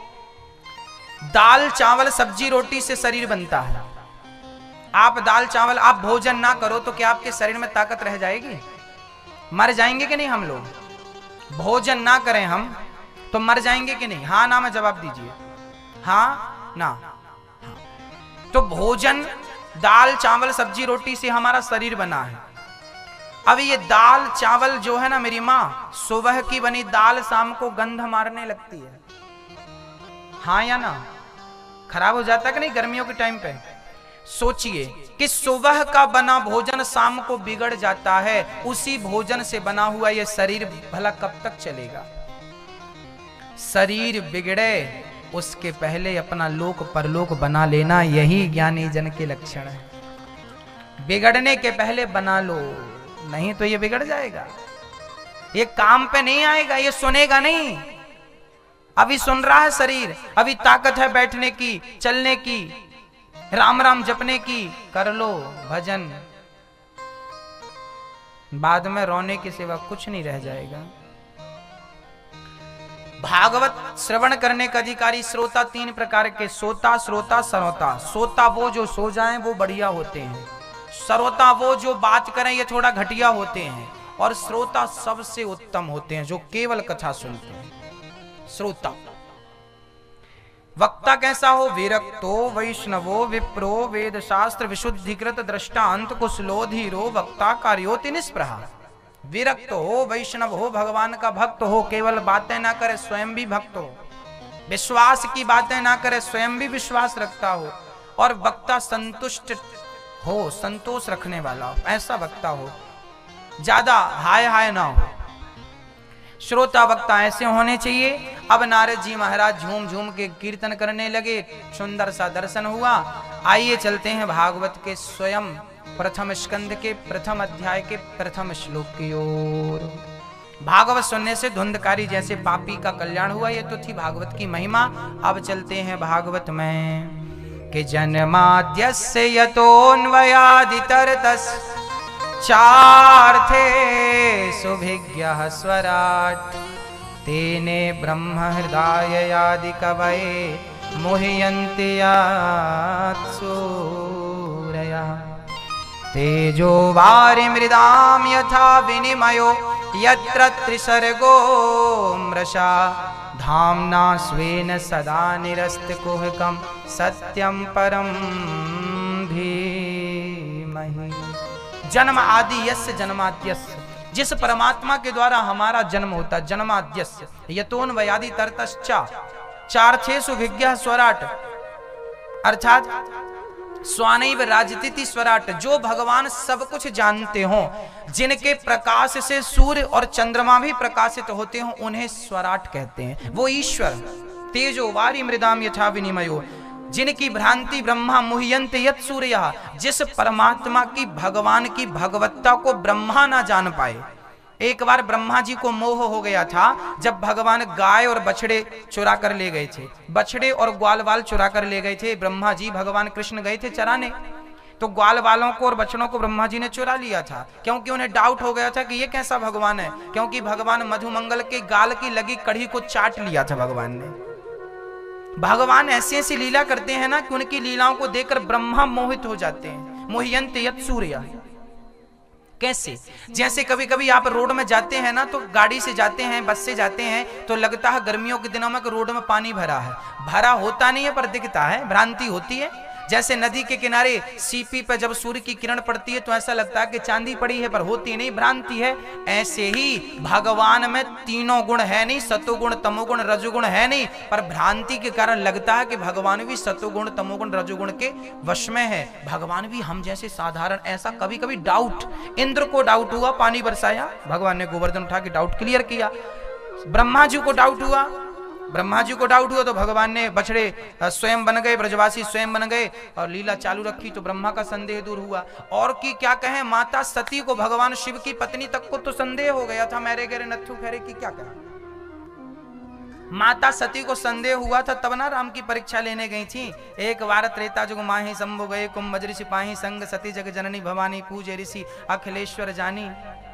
दाल चावल सब्जी रोटी से शरीर बनता है। आप दाल चावल आप भोजन ना करो तो क्या आपके शरीर में ताकत रह जाएगी? मर जाएंगे कि नहीं? हम लोग भोजन ना करें हम तो मर जाएंगे कि नहीं? हाँ ना में जवाब दीजिए, हाँ ना। हाँ। तो भोजन दाल चावल सब्जी रोटी से हमारा शरीर बना है। अब ये दाल चावल जो है ना मेरी माँ, सुबह की बनी दाल शाम को गंध मारने लगती है, हाँ या ना? खराब हो जाता है कि नहीं गर्मियों के टाइम पे? सोचिए कि सुबह का बना भोजन शाम को बिगड़ जाता है, उसी भोजन से बना हुआ ये शरीर भला कब तक चलेगा? शरीर बिगड़े उसके पहले अपना लोक परलोक बना लेना, यही ज्ञानी जन के लक्षण है। बिगड़ने के पहले बना लो, नहीं तो ये बिगड़ जाएगा। ये काम पे नहीं आएगा, ये सुनेगा नहीं। अभी सुन रहा है शरीर, अभी ताकत है बैठने की, चलने की, राम राम जपने की, कर लो भजन, बाद में रोने के सिवा कुछ नहीं रह जाएगा। भागवत श्रवण करने का अधिकारी श्रोता तीन प्रकार के, सोता श्रोता सरोता। सोता वो जो सो जाएं वो बढ़िया होते हैं, सरोता वो जो बात करें ये थोड़ा घटिया होते हैं, और श्रोता सबसे उत्तम होते हैं जो केवल कथा सुनते हैं। श्रोता वक्ता कैसा हो? विरक्तो वैष्णवो विप्रो वेद शास्त्र विशुद्धिकृत दृष्टा अंत कुशलो धीरो वक्ता कार्योति निष्प्रहा। विरक्त हो, वैष्णव हो, भगवान का भक्त हो, केवल बातें ना करे स्वयं भी भक्त हो, विश्वास की बातें ना करे स्वयं भी विश्वास रखता हो, और वक्ता संतुष्ट हो, संतोष रखने वाला हो, ऐसा वक्ता हो, ज्यादा हाय हाय ना हो। श्रोता वक्ता ऐसे होने चाहिए। अब नारद जी महाराज झूम झूम के कीर्तन करने लगे, सुंदर सा दर्शन हुआ। आइए चलते हैं भागवत के स्वयं प्रथम स्कंद के प्रथम अध्याय के प्रथम श्लोक की ओर। भागवत सुनने से धुंधकारी जैसे पापी का कल्याण हुआ, ये तो थी भागवत की महिमा। अब चलते हैं भागवत में कि जन्माद्यस्य यतोऽन्वयादितरतस् चार्थे सुभिज्ञः स्वराट् तेने ब्रह्म हृदय आदि कवये मुह्यन्ति यात् सूरयः तेजो वारिमृदां यथा विनिमयो यत्र त्रिसर्गो मृषा धाम्ना स्वेन सदा निरस्तकुहकं सत्यं परं धीमहि। जन्म आदि यस्य जन्माद्यस्य, जिस परमात्मा के द्वारा हमारा जन्म होता, जन्माद्यस्य यतोऽन्वयादि तरतश्चा चार्थेषु विज्ञः स्वराट, अर्थात स्वानैव राजतीति स्वराट, जो भगवान सब कुछ जानते हो, जिनके प्रकाश से सूर्य और चंद्रमा भी प्रकाशित होते हो, उन्हें स्वराट कहते हैं। वो ईश्वर तेजो वारी मृदाम यथा विनिमयो, जिनकी भ्रांति ब्रह्मा मुह्यन्त यत् सूर्यः, जिस परमात्मा की भगवान की भगवत्ता को ब्रह्मा ना जान पाए, एक बार ब्रह्मा जी को मोह हो गया था जब भगवान गाय और बछड़े चुरा कर ले गए थे, बछड़े और ग्वाल वाल चुरा कर ले गए थे। ब्रह्मा जी भगवान कृष्ण गए थे चराने, तो ग्वाल वालों को और बछड़ों को ब्रह्मा जी ने चुरा लिया था, क्योंकि उन्हें डाउट हो गया था कि ये कैसा भगवान है, क्योंकि भगवान मधुमंगल के गाल की लगी कड़ी को चाट लिया था भगवान ने। भगवान ऐसी ऐसी लीला करते हैं ना कि उनकी लीलाओं को देखकर ब्रह्मा मोहित हो जाते हैं। मोहियंत यत् सूर्य। कैसे? जैसे कभी कभी आप रोड में जाते हैं ना, तो गाड़ी से जाते हैं, बस से जाते हैं, तो लगता है गर्मियों के दिनों में कि रोड में पानी भरा है। भरा होता नहीं है पर दिखता है, भ्रांति होती है। जैसे नदी के किनारे सीपी पर जब सूर्य की किरण पड़ती है तो ऐसा लगता है कि चांदी पड़ी है, पर होती नहीं, भ्रांति है। ऐसे ही भगवान में तीनों गुण है नहीं, सतोगुण तमोगुण रजोगुण है नहीं, पर भ्रांति के कारण लगता है कि भगवान भी सतोगुण तमोगुण रजोगुण के वश में है। भगवान भी हम जैसे साधारण, ऐसा कभी कभी डाउट, इंद्र को डाउट हुआ, पानी बरसाया, भगवान ने गोवर्धन उठा के डाउट क्लियर किया। ब्रह्मा जी को डाउट हुआ, ब्रह्मा जी को डाउट हुआ तो भगवान ने बछड़े स्वयं बन गए, ब्रजवासी स्वयं बन गए और लीला चालू रखी, तो ब्रह्मा का संदेह दूर हुआ। और की क्या कहें, माता सती को, भगवान शिव की पत्नी तक को तो संदेह हो गया था, मेरे गेरे नथु खैरे की क्या कहें। माता सती को संदेह हुआ था, तब ना राम की परीक्षा लेने गई थी। एक बार त्रेता जुग माही शंभु गए, कुंभ ऋषि पाही संग सती जग जननी भवानी, पूजे ऋषि अखिलेश्वर जानी।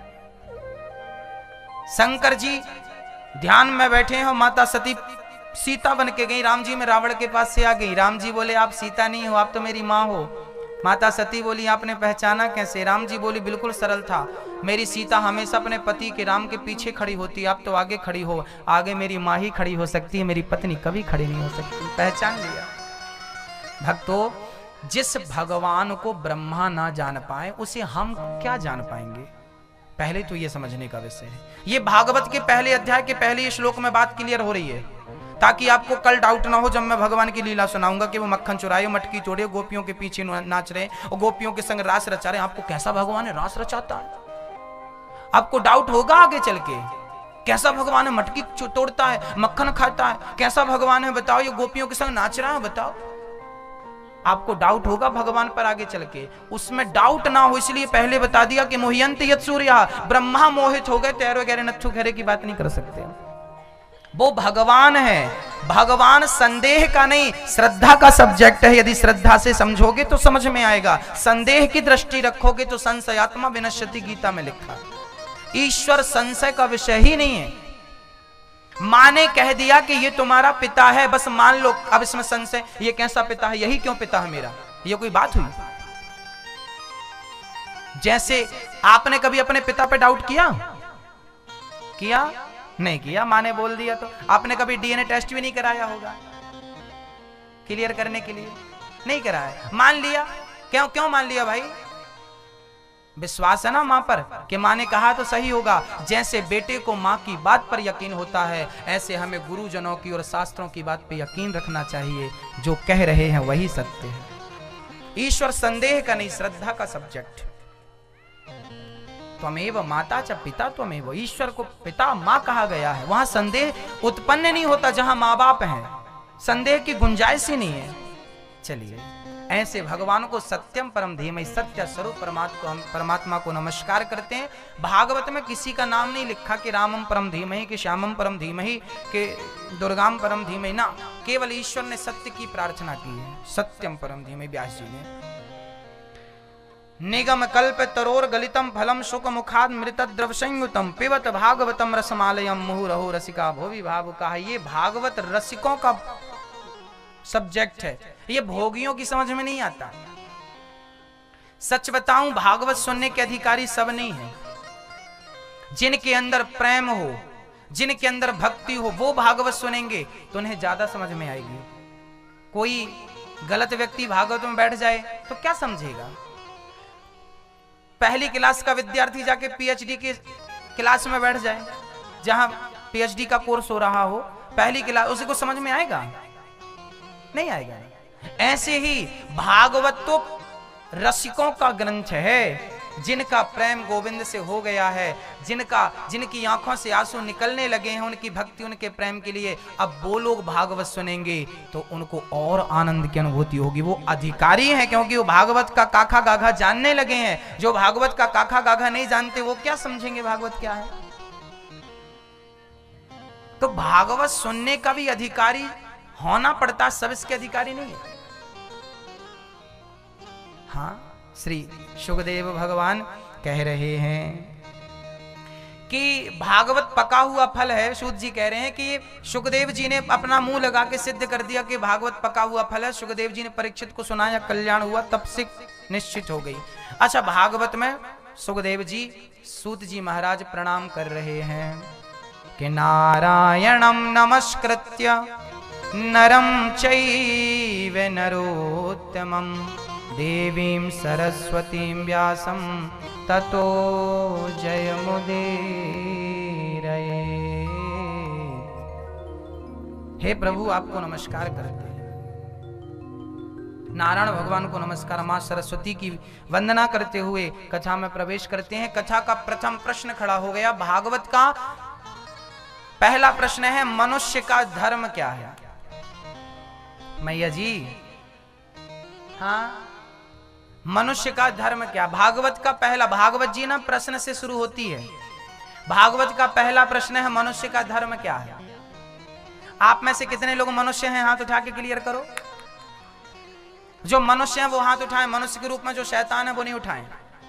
शंकर जी ध्यान में बैठे हो, माता सती सीता बन के गई, राम जी में रावण के पास से आ गई। राम जी बोले आप सीता नहीं हो, आप तो मेरी माँ हो। माता सती बोली आपने पहचाना कैसे? राम जी बोली बिल्कुल सरल था, मेरी सीता हमेशा अपने पति के राम के पीछे खड़ी होती, आप तो आगे खड़ी हो, आगे मेरी माँ ही खड़ी हो सकती है, मेरी पत्नी कभी खड़ी नहीं हो सकती। पहचान लिया। भक्तों, जिस भगवान को ब्रह्मा ना जान पाए उसे हम क्या जान पाएंगे? पहले तो ये समझने का विषय है। ये भागवत के पहले अध्याय के पहले श्लोक में बात क्लियर हो रही है, ताकि आपको कल डाउट ना हो जब मैं भगवान की लीला सुनाऊंगा कि वो मक्खन चुराए, मटकी तोड़े, गोपियों के पीछे नाच रहे और गोपियों के संग रास रचा रहे। आपको कैसा भगवान है रास रचाता है? आपको डाउट होगा आगे चल के, कैसा भगवान है मटकी तोड़ता है, मक्खन खाता है, कैसा भगवान है बताओ, ये गोपियों के संग नाच रहा है बताओ। आपको डाउट होगा भगवान पर आगे चल के, उसमें डाउट ना हो इसलिए पहले बता दिया कि मोहियंत यत् सूर्य। ब्रह्मा मोहित हो गए, तैरो गहरे नथु घेरे की बात नहीं कर सकते। वो भगवान है, भगवान संदेह का नहीं श्रद्धा का सब्जेक्ट है। यदि श्रद्धा से समझोगे तो समझ में आएगा, संदेह की दृष्टि रखोगे तो संशयात्मा विनश्यति गीता में लिखा। ईश्वर संशय का विषय ही नहीं है। माँ ने कह दिया कि ये तुम्हारा पिता है, बस मान लो, अब इसमें संशय, ये कैसा पिता है, यही क्यों पिता है मेरा, ये कोई बात हुई? जैसे आपने कभी अपने पिता पे डाउट किया? किया नहीं किया, माँ ने बोल दिया तो। आपने कभी डीएनए टेस्ट भी नहीं कराया होगा क्लियर करने के लिए? नहीं कराया, मान लिया। क्यों क्यों मान लिया भाई? विश्वास है ना मां पर कि मां ने कहा तो सही होगा। जैसे बेटे को मां की बात पर यकीन होता है, ऐसे हमें गुरुजनों की और शास्त्रों की बात पर यकीन रखना चाहिए। जो कह रहे हैं वही सत्य है। ईश्वर संदेह का नहीं, श्रद्धा का सब्जेक्ट। त्वमेव माता च पिता त्वमेव। ईश्वर को पिता मां कहा गया है, वहां संदेह उत्पन्न नहीं होता। जहां मां बाप हैं संदेह की गुंजाइश ही नहीं है। चलिए, ऐसे भगवान को सत्यम परम धीमहि, सत्य स्वरूप परमात्मा को हम परमात्मा को नमस्कार करते हैं। भागवत में किसी का नाम नहीं लिखा कि रामम परम धीमहि, कि श्यामम परम धीमहि, कि दुर्गाम परम धीमहि, ना, केवल ईश्वर ने सत्य की प्रार्थना की है। सत्यम परम धीमहि व्यास जी ने। निगम कल्प तरोर गलितम फलम शुक मुखाद मृत द्रव संयुतम पिबत भागवतम रसमालयम मुहुरहो रसिका भोवि भावुका। ये भागवत रसिकों का सब्जेक्ट है, ये भोगियों की समझ में नहीं आता। सच बताऊं, भागवत सुनने के अधिकारी सब नहीं है। जिनके अंदर प्रेम हो, जिनके अंदर भक्ति हो, वो भागवत सुनेंगे तो उन्हें ज्यादा समझ में आएगी। कोई गलत व्यक्ति भागवत में बैठ जाए तो क्या समझेगा? पहली क्लास का विद्यार्थी जाके पीएचडी की क्लास में बैठ जाए, जहां पीएचडी का कोर्स हो रहा हो, पहली क्लास, उसे को समझ में आएगा? नहीं आएगा। ऐसे ही भागवत तो रसिकों का ग्रंथ है। जिनका प्रेम गोविंद से हो गया है, जिनका जिनकी आंखों से आंसू निकलने लगे हैं उनकी भक्ति उनके प्रेम के लिए, अब वो लोग भागवत सुनेंगे तो उनको और आनंद की अनुभूति होगी। वो अधिकारी हैं क्योंकि वो भागवत का काखा गाघा जानने लगे हैं। जो भागवत का काखा गाघा नहीं जानते वो क्या समझेंगे भागवत क्या है। तो भागवत सुनने का भी अधिकारी होना पड़ता, सब इसके अधिकारी नहीं है। हाँ, श्री सुखदेव भगवान कह रहे हैं कि भागवत पका हुआ फल है। सूत जी कह रहे हैं कि सुखदेव जी ने अपना मुंह लगा के सिद्ध कर दिया कि भागवत पका हुआ फल है। सुखदेव जी ने परीक्षित को सुनाया, कल्याण हुआ, तब से निश्चित हो गई। अच्छा, भागवत में सुखदेव जी सूत जी महाराज प्रणाम कर रहे हैं कि नारायणं नमस्कृत्य नरं चैव नरोत्तमं देवीं सरस्वतीं व्यासं ततो जयमुदीरये। हे प्रभु, आपको नमस्कार करते हैं। नारायण भगवान को नमस्कार, मां सरस्वती की वंदना करते हुए कथा में प्रवेश करते हैं। कथा का प्रथम प्रश्न खड़ा हो गया। भागवत का पहला प्रश्न है, मनुष्य का धर्म क्या है? मैया जी, हाँ, मनुष्य का धर्म क्या? भागवत का पहला, भागवत जी ना प्रश्न से शुरू होती है। भागवत का पहला प्रश्न है, मनुष्य का धर्म क्या है? आप में से कितने लोग मनुष्य हैं? हाथ उठा के क्लियर करो। जो मनुष्य हैं वो हाथ उठाएं। मनुष्य के रूप में जो शैतान है वो नहीं उठाएं,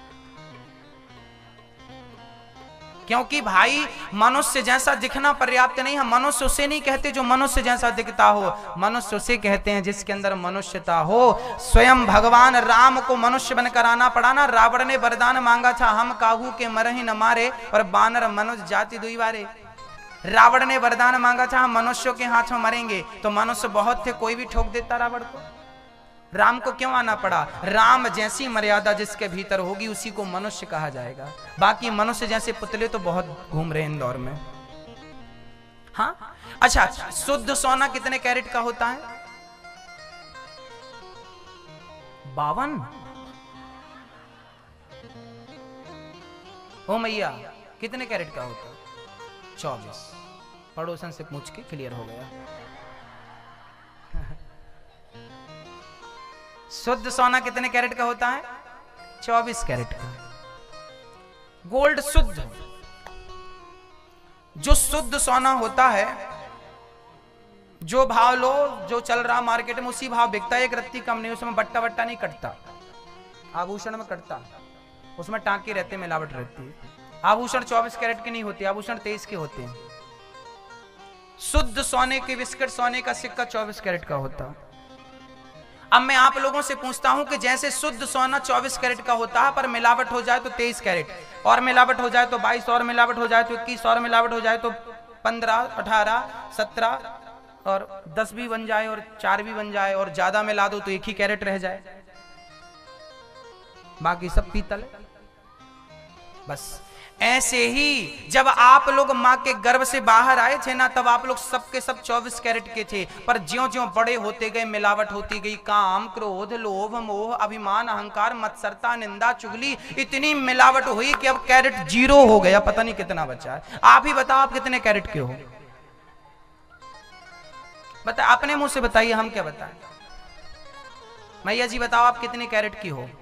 क्योंकि भाई मनुष्य जैसा दिखना पर्याप्त नहीं है। मनुष्य उसे नहीं कहते जो मनुष्य जैसा दिखता हो, मनुष्य उसे कहते हैं जिसके अंदर मनुष्यता हो। स्वयं भगवान राम को मनुष्य बनकर आना पड़ा ना। रावण ने वरदान मांगा था, हम काहू के मरहि न मारे और बानर मनुष्य जाति दुई बारे। रावण ने वरदान मांगा था, हम मनुष्यों के हाथ में मरेंगे, तो मनुष्य बहुत थे, कोई भी ठोक देता रावण को। राम को क्यों आना पड़ा? राम जैसी मर्यादा जिसके भीतर होगी उसी को मनुष्य कहा जाएगा। बाकी मनुष्य जैसे पुतले तो बहुत घूम रहे इंदौर में। हाँ, अच्छा, शुद्ध सोना कितने कैरेट का होता है? बावन। ओ मैया, कितने कैरेट का होता है? चौबीस। पड़ोसन से पूछ के क्लियर हो गया। शुद्ध सोना कितने कैरेट का होता है? चौबीस कैरेट का। गोल्ड शुद्ध, जो शुद्ध सोना होता है, जो भाव लो, जो चल रहा मार्केट में उसी भाव बिकता है। एक रत्ती कम नहीं, उसमें बट्टा बट्टा नहीं कटता। आभूषण में कटता, उसमें टांके रहते, मिलावट रहती है। आभूषण चौबीस कैरेट के नहीं होते, आभूषण तेईस के होते हैं। शुद्ध सोने के बिस्किट, सोने का सिक्का चौबीस कैरेट का होता है। अब मैं आप लोगों से पूछता हूं कि जैसे शुद्ध सोना चौबीस कैरेट का होता है, पर मिलावट हो जाए तो तेईस कैरेट, और मिलावट हो जाए तो बाईस, और मिलावट हो जाए तो इक्कीस, और मिलावट हो जाए तो पंद्रह, अठारह, सत्रह और दस भी बन जाए और चार भी बन जाए, और ज्यादा मिला दो तो एक ही कैरेट रह जाए, बाकी सब पीतल। बस ऐसे ही जब आप लोग मां के गर्भ से बाहर आए थे ना, तब आप लोग सबके सब चौबीस कैरेट के थे। पर ज्यों ज्यों बड़े होते गए, मिलावट होती गई। काम, क्रोध, लोभ, मोह, अभिमान, अहंकार, मत्सरता, निंदा, चुगली, इतनी मिलावट हुई कि अब कैरेट जीरो हो गया, पता नहीं कितना बचा है। आप ही बताओ, आप कितने कैरेट के हो? बता, अपने मुंह से बताइए, हम क्या बताएं। मैया जी बताओ, आप कितने कैरेट की हो?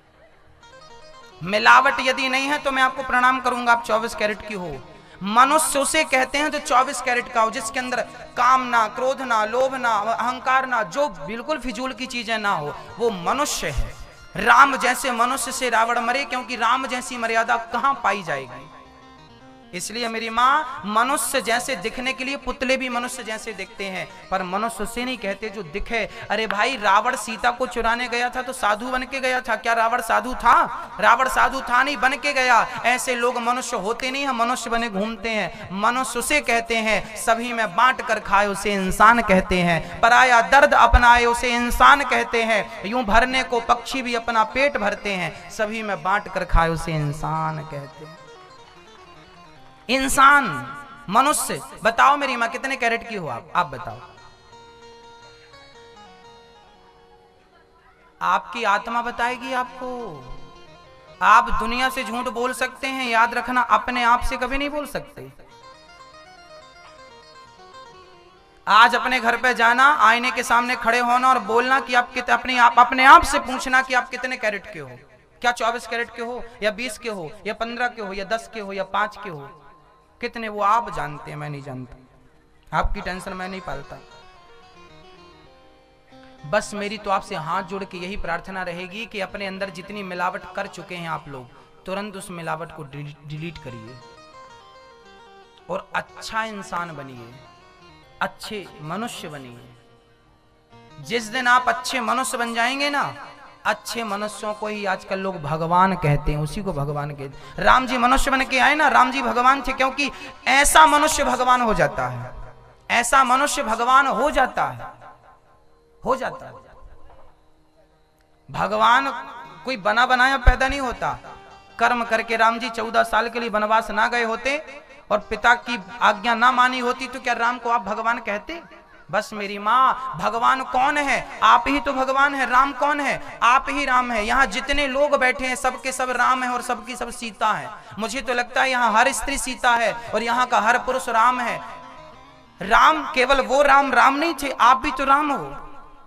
मिलावट यदि नहीं है तो मैं आपको प्रणाम करूंगा, आप चौबीस कैरेट की हो। मनुष्य उसे कहते हैं जो चौबीस कैरेट का हो, जिसके अंदर काम ना, क्रोध ना, लोभ ना, अहंकार ना, जो बिल्कुल फिजूल की चीजें ना हो, वो मनुष्य है। राम जैसे मनुष्य से रावण मरे, क्योंकि राम जैसी मर्यादा कहां पाई जाएगी। इसलिए मेरी माँ, मनुष्य जैसे दिखने के लिए पुतले भी मनुष्य जैसे दिखते हैं, पर मनुष्य से नहीं कहते जो दिखे। अरे भाई, रावण सीता को चुराने गया था तो साधु बन के गया था। क्या रावण साधु था? रावण साधु था नहीं, बन के गया। ऐसे लोग मनुष्य होते नहीं है, मनुष्य बने घूमते हैं। मनुष्य उसे कहते हैं, सभी में बांट कर खाए उसे इंसान कहते हैं। पराया दर्द अपनाए उसे इंसान कहते हैं। यूं भरने को पक्षी भी अपना पेट भरते हैं, सभी में बांट कर खाए उसे इंसान कहते हैं। इंसान, मनुष्य। बताओ मेरी मां, कितने कैरेट की हो आप? आप बताओ। आपकी आत्मा बताएगी आपको। आप दुनिया से झूठ बोल सकते हैं, याद रखना अपने आप से कभी नहीं बोल सकते। आज अपने घर पे जाना, आईने के सामने खड़े होना और बोलना कि आप कितने, अपने आप अपने आप से पूछना कि आप कितने कैरेट के हो, क्या चौबीस कैरेट के हो या बीस के हो या पंद्रह के हो या दस के हो या पांच के हो, कितने वो आप जानते हैं, मैं नहीं जानता। आपकी टेंशन मैं नहीं पालता। बस मेरी तो आपसे हाथ जोड़ के यही प्रार्थना रहेगी कि अपने अंदर जितनी मिलावट कर चुके हैं आप लोग, तुरंत उस मिलावट को डिलीट करिए और अच्छा इंसान बनिए, अच्छे मनुष्य बनिए। जिस दिन आप अच्छे मनुष्य बन जाएंगे ना, अच्छे मनुष्यों को ही आजकल लोग भगवान कहते हैं, उसी को भगवान कहते हैं। राम जी मनुष्य बन के आए ना, राम जी भगवान थे, क्योंकि ऐसा मनुष्य भगवान हो जाता है, ऐसा मनुष्य भगवान हो जाता है, हो जाता है। भगवान कोई बना बनाया पैदा नहीं होता। कर्म करके राम जी चौदह साल के लिए वनवास ना गए होते और पिता की आज्ञा ना मानी होती तो क्या राम को आप भगवान कहते? बस मेरी माँ, भगवान कौन है? आप ही तो भगवान है। राम कौन है? आप ही राम है। यहाँ जितने लोग बैठे हैं सबके सब राम है और सबकी सब सीता है। मुझे तो लगता है यहाँ हर स्त्री सीता है और यहाँ का हर पुरुष राम है। राम केवल वो राम राम नहीं थे, आप भी तो राम हो,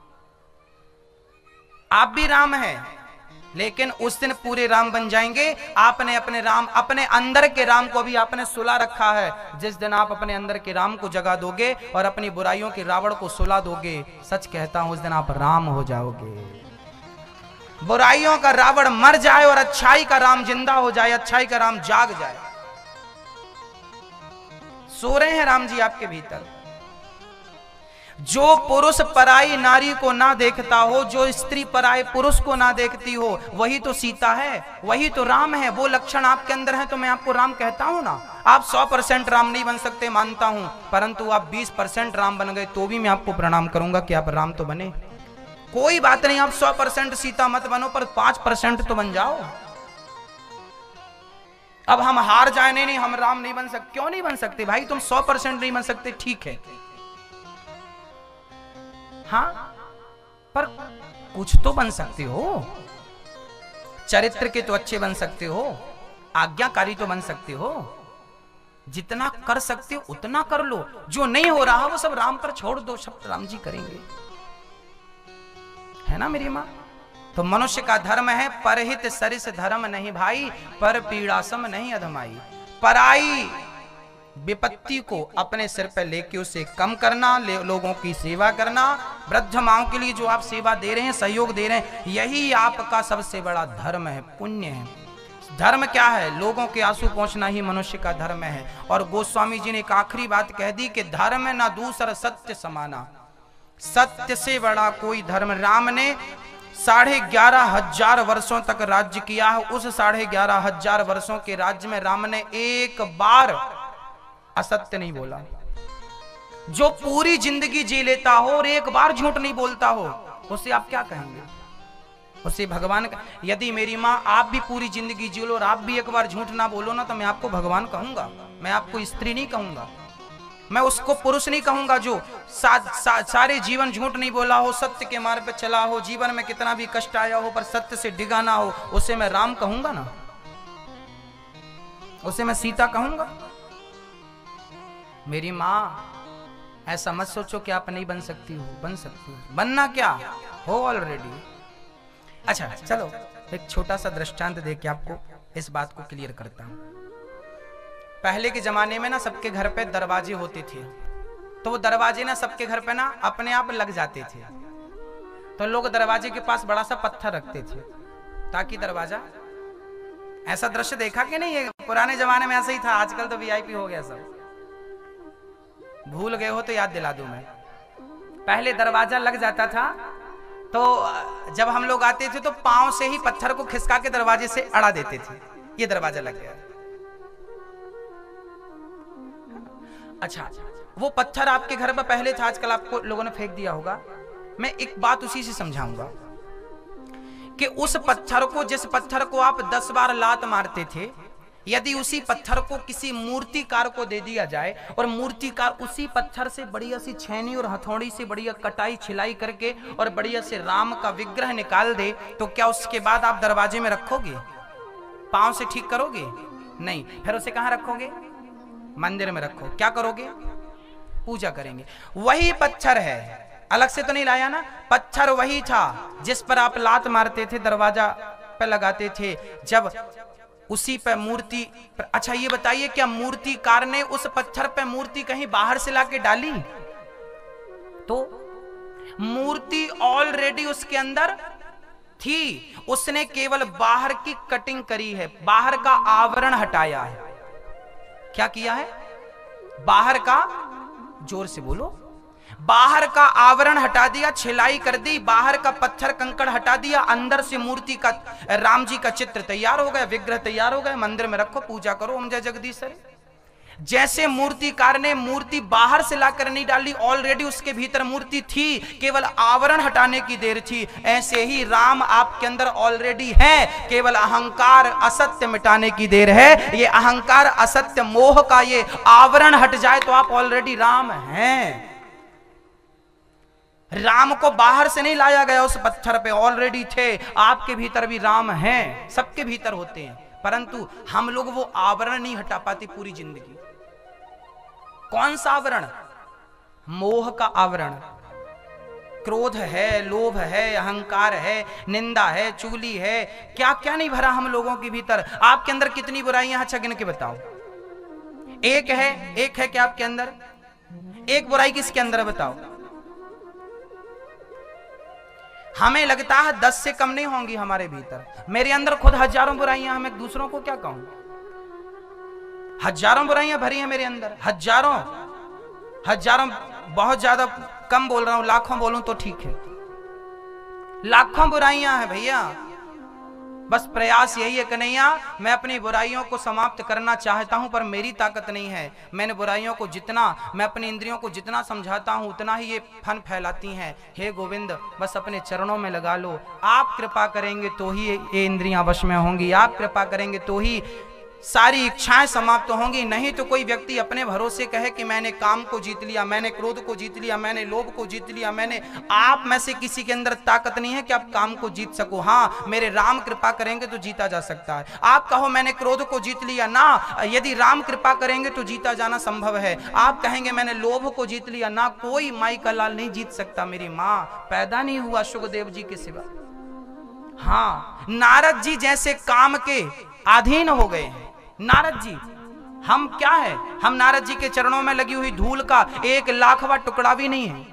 आप भी राम हैं। लेकिन उस दिन पूरे राम बन जाएंगे। आपने अपने राम, अपने अंदर के राम को भी आपने सुला रखा है। जिस दिन आप अपने अंदर के राम को जगा दोगे और अपनी बुराइयों के रावण को सुला दोगे, सच कहता हूं उस दिन आप राम हो जाओगे। बुराइयों का रावण मर जाए और अच्छाई का राम जिंदा हो जाए, अच्छाई का राम जाग जाए। सो रहे हैं राम जी आपके भीतर। जो पुरुष पराई नारी को ना देखता हो, जो स्त्री पराई पुरुष को ना देखती हो, वही तो सीता है, वही तो राम है। वो लक्षण आपके अंदर है तो मैं आपको राम कहता हूं ना। आप सौ परसेंट राम नहीं बन सकते मानता हूं, परंतु आप बीस परसेंट राम बन गए तो भी मैं आपको प्रणाम करूंगा कि आप राम तो बने। कोई बात नहीं, आप सौ परसेंट सीता मत बनो, पर पांच परसेंट तो बन जाओ। अब हम हार जाए, नहीं नहीं हम राम नहीं बन सकते। क्यों नहीं बन सकते भाई? तुम सौ परसेंट नहीं बन सकते, ठीक है, हाँ, पर कुछ तो बन सकते हो। चरित्र के तो अच्छे बन सकते हो, आज्ञाकारी तो बन सकते हो। जितना कर सकते हो उतना कर लो। जो नहीं हो रहा वो सब राम पर छोड़ दो, सब राम जी करेंगे, है ना मेरी माँ? तो मनुष्य का धर्म है परहित सरिस धर्म नहीं भाई, पर पीड़ासम नहीं अधमाई। पराई विपत्ति को अपने सिर पर लेके उसे कम करना, लोगों की सेवा करना। वृद्ध माओं के लिए जो आप सेवा दे रहे हैं, सहयोग दे रहे हैं, यही आपका सबसे बड़ा धर्म है, पुण्य है। धर्म क्या है? लोगों के आंसू पहुंचना ही मनुष्य का धर्म है। और गोस्वामी जी ने एक आखिरी बात कह दी कि धर्म ना दूसरा सत्य समाना, सत्य से बड़ा कोई धर्म। राम ने साढ़े ग्यारह हजार वर्षों तक राज्य किया है। उस साढ़े ग्यारह हजार वर्षों के राज्य में राम ने एक बार असत्य नहीं बोला। जो पूरी जिंदगी जी लेता हो और एक बार झूठ नहीं बोलता हो, उसे आप क्या कहेंगे? उसे भगवान का। यदि मेरी माँ आप भी पूरी जिंदगी जी लो और आप भी एक बार झूठ ना बोलो ना, तो मैं आपको भगवान कहूंगा, मैं आपको स्त्री नहीं कहूंगा, मैं उसको पुरुष नहीं कहूंगा जो सा, सा, सारे जीवन झूठ नहीं बोला हो, सत्य के मार्ग पे चला हो, जीवन में कितना भी कष्ट आया हो पर सत्य से डिगा ना हो, उसे मैं राम कहूंगा ना, उसे मैं सीता कहूंगा। मेरी माँ ऐसा मत सोचो कि आप नहीं बन सकती हो, बन सकती हो। बनना क्या हो ऑलरेडी। अच्छा चलो एक छोटा सा दृष्टांत दे के आपको इस बात को क्लियर करता हूं। पहले के जमाने में ना सबके घर पे दरवाजे होते थे, तो वो दरवाजे ना सबके घर पे ना अपने आप लग जाते थे। तो लोग दरवाजे के पास बड़ा सा पत्थर रखते थे ताकि दरवाजा। ऐसा दृश्य देखा कि नहीं? है पुराने जमाने में ऐसा ही था, आजकल तो वीआईपी हो गया सब। भूल गए हो तो याद दिला दूं मैं। पहले दरवाजा लग जाता था, तो जब हम लोग आते थे तो पांव से ही पत्थर को खिसका के दरवाजे से अड़ा देते थे, ये दरवाजा लग गया। अच्छा, वो पत्थर आपके घर पर पहले था, आजकल आपको लोगों ने फेंक दिया होगा। मैं एक बात उसी से समझाऊंगा कि उस पत्थर को, जिस पत्थर को आप दस बार लात मारते थे, यदि उसी पत्थर को किसी मूर्तिकार को दे दिया जाए और मूर्तिकार उसी पत्थर से बढ़िया सी छेनी और हथौड़ी से बढ़िया कटाई छिलाई करके और बढ़िया से राम का विग्रह निकाल दे, तो क्या उसके बाद आप दरवाजे में रखोगे? पांव से ठीक करोगे नहीं, फिर उसे कहां रखोगे? मंदिर में रखो। क्या करोगे? पूजा करेंगे। वही पत्थर है, अलग से तो नहीं लाया ना, पत्थर वही था जिस पर आप लात मारते थे, दरवाजा पे लगाते थे, जब उसी पे मूर्ति। अच्छा ये बताइए, क्या मूर्तिकार ने उस पत्थर पे मूर्ति कहीं बाहर से लाके डाली? तो मूर्ति ऑलरेडी उसके अंदर थी, उसने केवल बाहर की कटिंग करी है, बाहर का आवरण हटाया है। क्या किया है? बाहर का, जोर से बोलो, बाहर का आवरण हटा दिया, छिलाई कर दी, बाहर का पत्थर कंकड़ हटा दिया, अंदर से मूर्ति का, राम जी का चित्र तैयार हो गया, विग्रह तैयार हो गया, मंदिर में रखो, पूजा करो, ओम जय जगदीश। जैसे मूर्तिकार ने मूर्ति बाहर से लाकर नहीं डाली, ऑलरेडी उसके भीतर मूर्ति थी, केवल आवरण हटाने की देर थी, ऐसे ही राम आपके अंदर ऑलरेडी है, केवल अहंकार असत्य मिटाने की देर है। ये अहंकार असत्य मोह का ये आवरण हट जाए तो आप ऑलरेडी राम हैं। राम को बाहर से नहीं लाया गया, उस पत्थर पे ऑलरेडी थे, आपके भीतर भी राम हैं, सबके भीतर होते हैं, परंतु हम लोग वो आवरण नहीं हटा पाते पूरी जिंदगी। कौन सा आवरण? मोह का आवरण। क्रोध है, लोभ है, अहंकार है, निंदा है, चुगली है, क्या क्या नहीं भरा हम लोगों के भीतर। आपके अंदर कितनी बुराइयां हैं, अच्छा गिन के बताओ। एक है, एक है क्या आपके अंदर? एक बुराई किसके अंदर है बताओ? हमें लगता है दस से कम नहीं होंगी हमारे भीतर, मेरे अंदर खुद हजारों बुराइयां, हमें दूसरों को क्या कहूं? हजारों बुराइयां भरी हैं मेरे अंदर, हजारों हजारों बहुत ज्यादा कम बोल रहा हूं, लाखों बोलूं तो ठीक है, लाखों बुराइयां हैं भैया। बस प्रयास यही है कन्हैया, मैं अपनी बुराइयों को समाप्त करना चाहता हूं, पर मेरी ताकत नहीं है। मैंने बुराइयों को जितना, मैं अपनी इंद्रियों को जितना समझाता हूं, उतना ही ये फन फैलाती हैं। हे गोविंद, बस अपने चरणों में लगा लो। आप कृपा करेंगे तो ही ये इंद्रियां वश में होंगी, आप कृपा करेंगे तो ही सारी इच्छाएं समाप्त होंगी। नहीं तो कोई व्यक्ति अपने भरोसे कहे कि मैंने काम को जीत लिया, मैंने क्रोध को जीत लिया, मैंने लोभ को जीत लिया, मैंने, आप में से किसी के अंदर ताकत नहीं है कि आप काम को जीत सको। हाँ, मेरे राम कृपा करेंगे तो जीता जा सकता है। आप कहो मैंने क्रोध को जीत लिया ना, यदि राम कृपा करेंगे तो जीता जाना संभव है। आप कहेंगे मैंने लोभ को जीत लिया ना, कोई माई का लाल नहीं जीत सकता, मेरी माँ पैदा नहीं हुआ सुखदेव जी के सिवा। हाँ, नारद जी जैसे काम के अधीन हो गए हैं। नारद जी, हम क्या है? हम नारद जी के चरणों में लगी हुई धूल का एक लाखवां टुकड़ा भी नहीं है।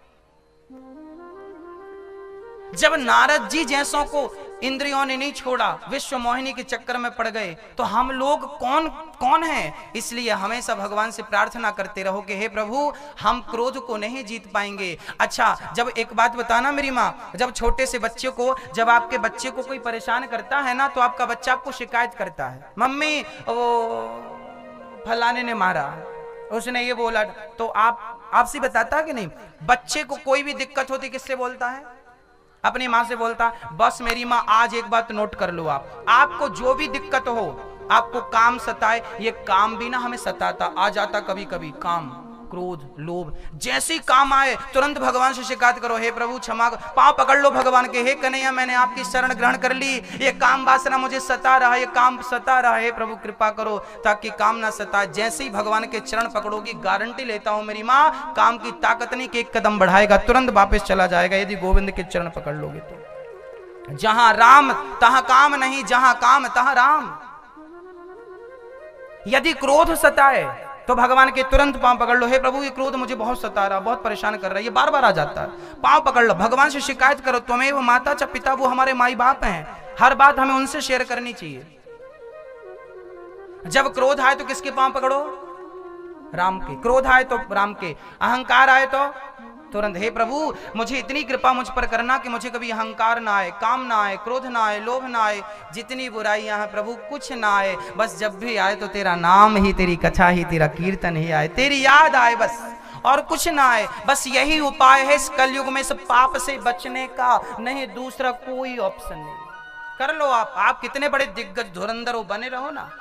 जब नारद जी जैसों को इंद्रियों ने नहीं छोड़ा, विश्व मोहिनी के चक्कर में पड़ गए, तो हम लोग कौन कौन हैं? इसलिए हमेशा भगवान से प्रार्थना करते रहो कि हे प्रभु, हम क्रोध को नहीं जीत पाएंगे। अच्छा, जब एक बात बताना मेरी माँ, जब छोटे से बच्चे को, जब आपके बच्चे को कोई परेशान करता है ना, तो आपका बच्चा आपको शिकायत करता है, मम्मी वो फलाने ने मारा, उसने ये बोला, तो आप आपसे बताता कि नहीं? बच्चे को कोई भी दिक्कत होती किससे बोलता है? अपनी माँ से बोलता। बस मेरी माँ, आज एक बात नोट कर लो, आप आपको जो भी दिक्कत हो, आपको काम सताए, ये काम भी ना हमें सताता, आ जाता कभी कभी काम, क्रोध, लोभ, जैसे ही काम आए तुरंत भगवान से शिकायत करो, हे प्रभु क्षमा, पांव पकड़ लो भगवान के, हे कन्हैया मैंने आपकी शरण ग्रहण कर ली, ये काम वासना मुझे सता रहा है, ये काम सता रहा है, प्रभु कृपा करो ताकि काम ना सताए। जैसे ही भगवान के चरण पकड़ोगी, गारंटी लेता हूं मेरी माँ, काम की ताकत नहीं कि एक कदम बढ़ाएगा, तुरंत वापस चला जाएगा, यदि गोविंद के चरण पकड़ लोगे तो। जहां राम तहां काम नहीं, जहां काम तहां राम। यदि क्रोध सताए तो भगवान के तुरंत पांव पकड़ लो, हे प्रभु ये क्रोध मुझे बहुत सता रहा, बहुत परेशान कर रहा है, ये बार बार आ जाता है, पांव पकड़ लो, भगवान से शिकायत करो। तुम्हें वो माता च पिता, वो हमारे माई बाप हैं, हर बात हमें उनसे शेयर करनी चाहिए। जब क्रोध आए तो किसके पांव पकड़ो? राम के। क्रोध आए तो राम के, अहंकार आए तो तुरंत, हे प्रभु मुझे इतनी कृपा मुझ पर करना कि मुझे कभी अहंकार ना आए, काम ना आए, क्रोध ना आए, लोभ ना आए, जितनी बुराइयां हैं प्रभु कुछ ना आए, बस जब भी आए तो तेरा नाम ही, तेरी कथा ही, तेरा कीर्तन ही आए, तेरी याद आए, बस और कुछ ना आए। बस यही उपाय है इस कलयुग में इस पाप से बचने का, नहीं दूसरा कोई ऑप्शन नहीं। कर लो आप आप कितने बड़े दिग्गज धुरंधर हो, बने रहो ना।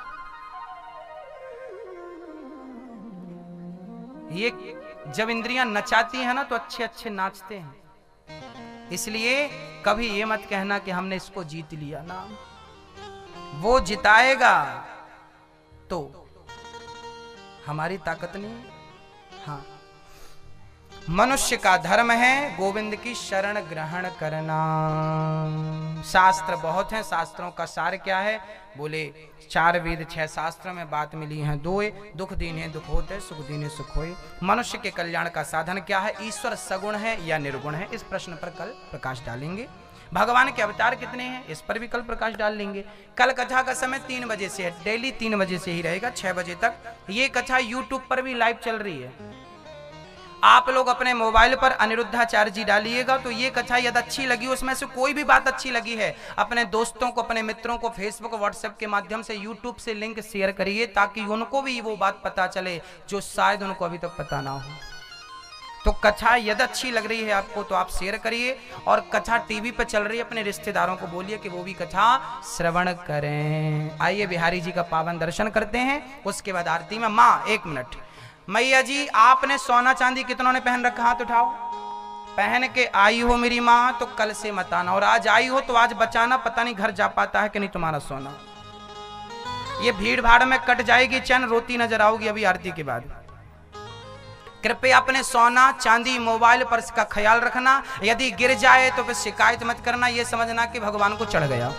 ये जब इंद्रियां नचाती हैं ना तो अच्छे अच्छे नाचते हैं। इसलिए कभी ये मत कहना कि हमने इसको जीत लिया ना, वो जिताएगा तो हमारी ताकत नहीं। हाँ, मनुष्य का धर्म है गोविंद की शरण ग्रहण करना। शास्त्र बहुत हैं, शास्त्रों का सार क्या है? बोले चार वेद छह शास्त्रों में बात मिली है दोए, दुख दीने दुख होते, सुख दीने सुख होए। मनुष्य के कल्याण का साधन क्या है? ईश्वर सगुण है या निर्गुण है? इस प्रश्न पर कल प्रकाश डालेंगे। भगवान के अवतार कितने हैं, इस पर भी कल प्रकाश डाल लेंगे। कल कथा का समय तीन बजे से है, डेली तीन बजे से ही रहेगा, छह बजे तक। ये कथा यूट्यूब पर भी लाइव चल रही है। आप लोग अपने मोबाइल पर अनिरुद्धाचार्य जी डालिएगा तो ये कथा यदि अच्छी लगी, उसमें से कोई भी बात अच्छी लगी है, अपने दोस्तों को, अपने मित्रों को फेसबुक व्हाट्सएप के माध्यम से यूट्यूब से लिंक शेयर करिए, ताकि उनको भी वो बात पता चले जो शायद उनको अभी तक पता ना हो। तो कथा यदि अच्छी लग रही है आपको तो आप शेयर करिए, और कथा टीवी पर चल रही है, अपने रिश्तेदारों को बोलिए कि वो भी कथा श्रवण करें। आइए बिहारी जी का पावन दर्शन करते हैं, उसके बाद आरती में। माँ एक मिनट, मैया जी आपने सोना चांदी कितनों ने पहन रखा? हाथ उठाओ। पहन के आई हो मेरी माँ तो कल से मत आना, और आज आई हो तो आज बचाना, पता नहीं घर जा पाता है कि नहीं तुम्हारा सोना। ये भीड़ भाड़ में कट जाएगी चैन, रोती नजर आओगी अभी आरती के बाद। कृपया अपने सोना चांदी मोबाइल पर्स का ख्याल रखना, यदि गिर जाए तो फिर शिकायत मत करना, ये समझना कि भगवान को चढ़ गया।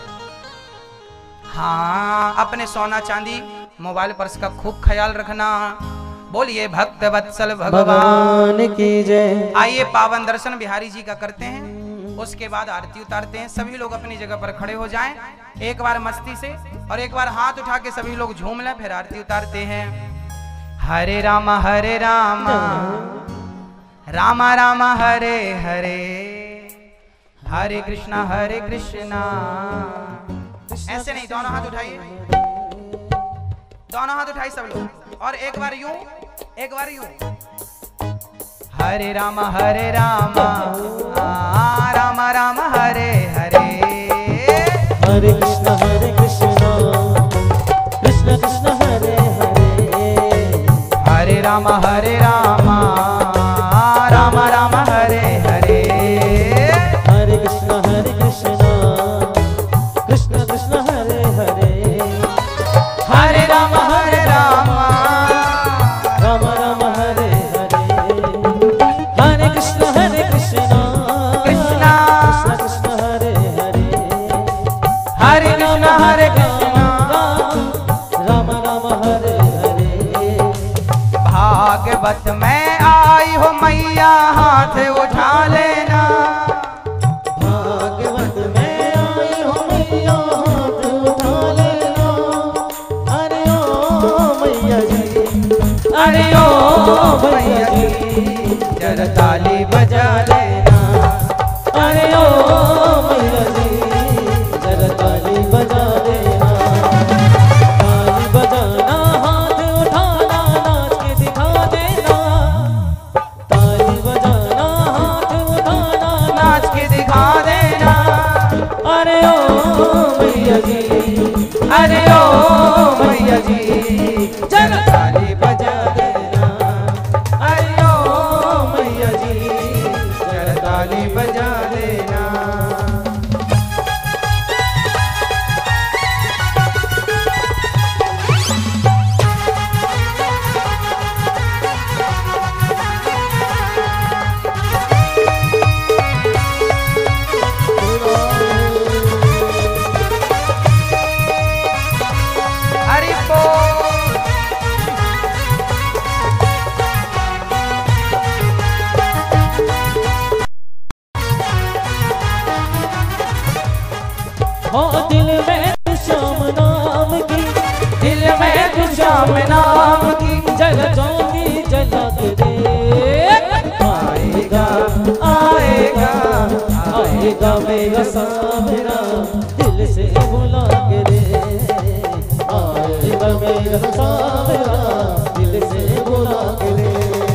हाँ, अपने सोना चांदी मोबाइल पर्स का खूब ख्याल रखना। बोलिए भक्त वत्सल भगवान की जय। आइए पावन दर्शन बिहारी जी का करते हैं, उसके बाद आरती उतारते हैं। सभी लोग अपनी जगह पर खड़े हो जाएं एक बार मस्ती से, और एक बार हाथ उठा के सभी लोग झूम लें, फिर आरती उतारते हैं। हरे राम हरे राम राम राम हरे हरे, हरे कृष्णा हरे कृष्णा। ऐसे नहीं, दोनों हाथ उठाइए, दोनों हाथ उठाइए सब लोग, और एक बार यूं, एक बार यूं। हरे राम हरे राम राम राम हरे हरे, हरे कृष्णा हरे कृष्णा कृष्ण कृष्ण हरे हरे, हरे राम हरे राम राम राम हरे हरे, हरे कृष्णा हरे कृष्णा कृष्ण कृष्ण हरे हरे, हरे राम हरे राम राम राम हरे हरे, हरे कृष्ण हरे कृष्णा कृष्णा कृष्ण कृष्ण हरे हरे, हरे कृष्णा हरे कृष्णा राम राम हरे हरे। भागवत में आई हो मैया हाथ उठा लेना, भागवत में आई हो मैया हाथ उठा लेना, अरे ओ मैया जी, अरे ओ मैया जी जरा ताली बजा लेना, अरे ओ मैया जी जरा ताली बजा देना, ताली बजाना हाथ उठाना नाच के दिखा देना, ताली बजाना हाथ उठाना नाच के दिखा देना, अरे ओ मैया जी, अरे ओ मैया जी जरा ताली बजा देना, अरे ओ मैया जी जरा ताली बजा देना। हरि बोल। हो दिल में तू श्याम नाम की, दिल में तू श्याम नाम की जल जोगी जला के देख, आएगा आएगा आएगा मेरा सावरा दिल से बुला के दे, आएगा मेरा सावरा दिल से बुला के दे।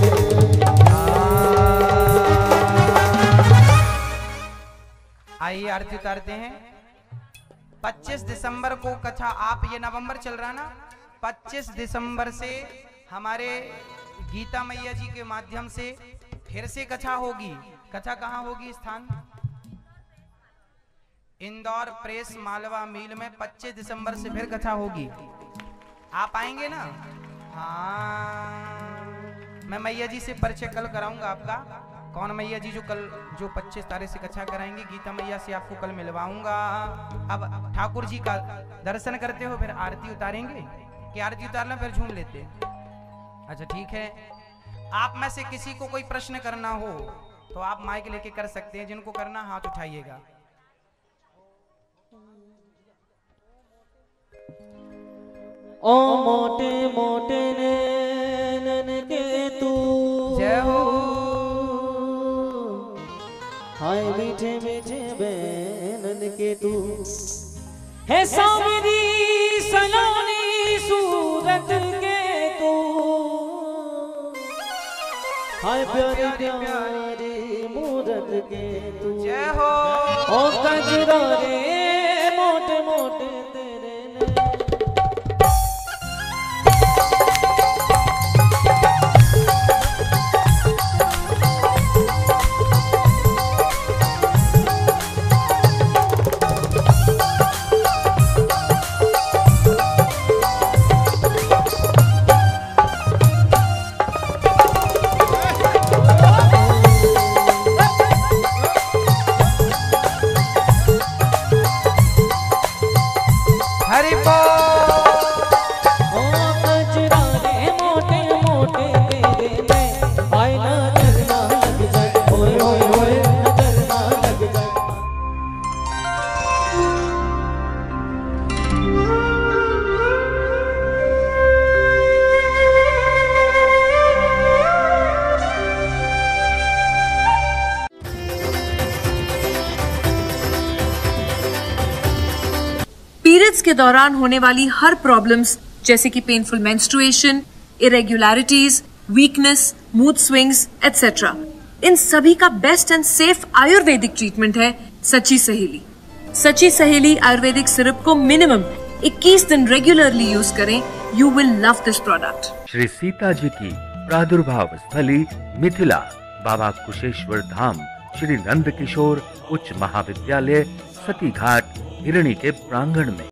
आइए आरती उतारते हैं। पच्चीस दिसंबर को कथा, आप ये नवंबर चल रहा ना, पच्चीस दिसंबर से हमारे गीता मैया जी के माध्यम से फिर से कथा होगी। कथा कहाँ होगी? स्थान इंदौर प्रेस मालवा मिल में पच्चीस दिसंबर से फिर कथा होगी। आप आएंगे ना? हाँ, मैं मैया जी से परिचय कल कराऊंगा आपका। कौन मैया जी जो कल जो पच्चीस तारीख से कथा कराएंगे, गीता मैया से आपको कल मिलवाऊंगा। अब ठाकुर जी का दर्शन करते हो, फिर आरती उतारेंगे कि आरती उतारना फिर झूम लेते? अच्छा ठीक है। आप में से किसी को कोई प्रश्न करना हो तो आप माइक लेके कर सकते हैं। जिनको करना हाथ उठाइएगा। ओ मोटे मोटे नैनन के तू, जय हो। हाय मीठे मीठे बैनन के तू, है सावरी सलोनी सूरत के तू, हाय प्यारी प्यारी मूरत के तू, जय हो। ओ कजरा रे मोटे मोटे तेरे पीरियड्स के दौरान होने वाली हर प्रॉब्लम्स जैसे कि painful menstruation, irregularities, weakness, mood swings etcetera, इन सभी का best and safe Ayurvedic treatment है सची सहेली। सची सहेली आयुर्वेदिक सिरप को मिनिमम इक्कीस दिन रेगुलरली यूज करें। You will love this product. Shri Sita ji की प्रादुर्भाव स्थली मिथिला, बाबा कुशेश्वर धाम, श्री नंद किशोर उच्च महाविद्यालय, सती घाट, हिरणी के प्रांगण में।